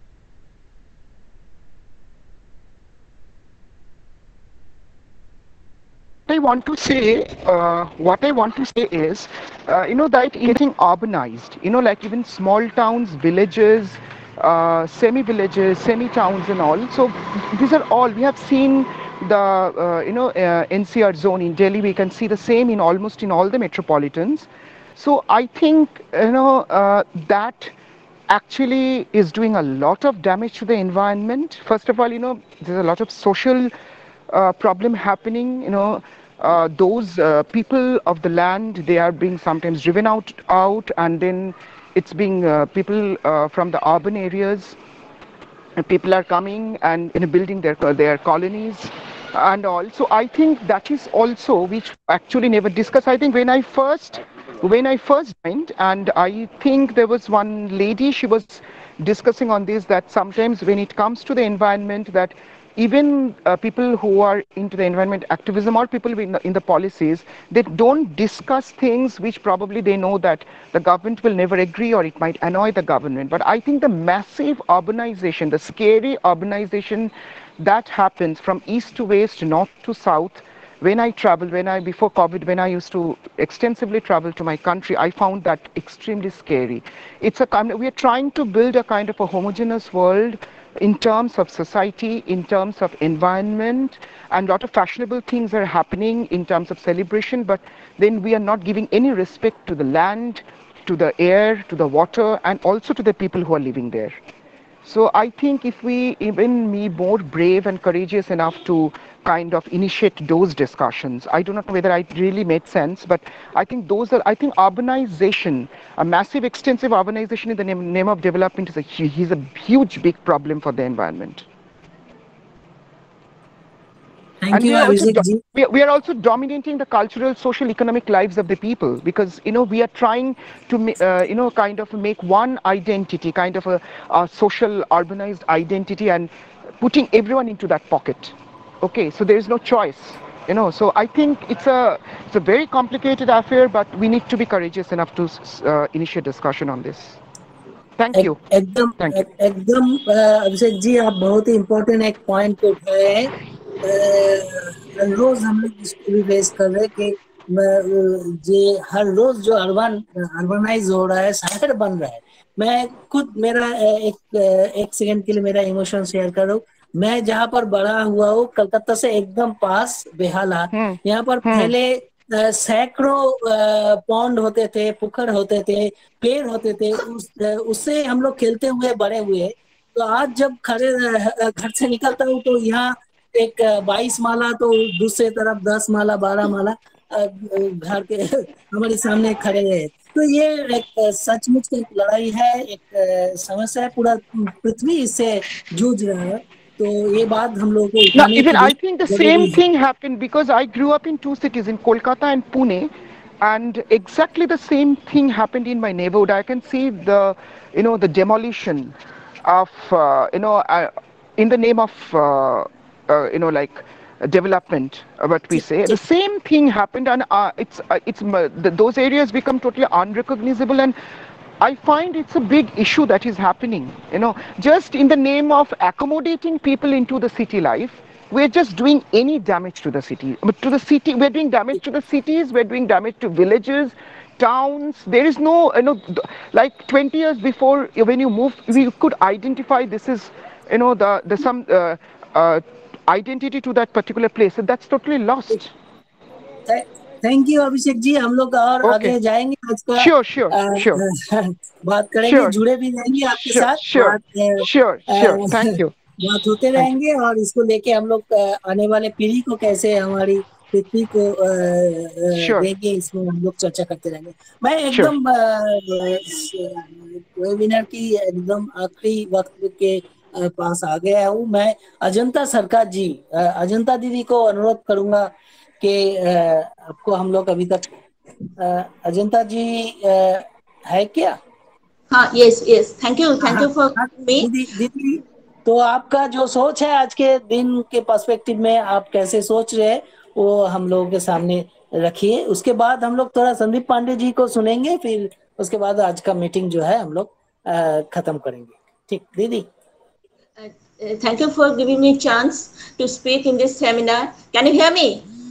what I want to say is, that getting urbanized, like even small towns, villages, semi-villages, semi-towns and all. So these are all, we have seen the, NCR zone in Delhi, we can see the same in almost in all the metropolitans. So I think, that actually is doing a lot of damage to the environment. First of all, there's a lot of social problem happening. Those people of the land, they are being sometimes driven out, and then it's being people from the urban areas. People are coming and building their colonies and all. So I think that is also which actually never discussed. I think when I first joined, and I think there was one lady, she was discussing on this, that sometimes when it comes to the environment, that even people who are into the environment activism or people in the policies, they don't discuss things which probably they know that the government will never agree or it might annoy the government. But I think the massive urbanization, the scary urbanization that happens from east to west, north to south, when I traveled, before COVID, when I used to extensively travel to my country, I found that extremely scary. We are trying to build a kind of a homogeneous world in terms of society, in terms of environment, and a lot of fashionable things are happening in terms of celebration, but then we are not giving any respect to the land, to the air, to the water, and also to the people who are living there. So I think if we even be more brave and courageous enough to kind of initiate those discussions, I do not know whether I really made sense, but I think urbanization, a massive extensive urbanization in the name of development is a huge big problem for the environment. Thank you, we are also dominating the cultural, social, economic lives of the people, because we are trying to kind of make one identity, kind of a social urbanized identity, and putting everyone into that pocket. Okay, so there is no choice. So I think it's a very complicated affair, but we need to be courageous enough to initiate discussion on this. Thank you. एकदम अभिषेक जी, आप बहुत ही important एक point को उठाए हैं। हर रोज हम लोग इसको भी फेस कर रहे हैं कि जे हर रोज जो अर्बनाइज हो रहा है, शहर बन रहा है। मैं खुद मेरा एक सेकंड के लिए मेरा इमोशन शेयर कर रहा हूँ। मैं जहाँ पर बड़ा हुआ हूँ, कलकत्ता से एकदम पास बेहाला, यहाँ पर पहले सैकड़ों पौंड होते थे, पुखर होते थे, पेड़ होते थे, उससे हम लोग खेलते हुए बड़े हुए। तो आज जब घर से निकलता हूँ तो यहाँ एक 22 माला, तो दूसरे तरफ 10 माला 12 माला घर के हमारे सामने खड़े हैं। तो ये एक सचमुच की एक लड़ाई है, एक समस्या है, पूरा पृथ्वी इससे जूझ रहा है। तो ये बात हम लोगों को Now, उठाने even की I think the same thing happened because I grew up in two cities, in Kolkata and Pune, and exactly the same thing happened in my neighborhood. I can see the, the demolition of, in the name of, like development, what we say. The same thing happened, and those areas become totally unrecognizable, and I find it's a big issue that is happening, just in the name of accommodating people into the city life. We're just doing any damage to the city. But we're doing damage to the cities, we're doing damage to villages, towns. There is no, like 20 years before, when you move, we could identify this is, some identity to that particular place. And that's totally lost. Thank you Abhishek ji. हम लोग और आगे जाएंगे, आज का Sure. बात करेंगे, जुड़े भी रहेंगे आपके साथ। Sure. Thank you. बात होते रहेंगे, और इसको लेके हम लोग आने वाले पीढ़ी को कैसे हमारी पृथ्वी को देंगे, इसमें हम लोग चर्चा करते रहेंगे। मैं एकदम वेबिनार की एकदम आखिरी वक्त के पास आ गया हूँ। मैं अजंता सरकार जी, अजंता दीदी को अनुरोध करूंगा कि आपको हम लोग अभी तक अजंता जी है क्या? हाँ, yes, thank you for me. दीदी, तो आपका जो सोच है आज के दिन के पर्सपेक्टिव में, आप कैसे सोच रहे हैं, वो हम लोगों के सामने रखिए। उसके बाद हम लोग थोड़ा संदीप पांडे जी को सुनेंगे, फिर उसके बाद आज का मीटिंग जो है हम लोग खत्म करेंगे। ठीक दीदी? Thank you for giving me chance to speak in this seminar. Can you hear me?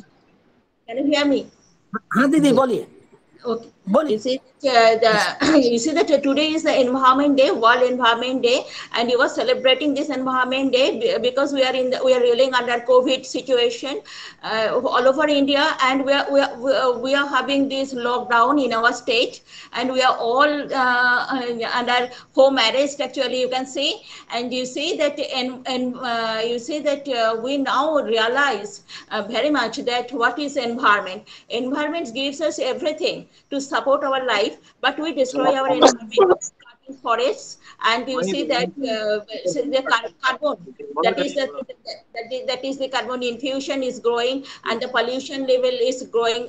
हाँ दीदी, बोलिए। Okay. You see that today is the Environment Day, World Environment Day, and you are celebrating this Environment Day because we are reeling under COVID situation all over India, and we are having this lockdown in our state, and we are all under home arrest. Actually, you can see, and you see that, you see that we now realize very much that what is environment. Environment gives us everything to support our life, but we destroy our environment, cutting forests, and you see that the carbon, that is the carbon infusion is growing, and the pollution level is growing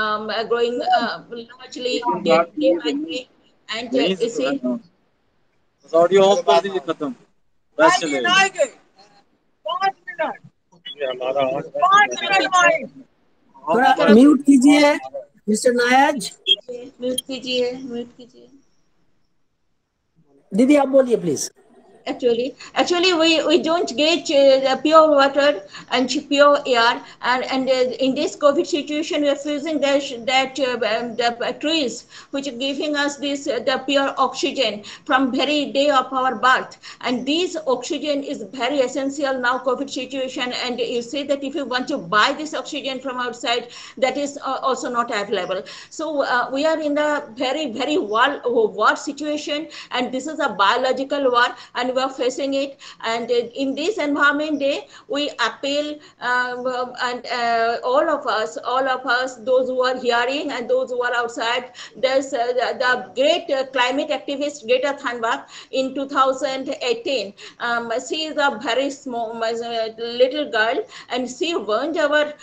largely day by day, and you see. थोड़ा mute कीजिए mister Nayaz. Mute कीजिए। दीदी आप बोलिए please. Actually, we don't get pure water and pure air, and in this COVID situation, we are using the trees, which are giving us this the pure oxygen from very day of our birth, and this oxygen is very essential now COVID situation. And you say that if you want to buy this oxygen from outside, that is also not available. So we are in the very war situation, and this is a biological war, and we are facing it. And in this Environment Day, we appeal and all of us, those who are hearing and those who are outside. There's the great climate activist Greta Thunberg in 2018. She is a very small little girl, and she warned our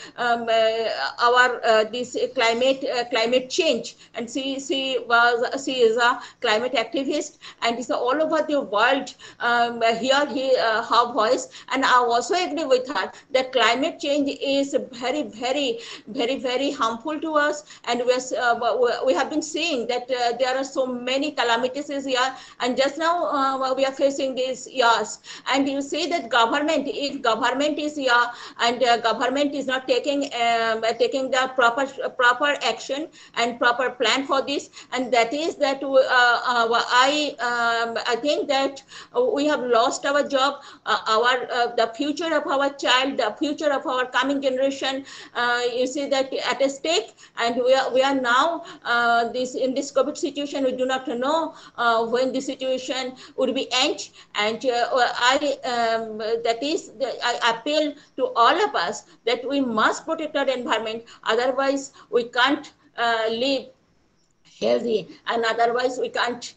this climate change, and she is a climate activist, and it's all over the world. hear her voice, and I also agree with her that climate change is very, very, very, very harmful to us, and we have been seeing that there are so many calamities this year, and just now we are facing these years. And you say that government, if government is here and government is not taking the proper action and proper plan for this, and that is that I think that we have lost our job, the future of our child, the future of our coming generation. You see that at a stake, and we are now in this COVID situation. We do not know when the situation would be end, and I appeal to all of us that we must protect our environment. Otherwise, we can't live healthy, and otherwise we can't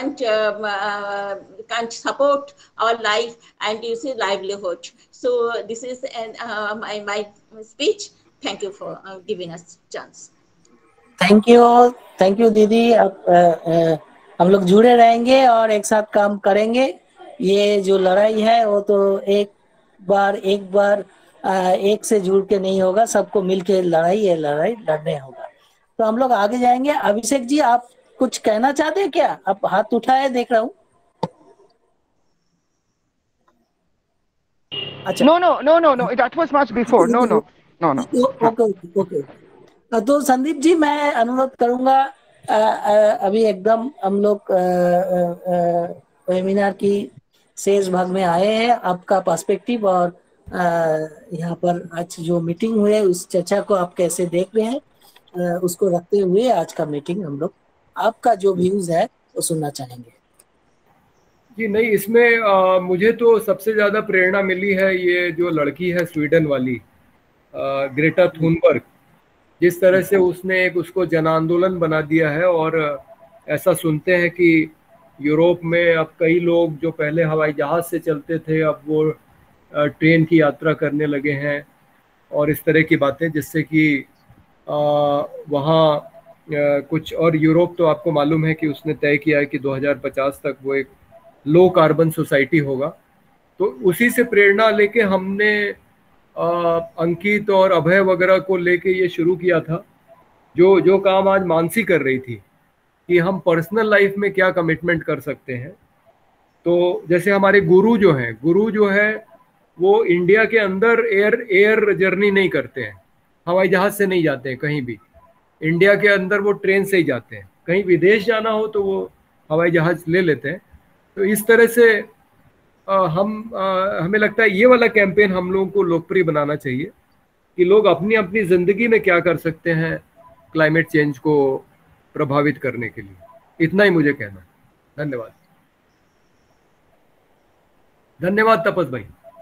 support our life and you see livelihood. So this is my speech. Thank you for giving us chance. Thank you दीदी। अब हम लोग जुड़े रहेंगे और एक साथ काम करेंगे। ये जो लड़ाई है वो तो एक बार एक से जुड़ के नहीं होगा, सबको मिलके लड़ाई लड़ने होगा। तो हम लोग आगे जाएंगे। अभिषेक जी, आप कुछ कहना चाहते हैं क्या? आप हाथ उठाए देख रहा हूँ। अच्छा, no, that was much before. No. Okay. तो संदीप जी, मैं अनुरोध करूंगा, अभी एकदम हम लोग वेबिनार की शेष भाग में आए हैं। आपका पर्सपेक्टिव और यहाँ पर आज जो मीटिंग हुई है उस चर्चा को आप कैसे देख रहे हैं, उसको रखते हुए आज का मीटिंग हम लोग आपका जो व्यूज है वो सुनना चाहेंगे। जी नहीं, इसमें मुझे तो सबसे ज्यादा प्रेरणा मिली है ये जो लड़की है स्वीडन वाली ग्रेटा थुनबर्ग। जिस तरह से उसने उसको जन आंदोलन बना दिया है, और ऐसा सुनते हैं कि यूरोप में अब कई लोग जो पहले हवाई जहाज से चलते थे अब वो ट्रेन की यात्रा करने लगे हैं, और इस तरह की बातें, जिससे कि वहाँ कुछ, और यूरोप तो आपको मालूम है कि उसने तय किया है कि 2050 तक वो एक लो कार्बन सोसाइटी होगा। तो उसी से प्रेरणा लेके हमने अंकित और अभय वगैरह को लेके ये शुरू किया था, जो काम आज मानसी कर रही थी कि हम पर्सनल लाइफ में क्या कमिटमेंट कर सकते हैं। तो जैसे हमारे गुरु जो है वो इंडिया के अंदर एयर जर्नी नहीं करते हैं, हवाई जहाज से नहीं जाते हैं कहीं भी, इंडिया के अंदर वो ट्रेन से ही जाते हैं। कहीं विदेश जाना हो तो वो हवाई जहाज ले लेते हैं। तो इस तरह से हमें लगता है ये वाला कैंपेन हम लोगों को लोकप्रिय बनाना चाहिए कि लोग अपनी अपनी जिंदगी में क्या कर सकते हैं क्लाइमेट चेंज को प्रभावित करने के लिए। इतना ही मुझे कहना है। धन्यवाद तपस भाई।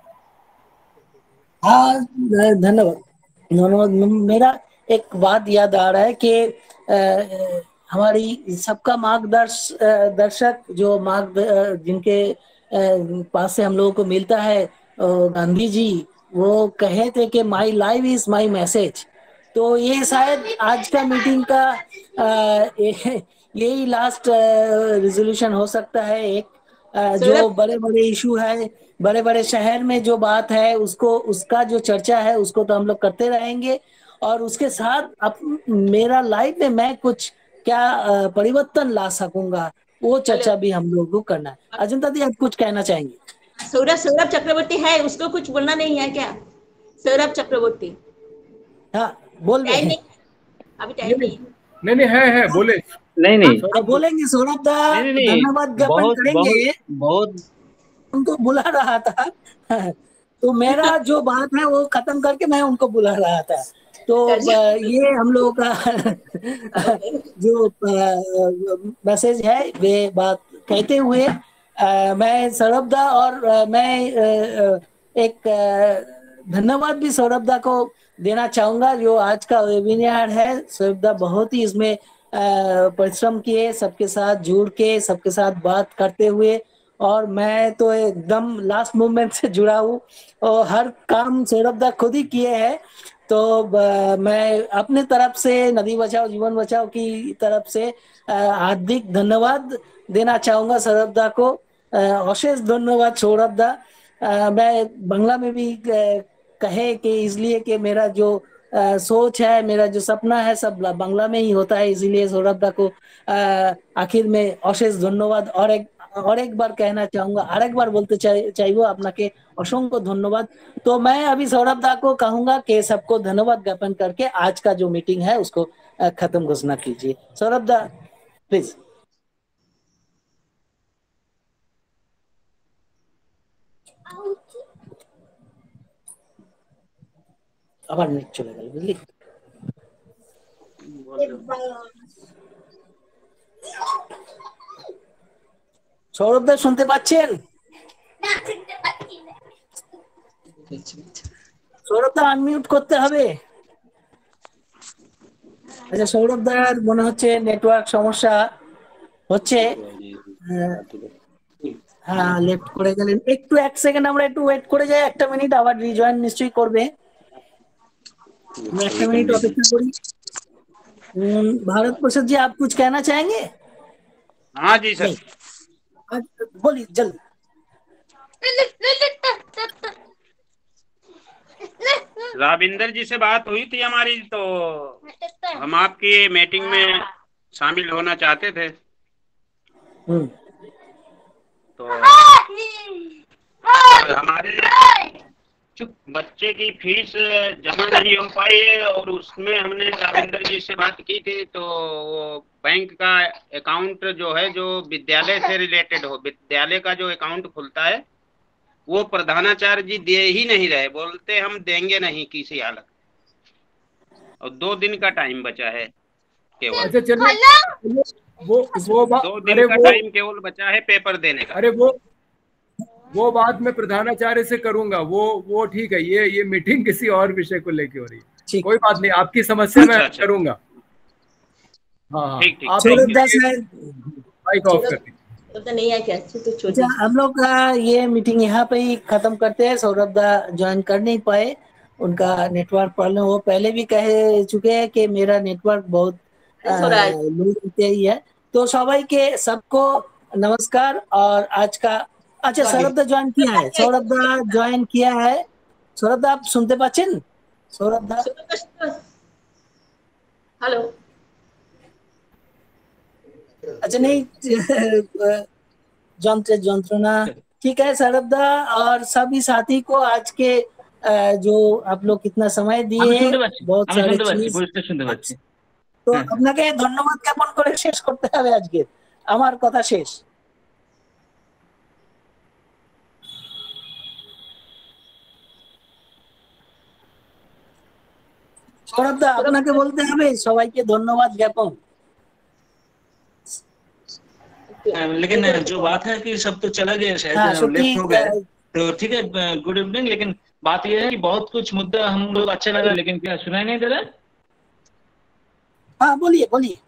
हाँ, धन्यवाद। मेरा एक बात याद आ रहा है कि हमारी सबका मार्गदर्शक जो जिनके पास से हम लोगों को मिलता है, गांधी जी, वो कहे थे कि my life is my message. तो ये शायद आज का मीटिंग का यही लास्ट रिजोल्यूशन हो सकता है। एक जो बड़े बड़े इशू है, बड़े बड़े शहर में जो बात है उसका जो चर्चा है उसको तो हम लोग करते रहेंगे, और उसके साथ मेरा लाइफ में मैं कुछ क्या परिवर्तन ला सकूंगा वो चर्चा भी हम लोगों को करना है। अजंता दी, आप कुछ कहना चाहेंगे? सौरभ चक्रवर्ती है, उसको कुछ बोलना नहीं है क्या? सौरभ चक्रवर्ती, हाँ बोल रहे हैं। अभी टाइम नहीं। नहीं है बोले। नहीं अब बोलेंगे सौरभ दा, धन्यवाद ज्ञापन करेंगे। बहुत उनको बुला रहा था तो मेरा जो बात है वो खत्म करके मैं उनको बुला रहा था। तो ये हम लोगों का जो मैसेज है वे बात कहते हुए मैं सौरभ दा और मैं एक धन्यवाद भी सौरभ दा को देना चाहूंगा जो आज का वेबिनार है। सौरभ दा बहुत ही इसमें परिश्रम किए, सबके साथ जुड़ के सबके साथ बात करते हुए, और मैं तो एकदम लास्ट मोमेंट से जुड़ा हूँ और हर काम सौरभ दा खुद ही किए हैं। तो मैं अपने तरफ से नदी बचाओ जीवन बचाओ की तरफ से हार्दिक धन्यवाद देना चाहूंगा सौरभ दा को। অশেষ ধন্যবাদ সৌরভ दा। मैं बांग्ला में भी कहे कि इसलिए कि मेरा जो सोच है, मेरा जो सपना है सब बांग्ला में ही होता है, इसीलिए सौरभ दा को आखिर में অশেষ ধন্যবাদ और एक बार कहना चाहूंगा, আরেকবার বলতে চাইবো আপনাকে অসংখ্য ধন্যবাদ। तो मैं अभी सौरभ दा को कहूंगा कि सबको धन्यवाद ज्ञापन करके आज का जो मीटिंग है उसको खत्म घोषणा कीजिए। सौरभ दा प्लीज। আবার নেট চলে গেল বুঝলি। সৌরভ দা শুনতে পাচ্ছেন? সৌরভ দা আনমিউট করতে হবে। আচ্ছা সৌরভ দার মনে হচ্ছে নেটওয়ার্ক সমস্যা হচ্ছে। হ্যাঁ লেফট করে গেলেন, একটু এক সেকেন্ড আমরা একটু ওয়েট করে যাই, একটা মিনিট, আবার রিজয়েন নিশ্চয়ই করবে। एक मिनट अपेक्षा करिए। भारत प्रसाद जी आप कुछ कहना चाहेंगे? हाँ जी सर बोलिए जल्दी। राविंदर जी से बात हुई थी हमारी, तो हम आपकी मीटिंग में शामिल होना चाहते थे। तो हमारे बच्चे की फीस जमा नहीं हो पाई है और उसमें हमने राविंदर जी से बात की थी, तो वो बैंक का अकाउंट जो है जो विद्यालय से रिलेटेड हो, विद्यालय का जो अकाउंट खुलता है वो प्रधानाचार्य जी दे ही नहीं रहे, बोलते हम देंगे नहीं किसी हालत, और 2 दिन का टाइम बचा है केवल। अच्छा चलिए, वो 2 दिन का टाइम केवल बचा है पेपर देने का। अरे वो बात मैं प्रधानाचार्य से करूंगा, वो ठीक है। ये मीटिंग किसी और विषय को लेके हो रही है, कोई बात नहीं, आपकी समस्या मैं करूंगा। हाँ ठीक आप माइक ऑफ कर दीजिए। हम लोग ये मीटिंग यहाँ पे ही खत्म करते हैं। सौरभ दा ज्वाइन कर नहीं पाए, उनका नेटवर्क प्रॉब्लम, वो पहले भी कह चुके हैं कि मेरा नेटवर्क बहुत लो ही है। तो सबाई के सबको नमस्कार। और आज का अच्छा सौरभ दा ज्वाइन किया है, सौरभ दा ज्वाइन किया है। सौरभ दा आप सुनते पाচ্ছেন? सौरभ दा हेलो। अच्छा नहीं जंत्रणा ठीक है सौरभ दा और सभी साथी को आज के जो आप लोग कितना समय दिए बहुत सारे चीज তো আপনাকে ধন্যবাদ জ্ঞাপন করে শেষ করতে হবে আজকে আমার কথা শেষ। সৌরভ দা আপনাকে বলতে হবে সবাইকে ধন্যবাদ জ্ঞাপন। लेकिन जो बात है कि सब तो चला गया शायद, लेफ्ट हो गया, तो ठीक है गुड इवनिंग। लेकिन बात यह है कि बहुत कुछ मुद्दा हम लोग अच्छा लगा, लेकिन क्या सुनाई नहीं दे रहा? हाँ बोलिए बोलिए।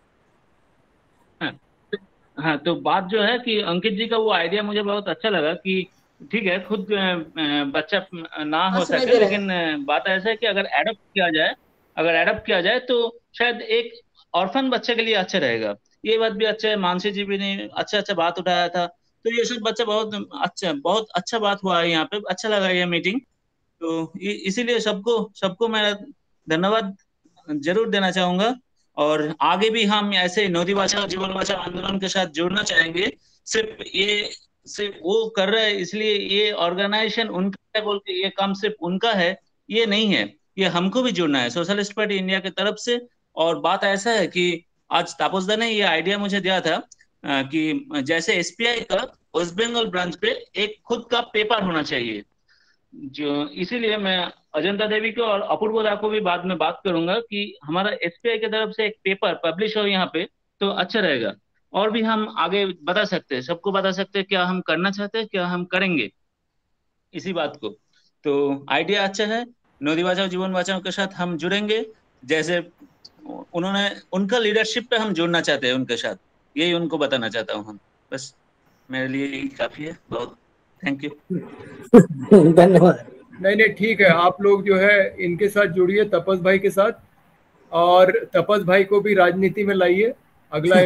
हाँ तो बात जो है कि अंकित जी का वो आइडिया मुझे बहुत अच्छा लगा कि ठीक है खुद बच्चा ना हो सके, लेकिन बात ऐसा है कि अगर एडॉप्ट किया जाए तो शायद एक ऑर्फन बच्चे के लिए अच्छा रहेगा। ये बात भी अच्छा है, मानसी जी भी ने अच्छा बात उठाया था, तो ये सब बच्चा बहुत अच्छा बात हुआ है यहाँ पे, अच्छा लगा ये मीटिंग। तो इसीलिए सबको मैं धन्यवाद जरूर देना चाहूंगा। और आगे भी हम ऐसे नदी बचाओ जीवन बचाओ आंदोलन के साथ जुड़ना चाहेंगे। सिर्फ वो कर रहे हैं इसलिए ये ऑर्गेनाइजेशन उनका है बोल के ये काम सिर्फ उनका है, ये नहीं है, ये हमको भी जुड़ना है सोशलिस्ट पार्टी इंडिया की तरफ से। और बात ऐसा है कि आज तापस दा ने ये आइडिया मुझे दिया था कि जैसे एसपीआई का वेस्ट बंगाल ब्रांच पे एक खुद का पेपर होना चाहिए, जो इसीलिए मैं अजंता देवी को और अपूर्व दा को भी बाद में बात करूंगा कि हमारा एसपीआई की तरफ से एक पेपर पब्लिश हो यहाँ पे तो अच्छा रहेगा। और भी हम आगे बता सकते हैं, सबको बता सकते हैं क्या हम करना चाहते हैं, क्या हम करेंगे इसी बात को। तो आइडिया अच्छा है, नदी बचाओ जीवन बचाओ के साथ हम जुड़ेंगे, जैसे उन्होंने उनका लीडरशिप पे हम जुड़ना चाहते हैं उनके साथ, यही उनको बताना चाहता हूँ हम। बस मेरे लिए यही काफी है, बहुत थैंक यू धन्यवाद। नहीं ठीक है, आप लोग जो है इनके साथ जुड़िए तपस भाई के साथ, और तपस भाई को भी राजनीति में लाइए। अगला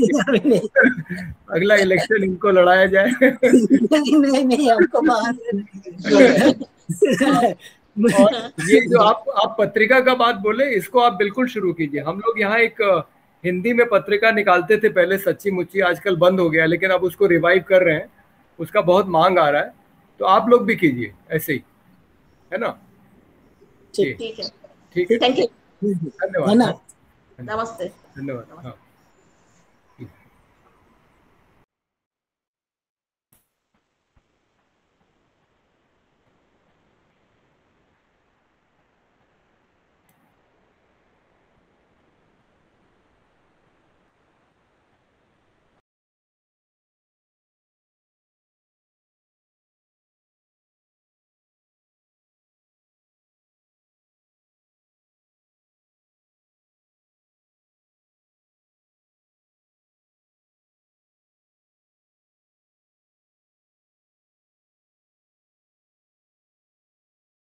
अगला इलेक्शन इनको लड़ाया जाए। नहीं हमको बाहर और ये जो आप पत्रिका का बात बोले, इसको आप बिल्कुल शुरू कीजिए। हम लोग यहाँ एक हिंदी में पत्रिका निकालते थे पहले, सच्ची मुच्ची, आजकल बंद हो गया, लेकिन अब उसको रिवाइव कर रहे हैं, उसका बहुत मांग आ रहा है, तो आप लोग भी कीजिए ऐसे ही, है ना? ठीक है, ठीक है, थैंक यू, धन्यवाद, नमस्ते, धन्यवाद। हाँ।